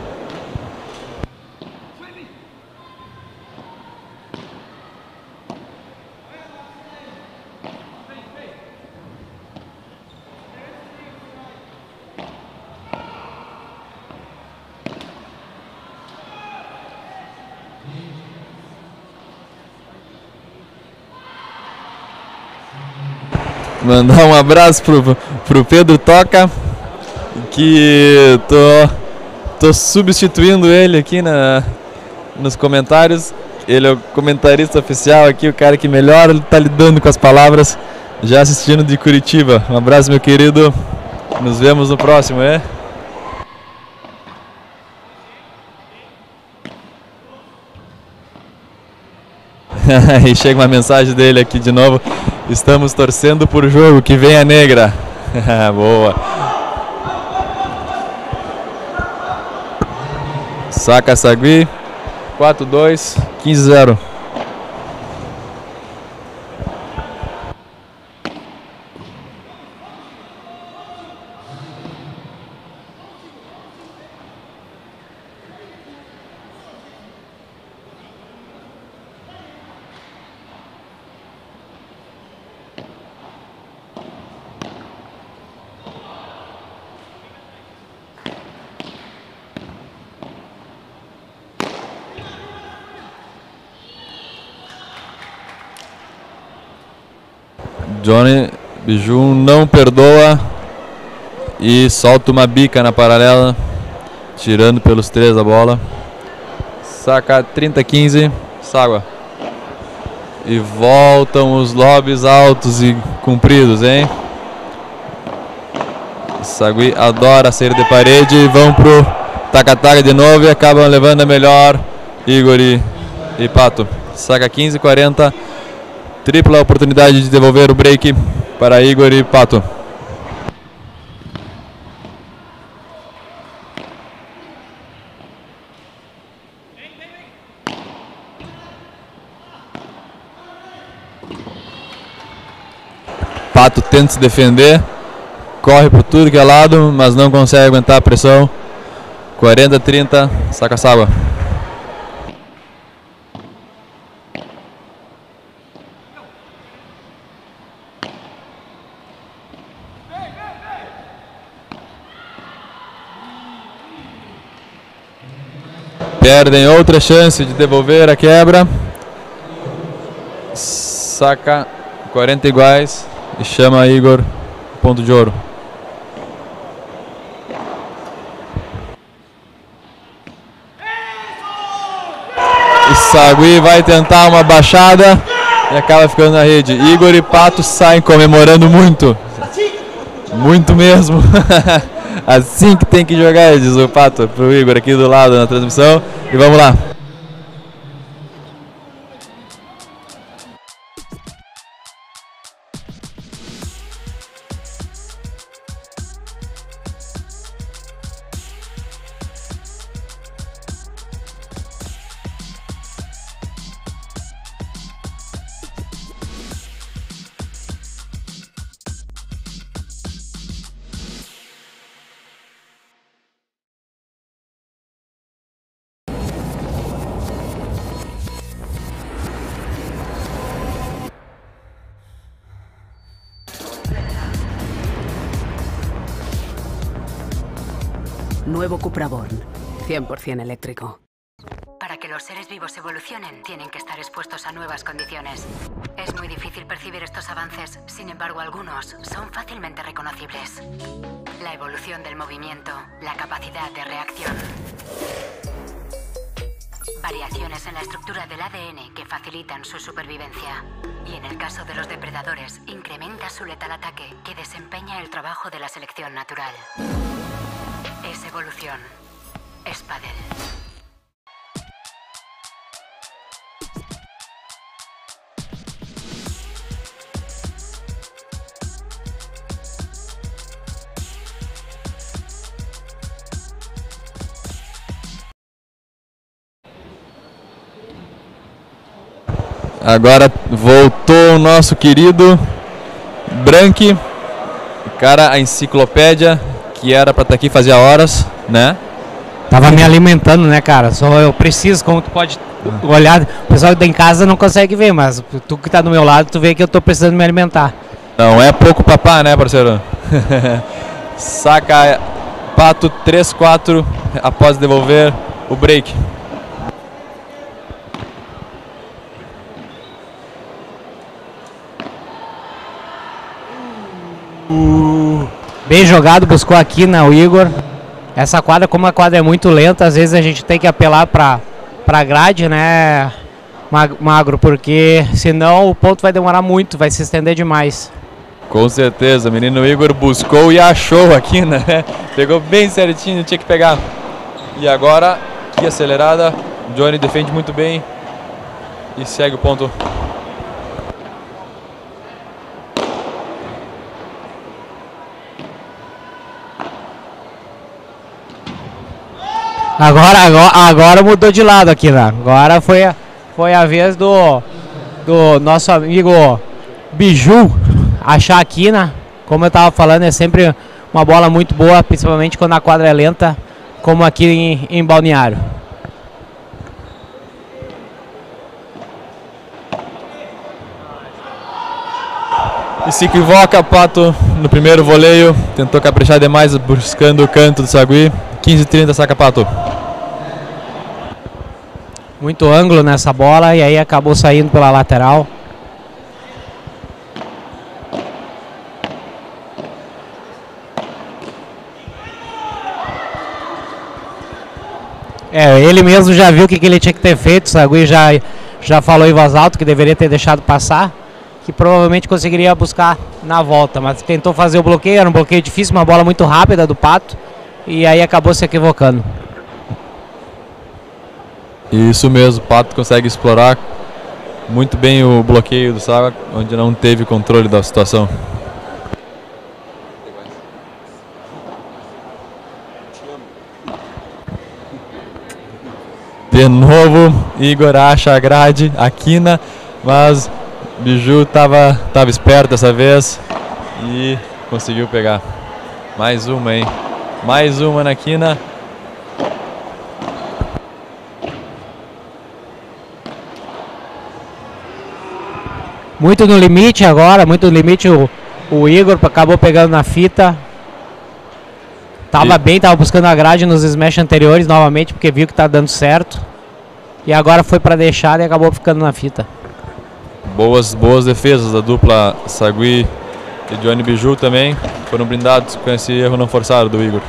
Mandar um abraço pro Pedro Toca, que tô substituindo ele aqui nos comentários. Ele é o comentarista oficial aqui, o cara que melhor tá lidando com as palavras, já assistindo de Curitiba. Um abraço, meu querido. Nos vemos no próximo, é? E chega uma mensagem dele aqui de novo. Estamos torcendo por jogo, que venha negra. Boa. Saca Sagui. 4-2, 15-0. Johnny Biju não perdoa e solta uma bica na paralela, tirando pelos 3 a bola. Saca 30-15, Sagua. E voltam os lobbies altos e compridos, hein? Sagui adora sair de parede, vão pro taca-taca de novo e acabam levando a melhor Igor e Pato. Saca 15-40, tripla oportunidade de devolver o break para Igor e Pato. Pato tenta se defender, corre por tudo que é lado, mas não consegue aguentar a pressão. 40-30, saca Sagua. Perdem outra chance de devolver a quebra. Saca 40 iguais e chama Igor, ponto de ouro. E Sagui vai tentar uma baixada e acaba ficando na rede. Igor e Pato saem comemorando muito. Muito mesmo. Assim que tem que jogar, diz o Pato pro Igor aqui do lado na transmissão. E vamos lá. Nuevo Cupra Born, 100% eléctrico. Para que los seres vivos evolucionen, tienen que estar expuestos a nuevas condiciones. Es muy difícil percibir estos avances, sin embargo algunos son fácilmente reconocibles. La evolución del movimiento, la capacidad de reacción. Variaciones en la estructura del ADN que facilitan su supervivencia. Y en el caso de los depredadores, incrementa su letal ataque, que desempeña el trabajo de la selección natural. Es evolución. Es pádel. Agora voltou o nosso querido Branque, cara, a enciclopédia que era pra estar aqui fazia horas, né? Tava me alimentando, né, cara? Só eu preciso, como tu pode olhar, o pessoal que tá em casa não consegue ver, mas tu que tá do meu lado, tu vê que eu tô precisando me alimentar. Não é pouco papá, né, parceiro? Saca Pato 3-4 após devolver o break. Bem jogado, buscou aqui na Igor. Essa quadra, como a quadra é muito lenta, às vezes a gente tem que apelar pra grade, né, Magro, porque senão o ponto vai demorar muito, vai se estender demais. Com certeza, o menino Igor buscou e achou aqui, né? Pegou bem certinho, tinha que pegar. E agora, que acelerada, Johnny defende muito bem e segue o ponto. Agora mudou de lado aqui, né? Agora foi a vez do nosso amigo Biju achar aqui, né? Como eu tava falando, é sempre uma bola muito boa, principalmente quando a quadra é lenta, como aqui em Balneário. E se equivoca, Pato no primeiro voleio, tentou caprichar demais buscando o canto do Sagui. 15-30, saca Pato. Muito ângulo nessa bola e aí acabou saindo pela lateral. Ele mesmo já viu o que ele tinha que ter feito. O Sagui já falou em voz alta que deveria ter deixado passar, que provavelmente conseguiria buscar na volta, mas tentou fazer o bloqueio, era um bloqueio difícil, uma bola muito rápida do Pato, e aí acabou se equivocando. Isso mesmo, o Pato consegue explorar muito bem o bloqueio do Sagua, onde não teve controle da situação. De novo, Igor acha a grade, a quina, mas Biju estava esperto dessa vez e conseguiu pegar. Mais uma, hein? Mais uma na quina. Muito no limite agora, muito no limite. O Igor acabou pegando na fita. Tava bem, tava buscando a grade nos smash anteriores novamente, porque viu que tá dando certo. E agora foi para deixar e acabou ficando na fita. Boas defesas da dupla Sagui e Johnny Biju também. Foram blindados com esse erro não forçado do Igor.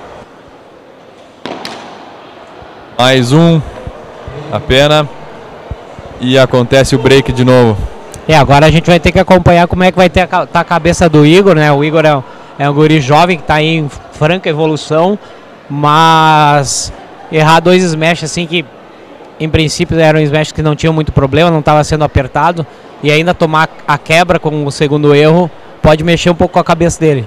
Mais um. A pena. E acontece o break de novo. Agora a gente vai ter que acompanhar como é que vai ter a cabeça do Igor, né? O Igor é um guri jovem que está em franca evolução, mas errar 2 smash assim que em princípio eram smash que não tinham muito problema, não estava sendo apertado, e ainda tomar a quebra com o segundo erro pode mexer um pouco com a cabeça dele.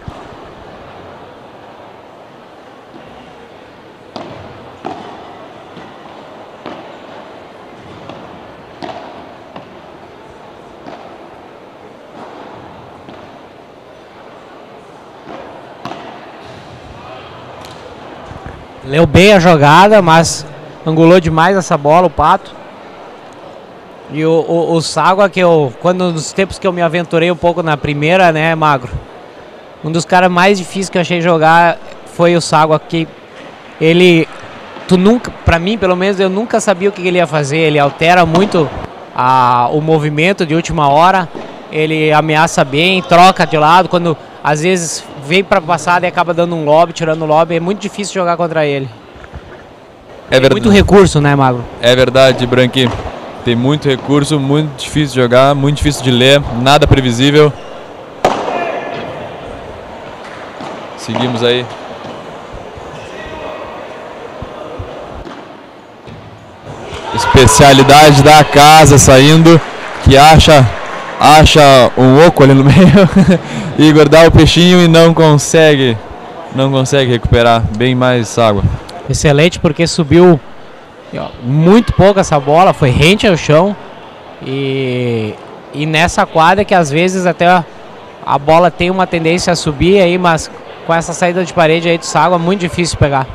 Leu bem a jogada, mas angulou demais essa bola, o Pato. E o Sagua, que quando nos tempos que eu me aventurei um pouco na primeira, né, Magro? Um dos caras mais difíceis que eu achei jogar foi o Sagua, que ele... pra mim, pelo menos, eu nunca sabia o que ele ia fazer. Ele altera muito o movimento de última hora. Ele ameaça bem, troca de lado, quando... Às vezes vem para passada e acaba dando um lobby, tirando o lobby. É muito difícil jogar contra ele. É verdade. Muito recurso, né, Magro? É verdade, Branqui. Tem muito recurso, muito difícil de jogar, muito difícil de ler, nada previsível. Seguimos aí. Especialidade da casa saindo, que acha um oco ali no meio. Igor dá o peixinho e não consegue recuperar. Bem mais água. Excelente, porque subiu muito pouco essa bola, foi rente ao chão. E nessa quadra que às vezes até a bola tem uma tendência a subir aí, mas com essa saída de parede aí do Sagua é muito difícil pegar.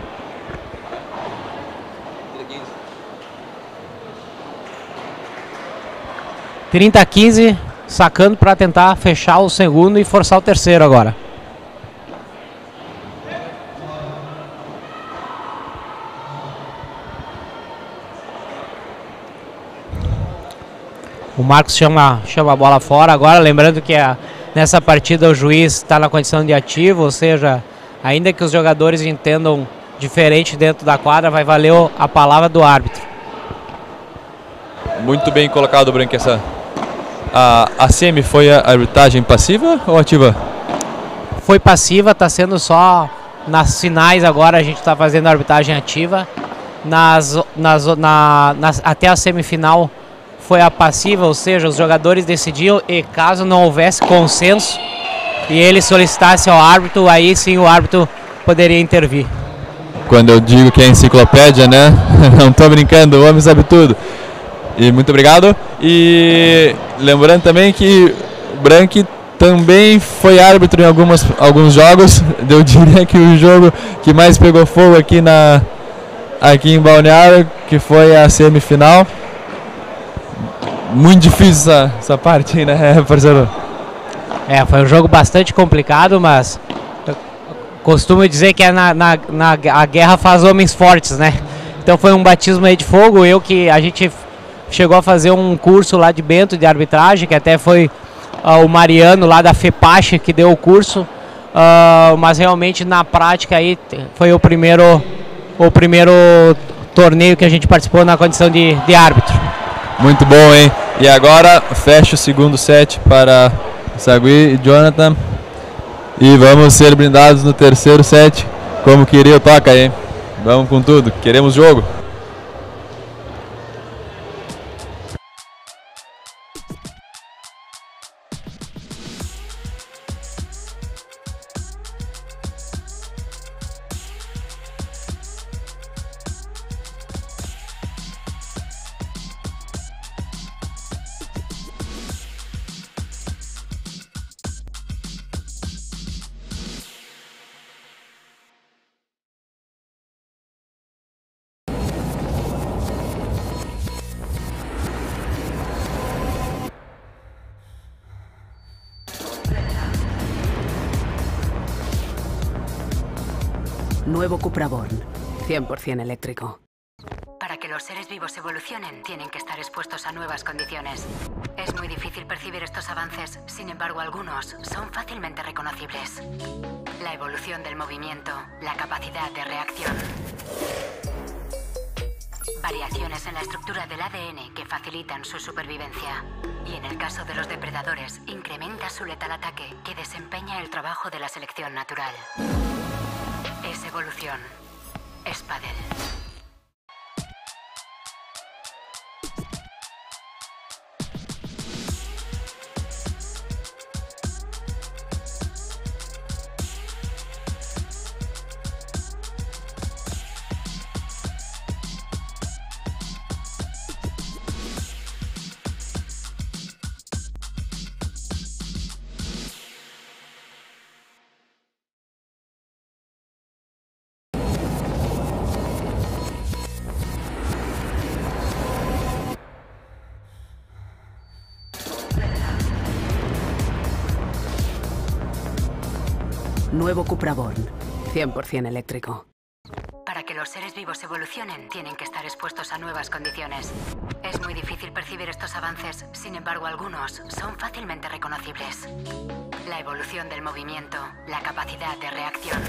(30-15), sacando para tentar fechar o segundo e forçar o terceiro agora. O Marcos chama a bola fora agora, lembrando que nessa partida o juiz está na condição de ativo, ou seja, ainda que os jogadores entendam diferente dentro da quadra, vai valer a palavra do árbitro. Muito bem colocado, Branco. A semi foi a arbitragem passiva ou ativa? Foi passiva, está sendo só nas finais agora, a gente está fazendo a arbitragem ativa. Até a semifinal foi a passiva, ou seja, os jogadores decidiam e caso não houvesse consenso e ele solicitasse ao árbitro, aí sim o árbitro poderia intervir. Quando eu digo que é enciclopédia, né? Não estou brincando, o homem sabe tudo. E muito obrigado. E lembrando também que o Branqui também foi árbitro em alguns jogos. Eu diria que o jogo que mais pegou fogo aqui em Balneário, que foi a semifinal. Muito difícil essa parte, né, parceiro? Foi um jogo bastante complicado, mas eu costumo dizer que a guerra faz homens fortes, né? Então foi um batismo aí de fogo. A gente chegou a fazer um curso lá de Bento de arbitragem, que até foi o Mariano lá da FEPACHE que deu o curso, mas realmente na prática aí foi o primeiro torneio que a gente participou na condição de árbitro. Muito bom, hein? E agora fecha o segundo set para Sagui e Jonathan. E vamos ser brindados no terceiro set, como queria o Toca, hein? Vamos com tudo, queremos jogo. Nuevo Cupra Born, 100% eléctrico. Para que los seres vivos evolucionen, tienen que estar expuestos a nuevas condiciones. Es muy difícil percibir estos avances, sin embargo algunos son fácilmente reconocibles. La evolución del movimiento, la capacidad de reacción. Variaciones en la estructura del ADN que facilitan su supervivencia. Y en el caso de los depredadores, incrementa su letal ataque que desempeña el trabajo de la selección natural. Es evolución. Es pádel. Nuevo Cupra Born, 100% eléctrico. Para que los seres vivos evolucionen, tienen que estar expuestos a nuevas condiciones. Es muy difícil percibir estos avances, sin embargo algunos son fácilmente reconocibles. La evolución del movimiento, la capacidad de reacción.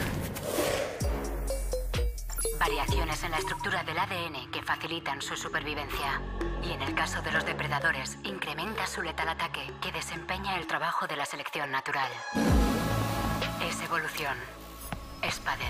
Variaciones en la estructura del ADN que facilitan su supervivencia. Y en el caso de los depredadores, incrementa su letal ataque que desempeña el trabajo de la selección natural. Es evolución. Es pádel.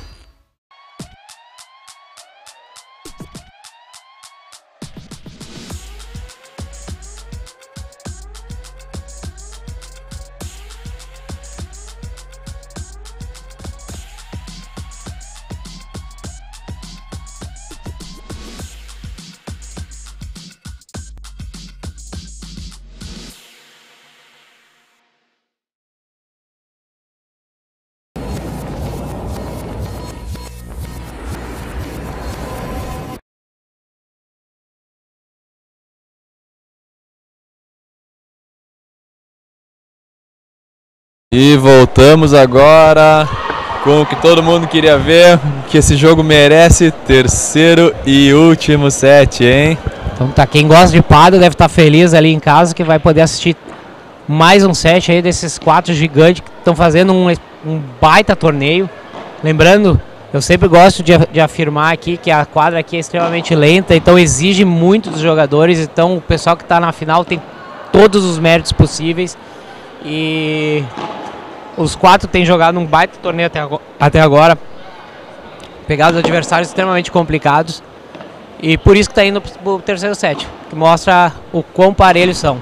E voltamos agora com o que todo mundo queria ver, que esse jogo merece, terceiro e último set, hein? Então tá, quem gosta de pádel deve estar feliz ali em casa que vai poder assistir mais um set aí desses 4 gigantes que estão fazendo um baita torneio. Lembrando, eu sempre gosto de afirmar aqui que a quadra aqui é extremamente lenta, então exige muito dos jogadores, então o pessoal que está na final tem todos os méritos possíveis. E os 4 têm jogado um baita torneio até agora, pegado adversários extremamente complicados, e por isso que está indo para o terceiro set, que mostra o quão parelhos são.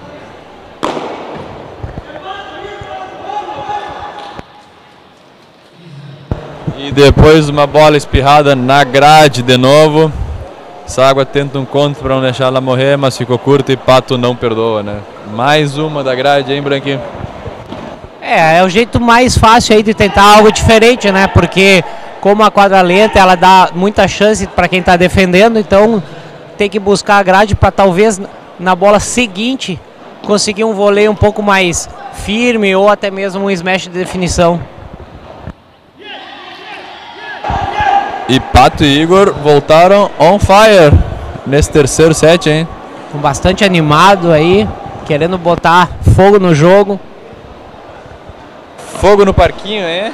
E depois uma bola espirrada na grade de novo. Ságua tenta um contra para não deixar ela morrer, mas ficou curto e Pato não perdoa, né? Mais uma da grade, hein, Branquinho? É o jeito mais fácil aí de tentar algo diferente, né? Porque como a quadra lenta, ela dá muita chance para quem está defendendo, então tem que buscar a grade para talvez na bola seguinte conseguir um voleio um pouco mais firme ou até mesmo um smash de definição. E Pato e Igor voltaram on fire nesse terceiro set, hein? Com bastante animado aí, querendo botar fogo no jogo. Fogo no parquinho, hein?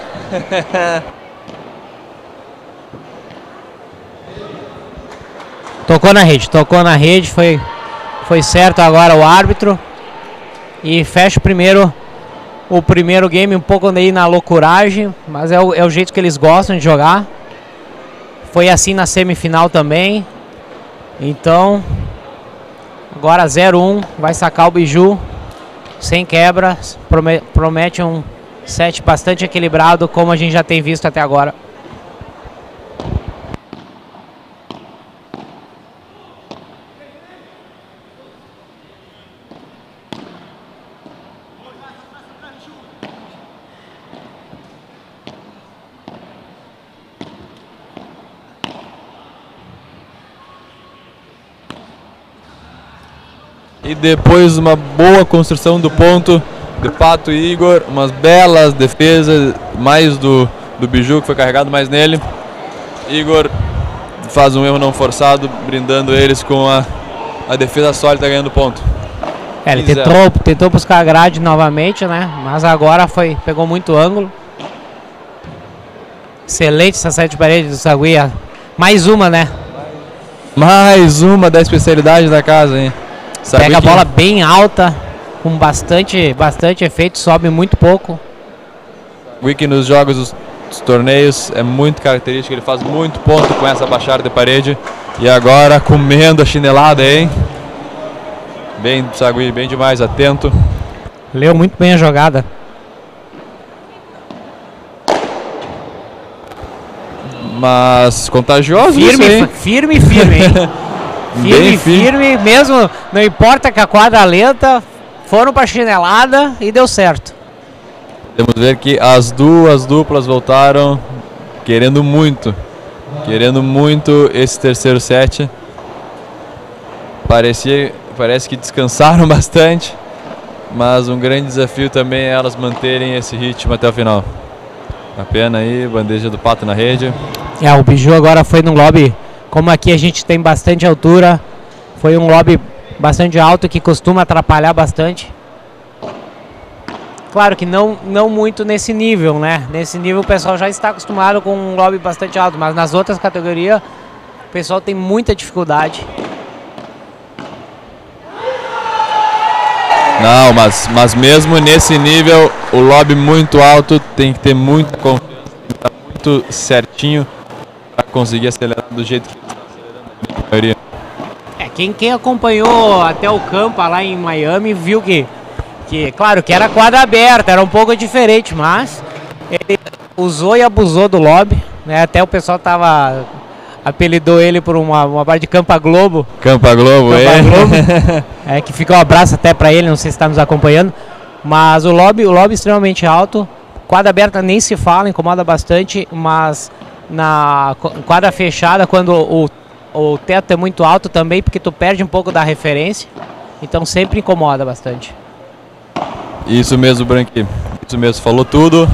Tocou na rede, foi certo agora o árbitro. E fecha o primeiro game um pouco aí na loucuragem, mas é o jeito que eles gostam de jogar. Foi assim na semifinal também. Então, agora 0-1, vai sacar o Biju sem quebra. Promete um set bastante equilibrado, como a gente já tem visto até agora. E depois uma boa construção do ponto de Pato e Igor, umas belas defesas, mais do Biju, que foi carregado mais nele. Igor faz um erro não forçado, brindando eles com a defesa sólida, ganhando ponto. Ele tentou buscar a grade novamente, né? Mas agora pegou muito ângulo. Excelente essa saída de parede do Sagui. Mais uma, né? Mais uma da especialidade da casa, hein? Pega a bola bem alta, com bastante efeito, sobe muito pouco. Wiki nos jogos dos torneios é muito característico, ele faz muito ponto com essa baixada de parede. E agora comendo a chinelada, hein? Bem, Sagui, bem demais, atento. Leu muito bem a jogada. Mas contagioso firme, isso, hein? Firme, hein? Firme, mesmo, não importa que a quadra lenta, foram pra chinelada e deu certo. Podemos ver que as duas duplas voltaram querendo muito esse terceiro set. Parece que descansaram bastante, mas um grande desafio também é elas manterem esse ritmo até o final. A pena aí, bandeja do Pato na rede. O Biju agora foi num lobby. Como aqui a gente tem bastante altura, foi um lobby bastante alto que costuma atrapalhar bastante. Claro que não muito nesse nível, né? Nesse nível o pessoal já está acostumado com um lobby bastante alto, mas nas outras categorias o pessoal tem muita dificuldade. Não, mas mesmo nesse nível, o lobby muito alto tem que ter muita confiança, tem que estar muito certinho para conseguir acelerar do jeito que está acelerando a maioria. Quem acompanhou até o campo lá em Miami viu que claro que era quadra aberta, era um pouco diferente, mas ele usou e abusou do lobby, né? Até o pessoal apelidou ele por uma parte de Campa Globo. Campa Globo. Que fica um abraço até para ele, não sei se está nos acompanhando. Mas o lobby extremamente alto. Quadra aberta nem se fala, incomoda bastante, mas na quadra fechada, quando o teto é muito alto também, porque tu perde um pouco da referência, então sempre incomoda bastante. Isso mesmo, Branqui. Isso mesmo, falou tudo.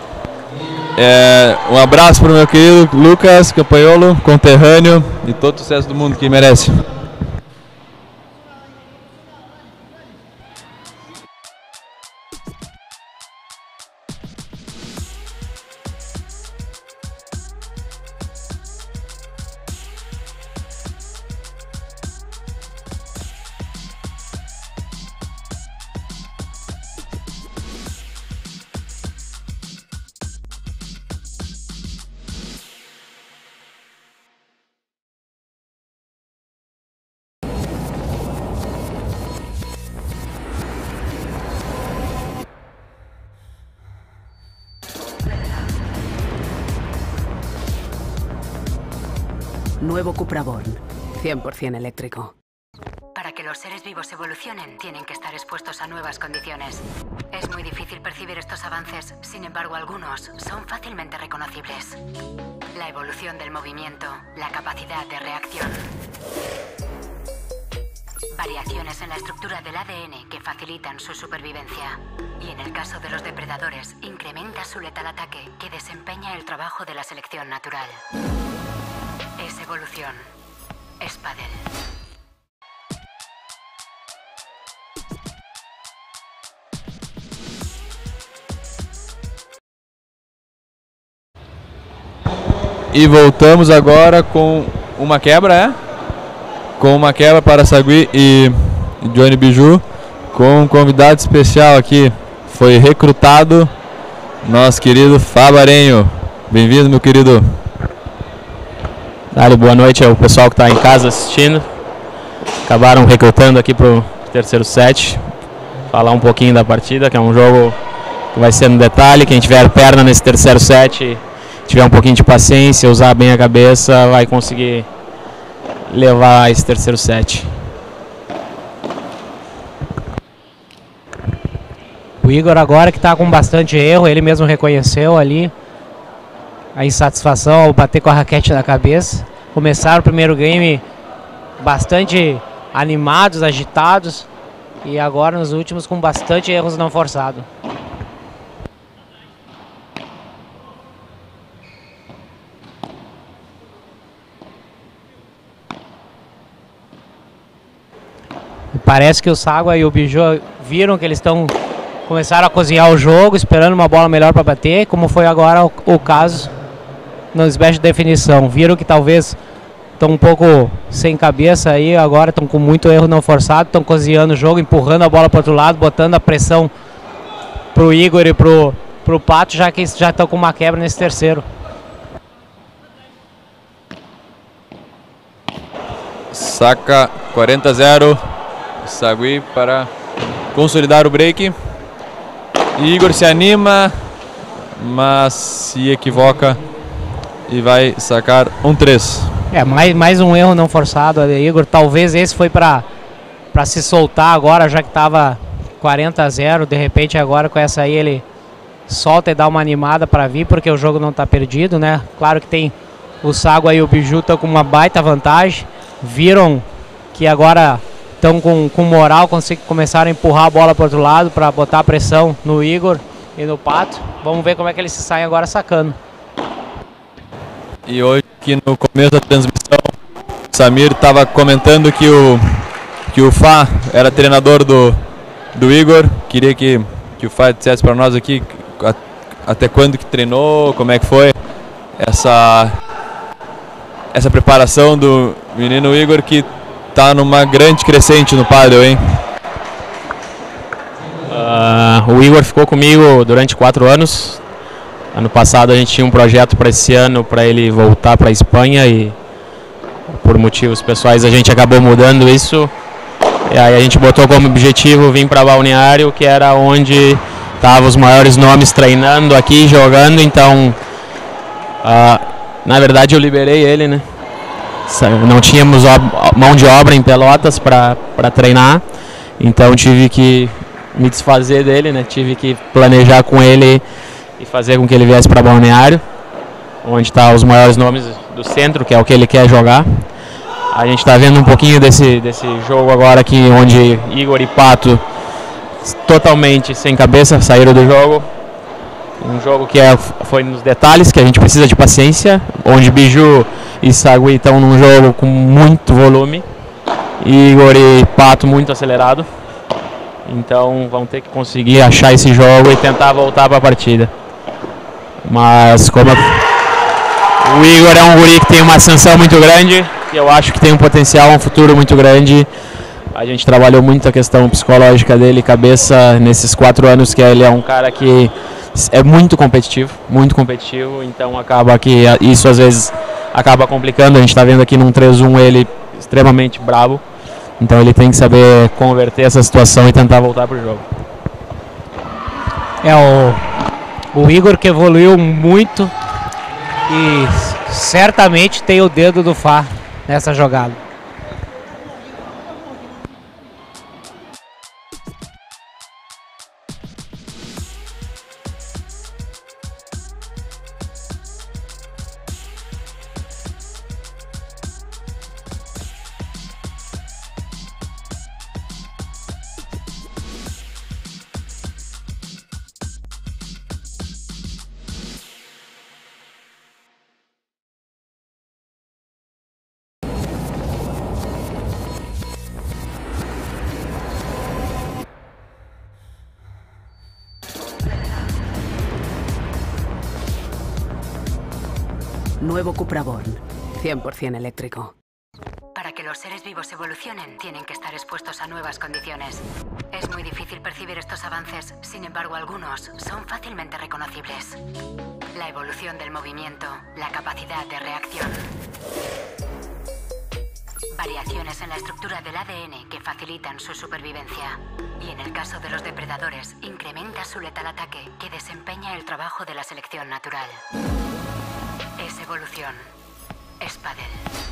Um abraço para o meu querido Lucas Campaiolo, conterrâneo, e todo o sucesso do mundo que merece. Nuevo Cupra Born, 100% eléctrico. Para que los seres vivos evolucionen, tienen que estar expuestos a nuevas condiciones. Es muy difícil percibir estos avances, sin embargo algunos son fácilmente reconocibles. La evolución del movimiento, la capacidad de reacción. Variaciones en la estructura del ADN que facilitan su supervivencia. Y en el caso de los depredadores, incrementa su letal ataque, que desempeña el trabajo de la selección natural. Es evolución. Es pádel. E voltamos agora com uma quebra, com uma quebra para Sagui e Johnny Biju, com um convidado especial aqui. Foi recrutado nosso querido Fabarenho. Bem-vindo, meu querido. Dali, boa noite ao pessoal que está em casa assistindo. Acabaram recrutando aqui para o terceiro set. Falar um pouquinho da partida, que é um jogo que vai ser no detalhe. Quem tiver perna nesse terceiro set, tiver um pouquinho de paciência, usar bem a cabeça, vai conseguir levar esse terceiro set. O Igor agora que está com bastante erro, ele mesmo reconheceu ali a insatisfação ao bater com a raquete na cabeça. Começaram o primeiro game bastante animados, agitados, e agora nos últimos com bastante erros não forçados. Parece que o Sagua e o Biju viram que eles começaram a cozinhar o jogo, esperando uma bola melhor para bater, como foi agora o caso no smash de definição. Viram que talvez estão um pouco sem cabeça aí, agora estão com muito erro não forçado, estão cozinhando o jogo, empurrando a bola para o outro lado, botando a pressão pro Igor e pro Pato, já que já estão com uma quebra nesse terceiro. Saca 40-0. Sagui para consolidar o break. Igor se anima, mas se equivoca e vai sacar 1-3. Mais um erro não forçado ali, Igor. Talvez esse foi para se soltar agora, já que estava 40-0. De repente agora com essa aí ele solta e dá uma animada para vir, porque o jogo não está perdido, né? Claro que tem o Sagua e o Biju estão com uma baita vantagem. Viram que agora estão com moral, começaram a empurrar a bola para o outro lado para botar pressão no Igor e no Pato. Vamos ver como é que eles se saem agora sacando. E hoje, aqui no começo da transmissão, o Samir estava comentando que o Fá era treinador do Igor. Queria que o Fá dissesse para nós aqui até quando que treinou, como é que foi essa preparação do menino Igor, que tá numa grande crescente no pádel, hein? O Igor ficou comigo durante 4 anos. Ano passado a gente tinha um projeto para esse ano, para ele voltar para a Espanha, e por motivos pessoais a gente acabou mudando isso. E aí a gente botou como objetivo vir para Balneário, que era onde estavam os maiores nomes treinando aqui, jogando. Então, na verdade eu liberei ele, né? Não tínhamos mão de obra em Pelotas para treinar, então tive que me desfazer dele, né? Tive que planejar com ele e fazer com que ele viesse para Balneário, onde estão os maiores nomes do centro, que é o que ele quer jogar. A gente está vendo um pouquinho desse jogo agora aqui, onde Igor e Pato totalmente sem cabeça saíram do jogo. Um jogo que foi nos detalhes, que a gente precisa de paciência, onde Biju e Sagui estão num jogo com muito volume, e Igor e Pato muito acelerado. Então vão ter que conseguir achar esse jogo e tentar voltar para a partida. Mas como o Igor é um guri que tem uma ascensão muito grande, e eu acho que tem um potencial, um futuro muito grande. A gente trabalhou muito a questão psicológica dele, cabeça, nesses 4 anos, que ele é um cara que é muito competitivo, então acaba que isso às vezes acaba complicando. A gente está vendo aqui num 3-1 ele extremamente bravo, então ele tem que saber converter essa situação e tentar voltar pro jogo. O Igor, que evoluiu muito e certamente tem o dedo do Fá nessa jogada. Nuevo Cupra Born, 100% eléctrico. Para que los seres vivos evolucionen, tienen que estar expuestos a nuevas condiciones. Es muy difícil percibir estos avances, sin embargo algunos son fácilmente reconocibles. La evolución del movimiento, la capacidad de reacción. Variaciones en la estructura del ADN que facilitan su supervivencia. Y en el caso de los depredadores, incrementa su letal ataque que desempeña el trabajo de la selección natural. Es evolución. Es pádel.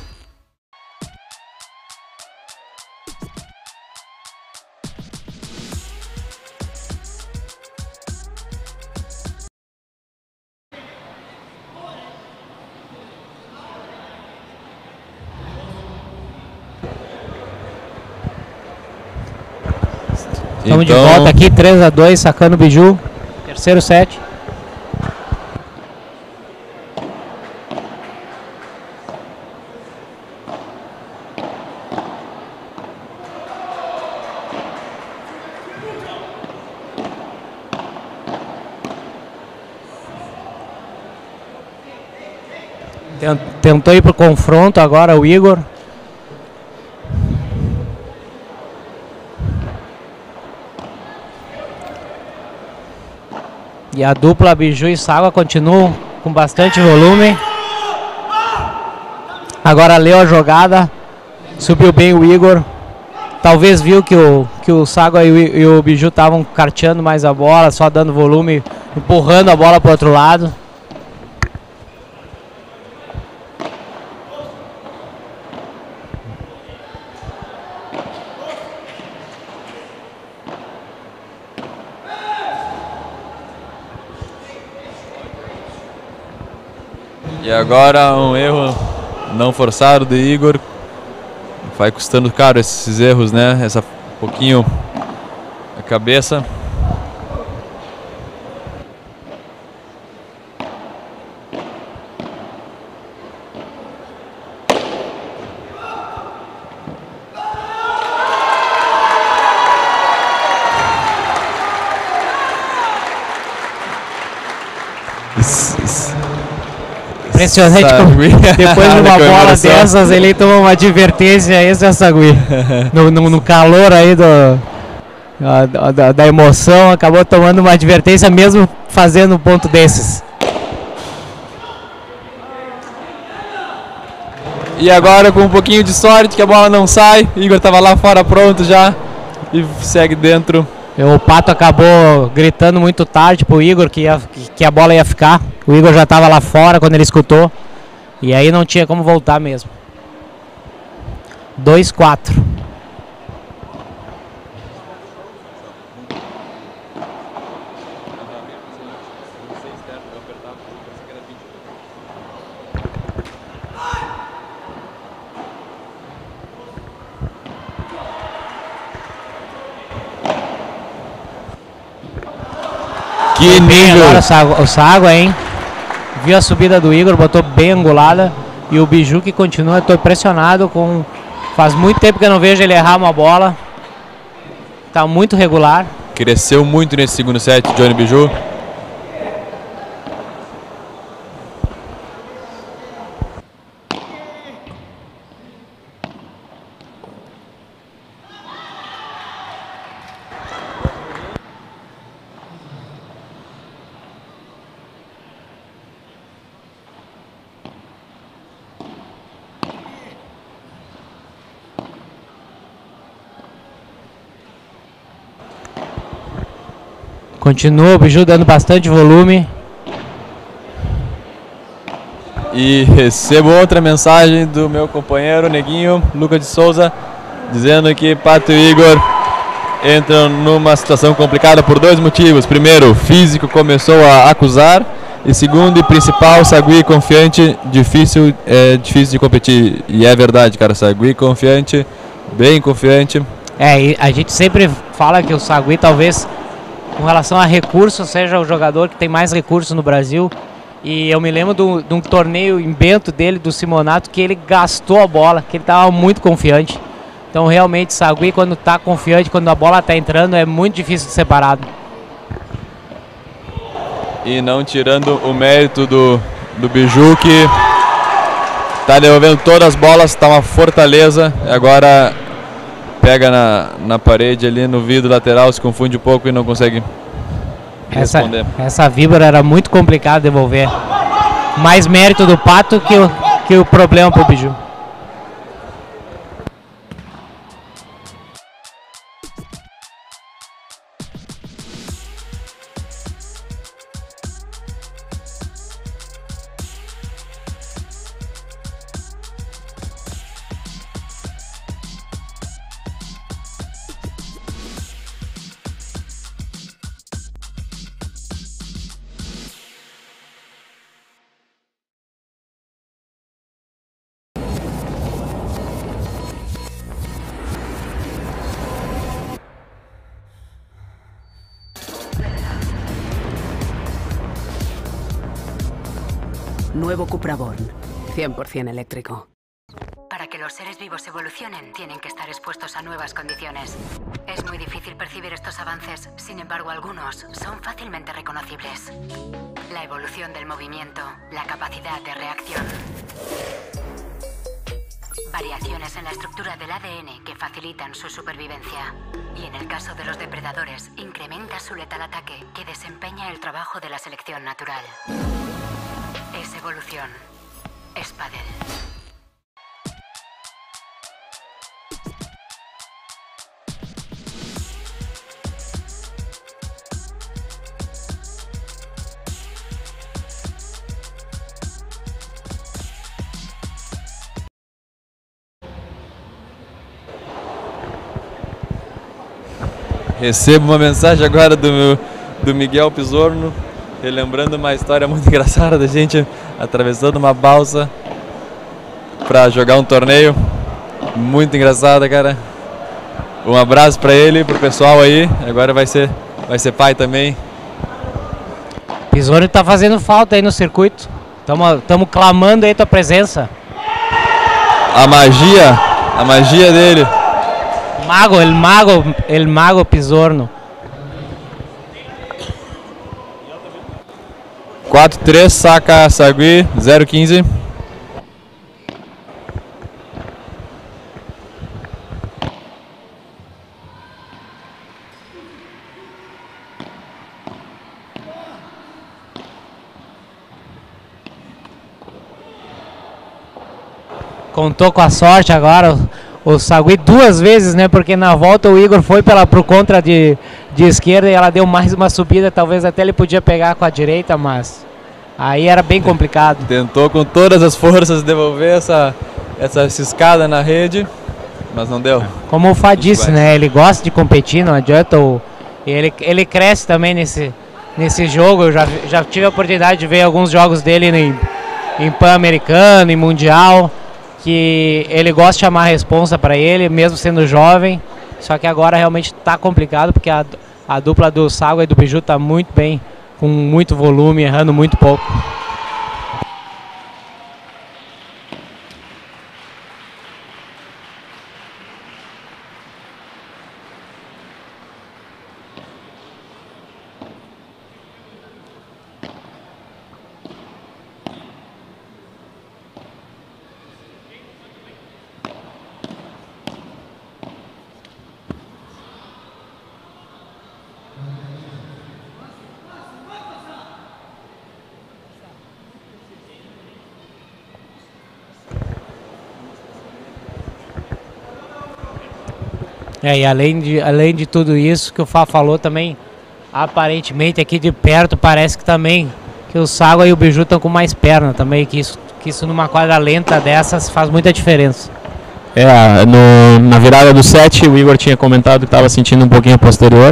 Estamos de volta aqui, 3-2, sacando o Biju. Terceiro set. Tentou ir pro confronto agora o Igor. E a dupla Biju e Ságua continuam com bastante volume. Agora leu a jogada. Subiu bem o Igor. Talvez viu que o Ságua e o Biju estavam carteando mais a bola, só dando volume, empurrando a bola para o outro lado. E agora um erro não forçado de Igor. Vai custando caro esses erros, né? Essa pouquinho a cabeça. Impressionante como depois de uma bola dessas ele toma uma advertência, esse é o Sagui. No calor aí da emoção, acabou tomando uma advertência mesmo fazendo um ponto desses. E agora com um pouquinho de sorte que a bola não sai, Igor estava lá fora pronto já e segue dentro. O Pato acabou gritando muito tarde pro Igor que a bola ia ficar. O Igor já estava lá fora quando ele escutou. E aí não tinha como voltar mesmo. 2-4. Que nível! Agora o Ságua, hein? Viu a subida do Igor, botou bem angulada. E o Biju que continua, estou impressionado com... Faz muito tempo que eu não vejo ele errar uma bola. Tá muito regular. Cresceu muito nesse segundo set, Johnny Biju. Continua o Biju dando bastante volume. E recebo outra mensagem do meu companheiro Neguinho, Lucas de Souza, dizendo que Pato e Igor entram numa situação complicada por dois motivos. Primeiro, o físico começou a acusar. E segundo e principal, Sagui confiante, difícil de competir. E é verdade, cara, Sagui confiante, bem confiante. E a gente sempre fala que o Sagui talvez... Com relação a recursos, seja o jogador que tem mais recursos no Brasil. E eu me lembro de um torneio em Bento dele, do Simonato, que ele gastou a bola, que ele estava muito confiante. Então realmente Sagui, quando está confiante, quando a bola está entrando, é muito difícil de ser parado. E não tirando o mérito do Biju, que Tá devolvendo todas as bolas, tá uma fortaleza. Agora pega na parede ali, no vidro lateral, se confunde um pouco e não consegue responder. Essa víbora era muito complicada de devolver. Mais mérito do Pato que o problema pro Biju. Nuevo Cupra Born, 100% eléctrico. Para que los seres vivos evolucionen, tienen que estar expuestos a nuevas condiciones. Es muy difícil percibir estos avances, sin embargo, algunos son fácilmente reconocibles. La evolución del movimiento, la capacidad de reacción. Variaciones en la estructura del ADN que facilitan su supervivencia. Y en el caso de los depredadores, incrementa su letal ataque que desempeña el trabajo de la selección natural. Es evolución. Es pádel. Recebo uma mensagem agora do Miguel Pisorno, relembrando uma história muito engraçada da gente atravessando uma balsa para jogar um torneio. Muito engraçada, cara. Um abraço para ele, pro pessoal aí. Agora vai ser pai também. Pisorno tá fazendo falta aí no circuito. Tamo clamando aí tua presença. A magia dele. El mago Pisorno. 4-3, saca Sagui, 0-15. Contou com a sorte agora o Sagui duas vezes, né? Porque na volta o Igor foi pro contra de esquerda e ela deu mais uma subida. Talvez até ele podia pegar com a direita, mas aí era bem complicado. Tentou com todas as forças devolver essa ciscada na rede, mas não deu. Como o Fá disse, né? Ele gosta de competir, não adianta. Ele cresce também nesse jogo. Eu já tive a oportunidade de ver alguns jogos dele em Pan-Americano, em Mundial, que ele gosta de chamar a responsa para ele, mesmo sendo jovem. Só que agora realmente está complicado, porque a dupla do Sago e do Biju está muito bem, com muito volume, errando muito pouco. E além de tudo isso que o Fá falou também, aparentemente aqui de perto parece que também que o Sago e o Biju estão com mais perna também, que isso numa quadra lenta dessas faz muita diferença. Na virada do set o Igor tinha comentado que estava sentindo um pouquinho posterior.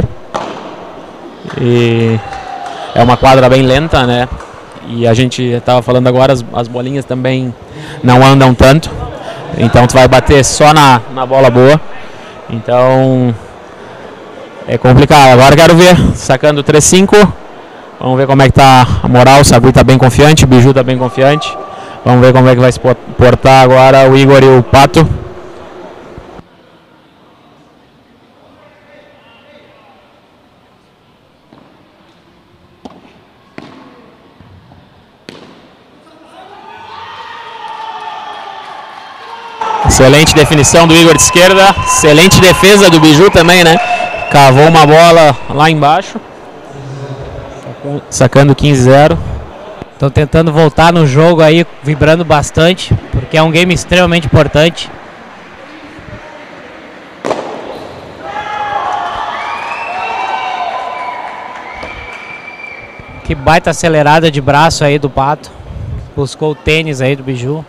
E é uma quadra bem lenta, né? E a gente estava falando agora, as bolinhas também não andam tanto. Então tu vai bater só na bola boa. Então é complicado. Agora quero ver, sacando 3-5. Vamos ver como é que tá a moral. O Sagui tá bem confiante, o Biju tá bem confiante. Vamos ver como é que vai se portar agora o Igor e o Pato. Excelente definição do Igor de esquerda. Excelente defesa do Biju também, né? Cavou uma bola lá embaixo. Sacando 15-0. Estão tentando voltar no jogo aí, vibrando bastante, porque é um game extremamente importante. Que baita acelerada de braço aí do Pato. Buscou o tênis aí do Biju.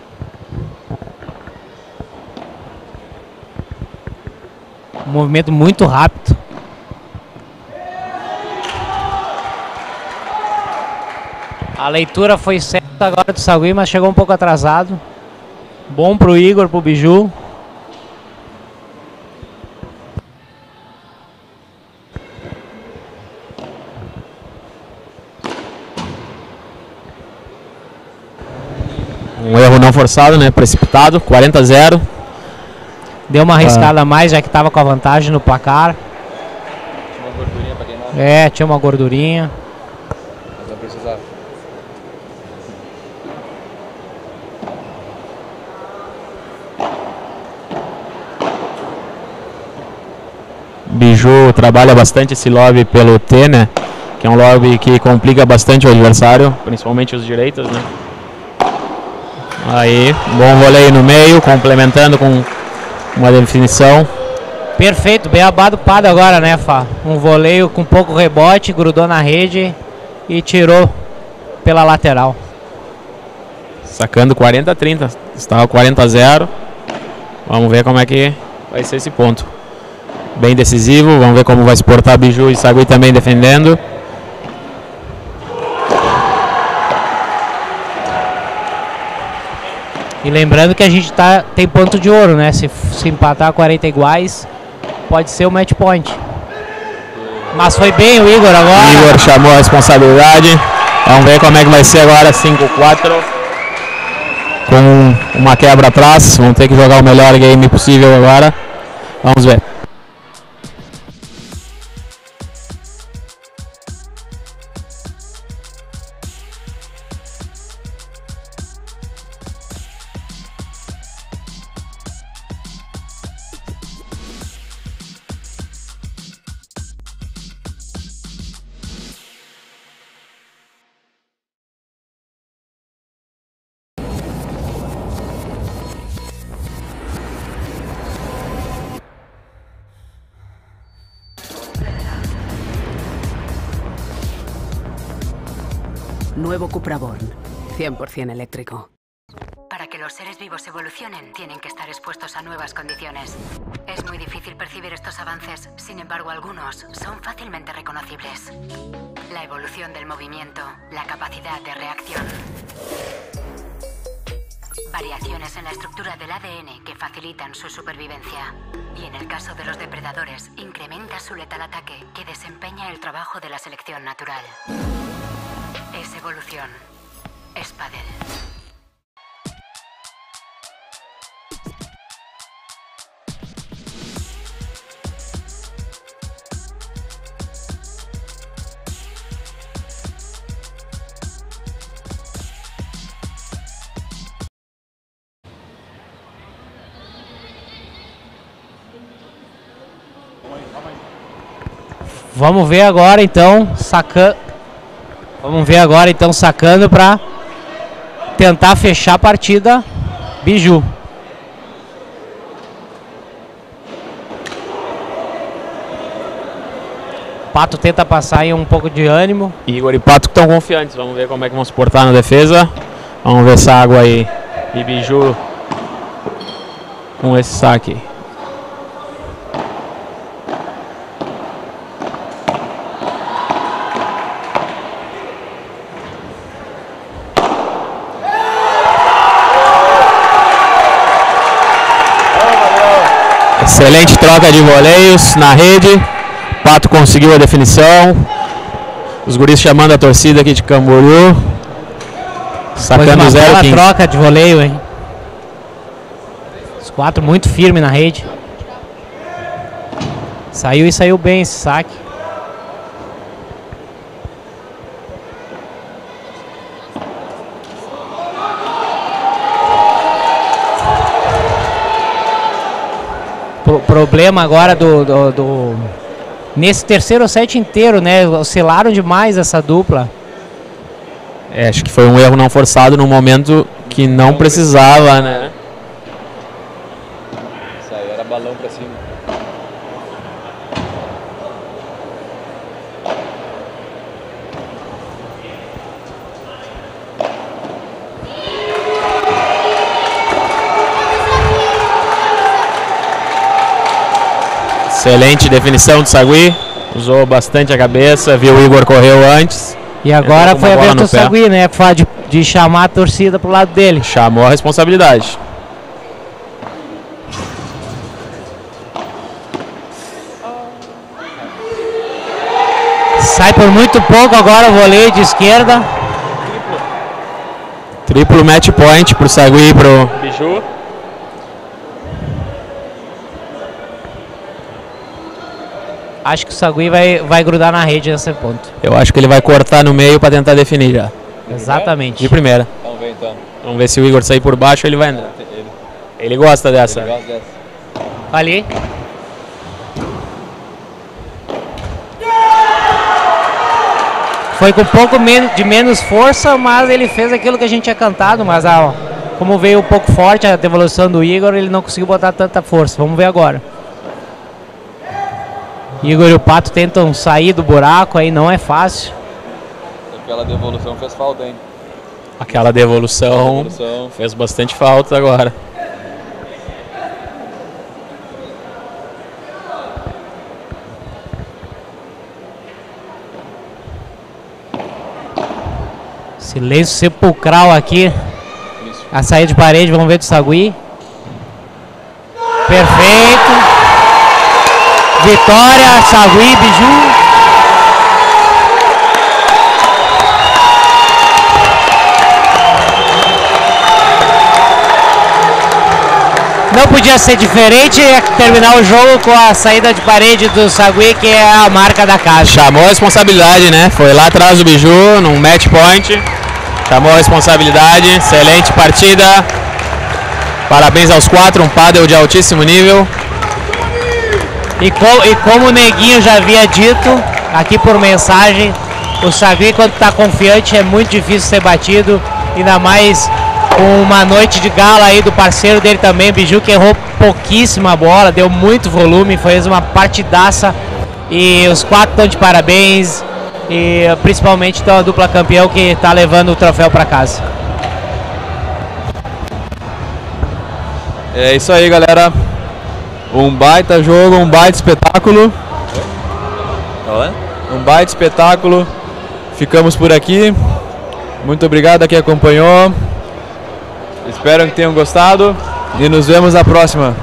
Um movimento muito rápido. A leitura foi certa agora do Sagui, mas chegou um pouco atrasado. Bom pro Igor, pro Biju. Um erro não forçado, né? Precipitado, 40-0. Deu uma arriscada a mais, já que estava com a vantagem no placar. Tinha uma gordurinha pra queimar. É, tinha uma gordurinha. Mas não precisava. Biju trabalha bastante esse lobby pelo T, né? Que é um lobby que complica bastante o adversário, principalmente os direitos, né? Aí, bom voleio no meio, complementando com uma definição. Perfeito, bem abado agora, né, Fá? Um voleio com pouco rebote, grudou na rede e tirou pela lateral. Sacando 40-30, estava 40-0. Vamos ver como é que vai ser esse ponto. Bem decisivo, vamos ver como vai se portar Biju e Sagui também defendendo. E lembrando que a gente tem ponto de ouro, né? Se empatar 40 iguais, pode ser o match point. Mas foi bem o Igor agora. O Igor chamou a responsabilidade. Vamos ver como é que vai ser agora, 5-4. Com uma quebra atrás. Vamos ter que jogar o melhor game possível agora. Vamos ver. Nuevo Cupra Born, 100% eléctrico. Para que los seres vivos evolucionen, tienen que estar expuestos a nuevas condiciones. Es muy difícil percibir estos avances, sin embargo algunos son fácilmente reconocibles. La evolución del movimiento, la capacidad de reacción. Variaciones en la estructura del ADN que facilitan su supervivencia. Y en el caso de los depredadores, incrementa su letal ataque que desempeña el trabajo de la selección natural. Es evolución. Es pádel. Vamos ver agora então sacando para tentar fechar a partida. Biju. Pato tenta passar aí um pouco de ânimo. Igor e Pato estão confiantes. Vamos ver como é que vão se portar na defesa. Vamos ver Sagui aí e Biju com esse saque. Excelente troca de voleios na rede. Pato conseguiu a definição. Os guris chamando a torcida aqui de Camboriú. Sacando 0-15. Troca de voleio, hein? Os quatro muito firme na rede. Saiu e saiu bem esse saque. problema agora nesse terceiro set inteiro, né? Oscilaram demais essa dupla. Acho que foi um erro não forçado no momento que não precisava, né? Isso aí era balão pra cima. Excelente definição do Sagui, usou bastante a cabeça, viu o Igor correu antes. E agora foi a vez do Sagui, né? De chamar a torcida pro lado dele. Chamou a responsabilidade. Sai por muito pouco agora o voleio de esquerda. Triplo match point pro Sagui e pro Biju. Acho que o Sagui vai grudar na rede nesse ponto. Eu acho que ele vai cortar no meio para tentar definir já. Exatamente. De primeira. Vamos ver então. Vamos ver se o Igor sair por baixo, ele vai entrar. Ele gosta dessa. Ele gosta dessa. Ali. Foi com um pouco de menos força, mas ele fez aquilo que a gente tinha cantado, mas como veio um pouco forte a devolução do Igor, ele não conseguiu botar tanta força. Vamos ver agora. Igor e o Pato tentam sair do buraco, aí não é fácil. Aquela devolução fez falta, hein? Aquela devolução fez bastante falta agora. Silêncio sepulcral aqui. A saída de parede, vamos ver do Sagui. Perfeito. Vitória, Sagui, Biju. Não podia ser diferente, terminar o jogo com a saída de parede do Sagui, que é a marca da casa. Chamou a responsabilidade, né? Foi lá atrás do Biju, num match point. Chamou a responsabilidade, excelente partida. Parabéns aos quatro, um pádel de altíssimo nível. E como o Neguinho já havia dito, aqui por mensagem, o Sagui, quando está confiante, é muito difícil ser batido, ainda mais com uma noite de gala aí do parceiro dele também, Biju, que errou pouquíssima bola, deu muito volume, fez uma partidaça, e os quatro estão de parabéns, e principalmente a dupla campeão que está levando o troféu para casa. É isso aí, galera. Um baita jogo, um baita espetáculo. Um baita espetáculo. Ficamos por aqui. Muito obrigado a quem acompanhou. Espero que tenham gostado e nos vemos na próxima.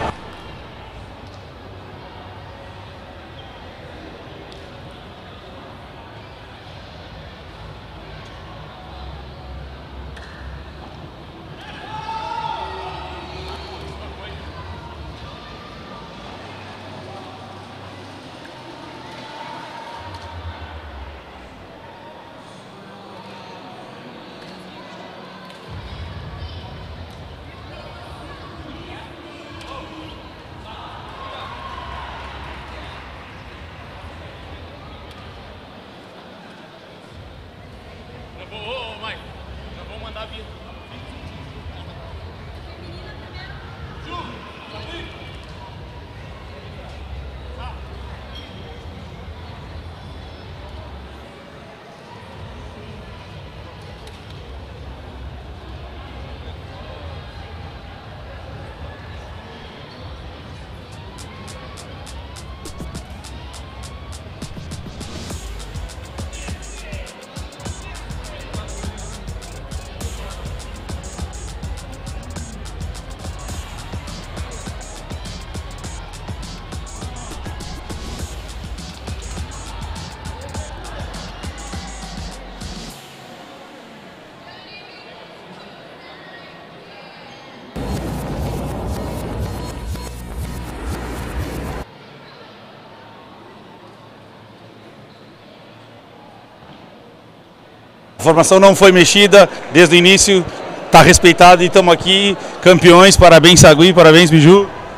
A formação não foi mexida desde o início, está respeitado e estamos aqui, campeões. Parabéns, Sagui, parabéns, Biju.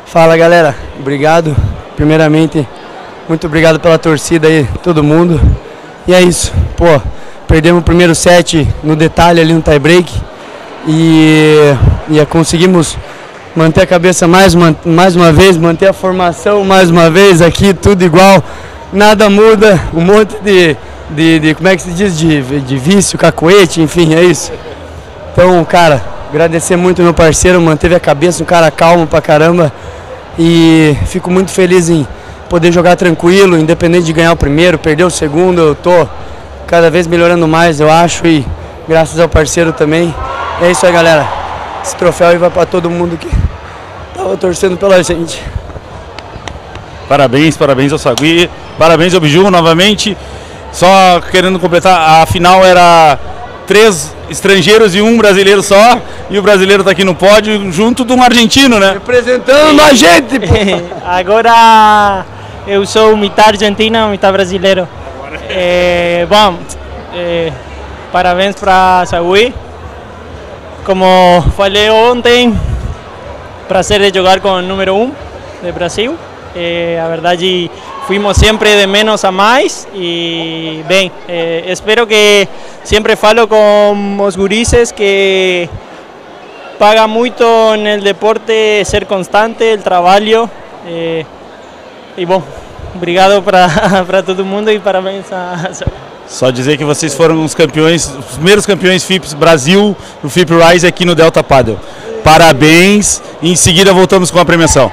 Fala galera, obrigado. Primeiramente, muito obrigado pela torcida aí, todo mundo. E é isso, pô, perdemos o primeiro set no detalhe ali no tie break e conseguimos manter a cabeça mais uma vez, manter a formação mais uma vez aqui, tudo igual, nada muda, um monte de como é que se diz, de vício, cacuete, enfim, é isso. Então, cara, agradecer muito meu parceiro, manteve a cabeça, um cara calmo pra caramba. E fico muito feliz em poder jogar tranquilo, independente de ganhar o primeiro, perder o segundo. Eu tô cada vez melhorando mais, eu acho, e graças ao parceiro também. É isso aí, galera. Esse troféu aí vai pra todo mundo que tava torcendo pela gente. Parabéns ao Sagui, parabéns ao Biju novamente. Só querendo completar, a final era 3 estrangeiros e 1 brasileiro só, e o brasileiro está aqui no pódio junto de um argentino, né? Representando a gente! Agora eu sou metade argentino, metade brasileiro. Bom, parabéns para Sagui. Como falei ontem, prazer de jogar com o número 1 do Brasil. A verdade, fuimos sempre de menos a mais e bem, espero que sempre falo com os gurises que paga muito no deporte ser constante, o trabalho e bom, obrigado para todo mundo e parabéns a Só dizer que vocês foram os campeões, os primeiros campeões FIPS Brasil, no FIP Rise aqui no Delta Padel. Parabéns e em seguida voltamos com a premiação.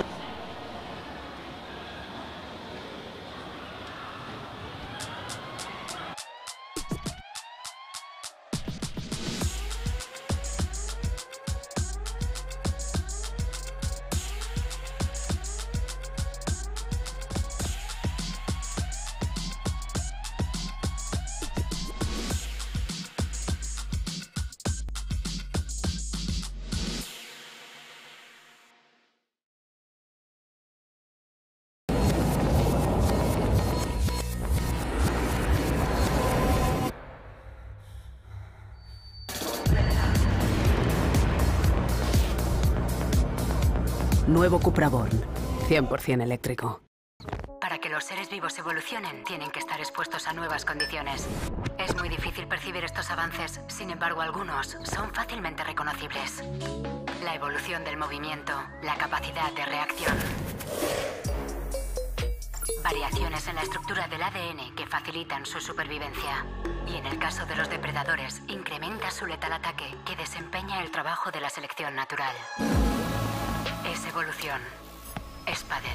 Nuevo Cupra Born, 100% eléctrico. Para que los seres vivos evolucionen, tienen que estar expuestos a nuevas condiciones. Es muy difícil percibir estos avances, sin embargo algunos son fácilmente reconocibles. La evolución del movimiento, la capacidad de reacción. Variaciones en la estructura del ADN que facilitan su supervivencia. Y en el caso de los depredadores, incrementa su letal ataque que desempeña el trabajo de la selección natural. Es evolución. Es pádel.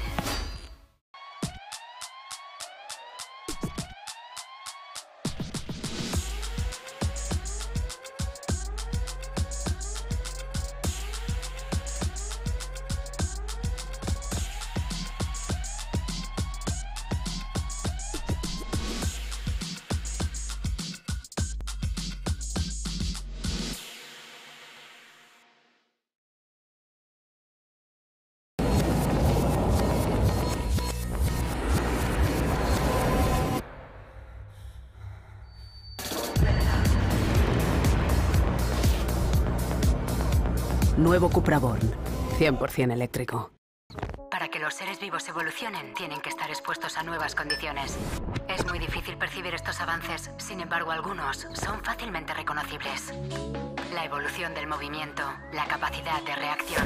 Nuevo Cupra Born, 100% eléctrico. Para que los seres vivos evolucionen, tienen que estar expuestos a nuevas condiciones. Es muy difícil percibir estos avances, sin embargo algunos son fácilmente reconocibles. La evolución del movimiento, la capacidad de reacción.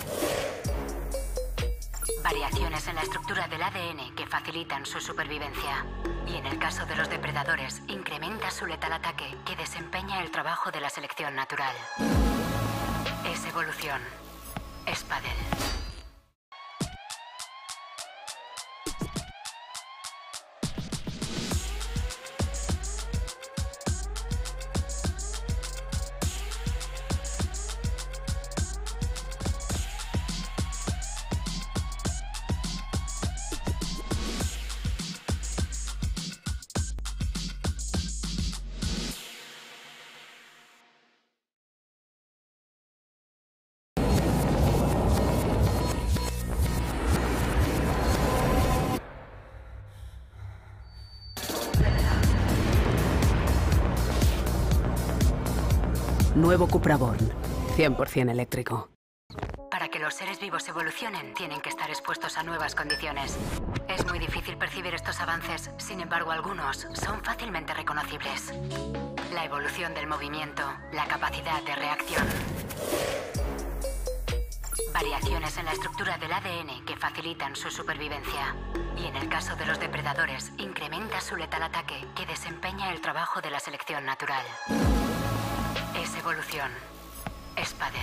Variaciones en la estructura del ADN que facilitan su supervivencia. Y en el caso de los depredadores, incrementa su letal ataque que desempeña el trabajo de la selección natural. Es evolución. Es pádel. Nuevo Cupra Born, 100% eléctrico. Para que los seres vivos evolucionen, tienen que estar expuestos a nuevas condiciones. Es muy difícil percibir estos avances, sin embargo algunos son fácilmente reconocibles. La evolución del movimiento, la capacidad de reacción. Variaciones en la estructura del ADN que facilitan su supervivencia. Y en el caso de los depredadores, incrementa su letal ataque que desempeña el trabajo de la selección natural. Es evolución. Es pádel.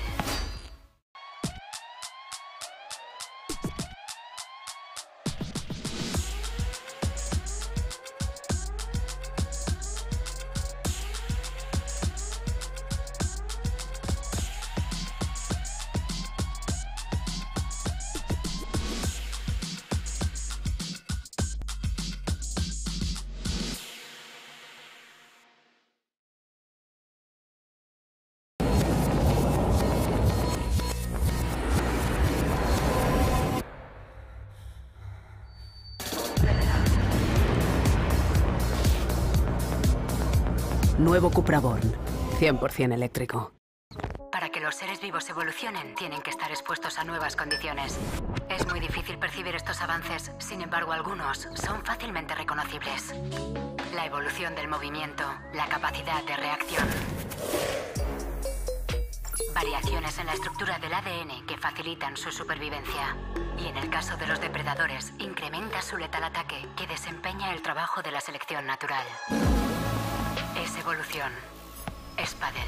Nuevo Cupra Born, 100% eléctrico. Para que los seres vivos evolucionen, tienen que estar expuestos a nuevas condiciones. Es muy difícil percibir estos avances, sin embargo algunos son fácilmente reconocibles. La evolución del movimiento, la capacidad de reacción. Variaciones en la estructura del ADN que facilitan su supervivencia. Y en el caso de los depredadores, incrementa su letal ataque que desempeña el trabajo de la selección natural. Es evolución. Es pádel.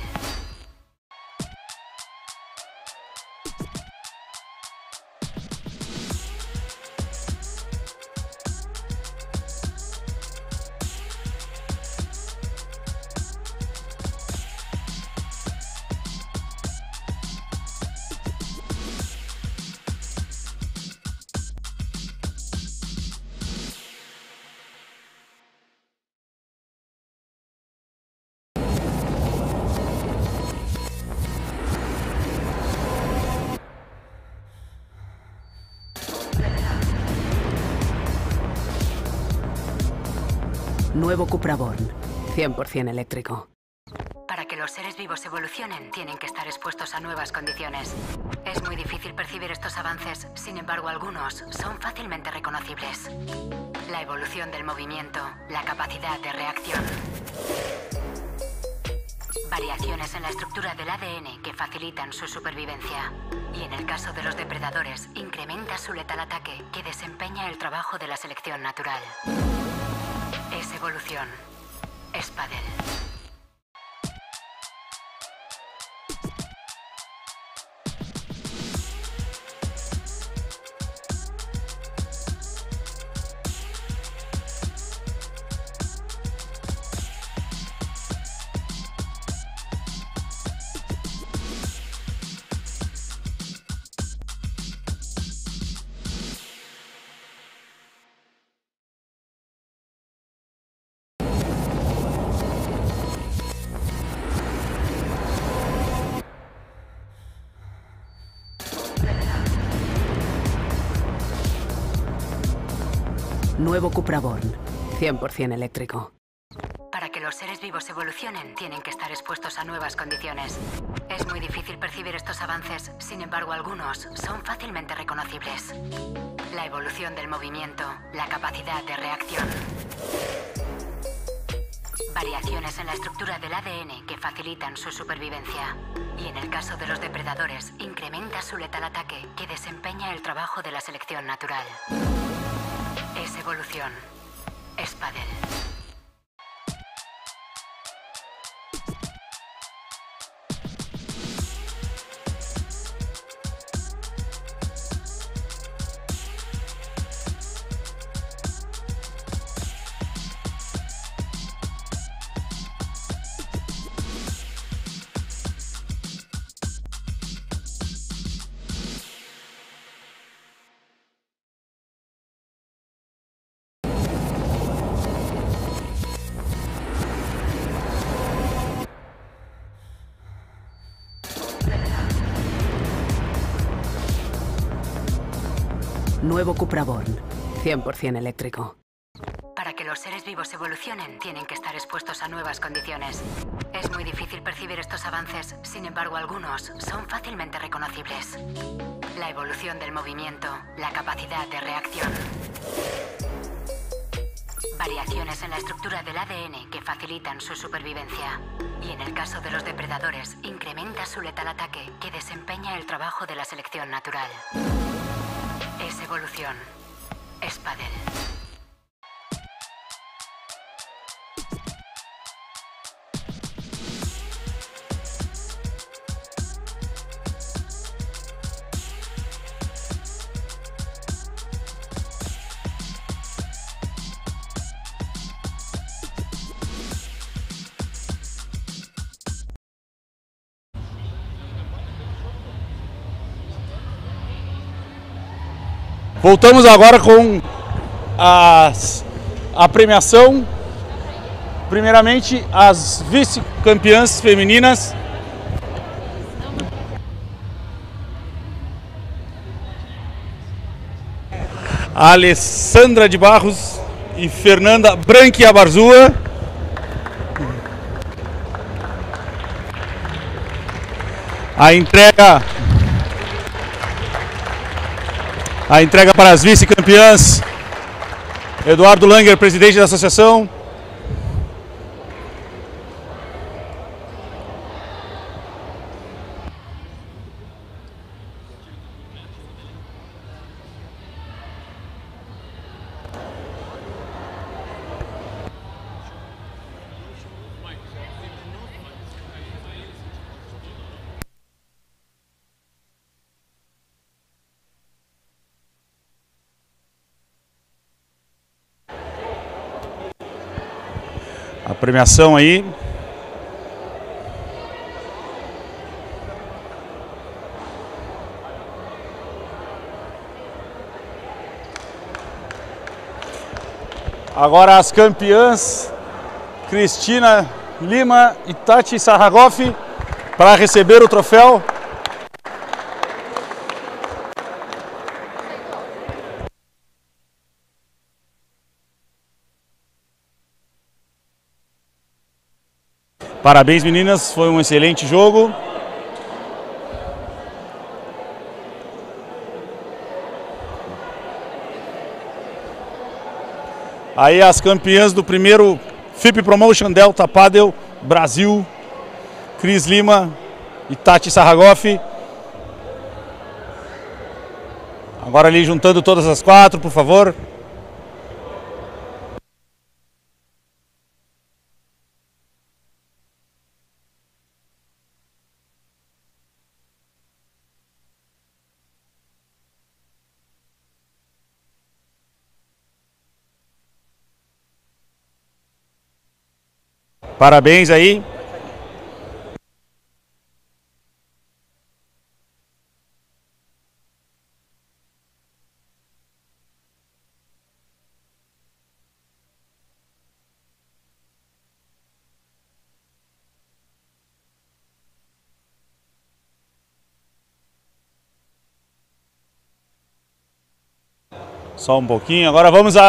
Nuevo Cupra Born, 100% eléctrico. Para que los seres vivos evolucionen, tienen que estar expuestos a nuevas condiciones. Es muy difícil percibir estos avances, sin embargo algunos son fácilmente reconocibles. La evolución del movimiento, la capacidad de reacción. Variaciones en la estructura del ADN que facilitan su supervivencia. Y en el caso de los depredadores, incrementa su letal ataque que desempeña el trabajo de la selección natural. Es evolución. Es pádel. Nuevo Cupra Born, 100% eléctrico. Para que los seres vivos evolucionen, tienen que estar expuestos a nuevas condiciones. Es muy difícil percibir estos avances, sin embargo algunos son fácilmente reconocibles. La evolución del movimiento, la capacidad de reacción. Variaciones en la estructura del ADN que facilitan su supervivencia. Y en el caso de los depredadores, incrementa su letal ataque que desempeña el trabajo de la selección natural. Es evolución. Es pádel. Nuevo Cupra Born, 100% eléctrico. Para que que los seres vivos evolucionen, tienen que estar expuestos a nuevas condiciones. Es muy difícil percibir estos avances, sin embargo algunos son fácilmente reconocibles. La evolución del movimiento, la capacidad de reacción. Variaciones en la estructura del ADN que facilitan su supervivencia. Y en el caso de los depredadores, incrementa su letal ataque que desempeña el trabajo de la selección natural. Es evolución. Es pádel. Voltamos agora com a premiação. Primeiramente, as vice-campeãs femininas. A Alessandra de Barros e Fernanda Branchiabarzua. A entrega para as vice-campeãs. Eduardo Langer, presidente da associação. A premiação aí. Agora as campeãs Cristina Lima e Tati Sarragoff para receber o troféu. Parabéns, meninas, foi um excelente jogo. Aí as campeãs do primeiro FIP Promotion Delta Padel Brasil, Cris Lima e Tati Sarragoff. Agora ali juntando todas as quatro, por favor. Parabéns aí. Só um pouquinho. Agora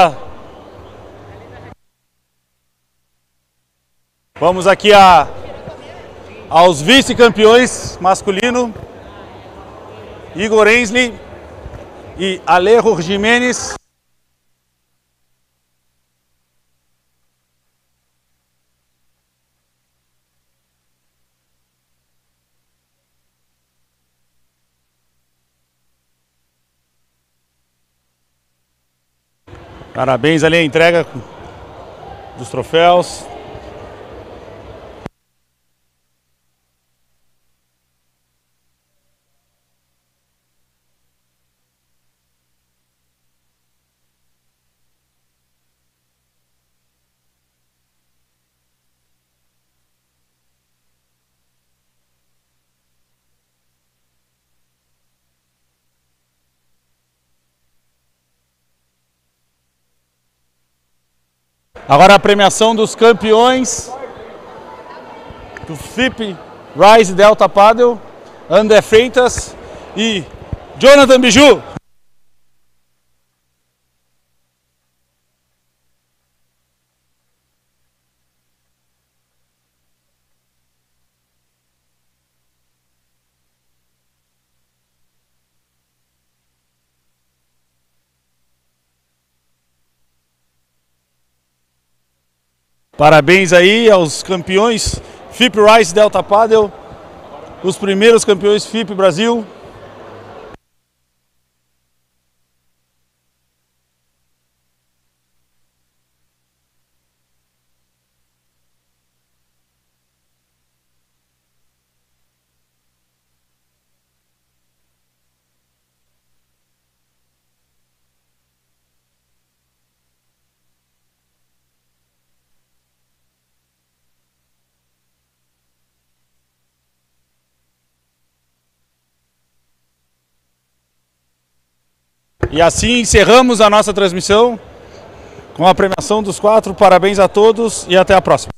Vamos aqui aos vice-campeões masculino, Igor Ensley e Alejo Jimenez. Parabéns ali a entrega dos troféus. Agora a premiação dos campeões do FIP Rise Delta Padel, André Freitas e Jonathan Biju. Parabéns aí aos campeões FIP Rise Delta Paddle, os primeiros campeões FIP Brasil. E assim encerramos a nossa transmissão com a premiação dos 4. Parabéns a todos e até a próxima.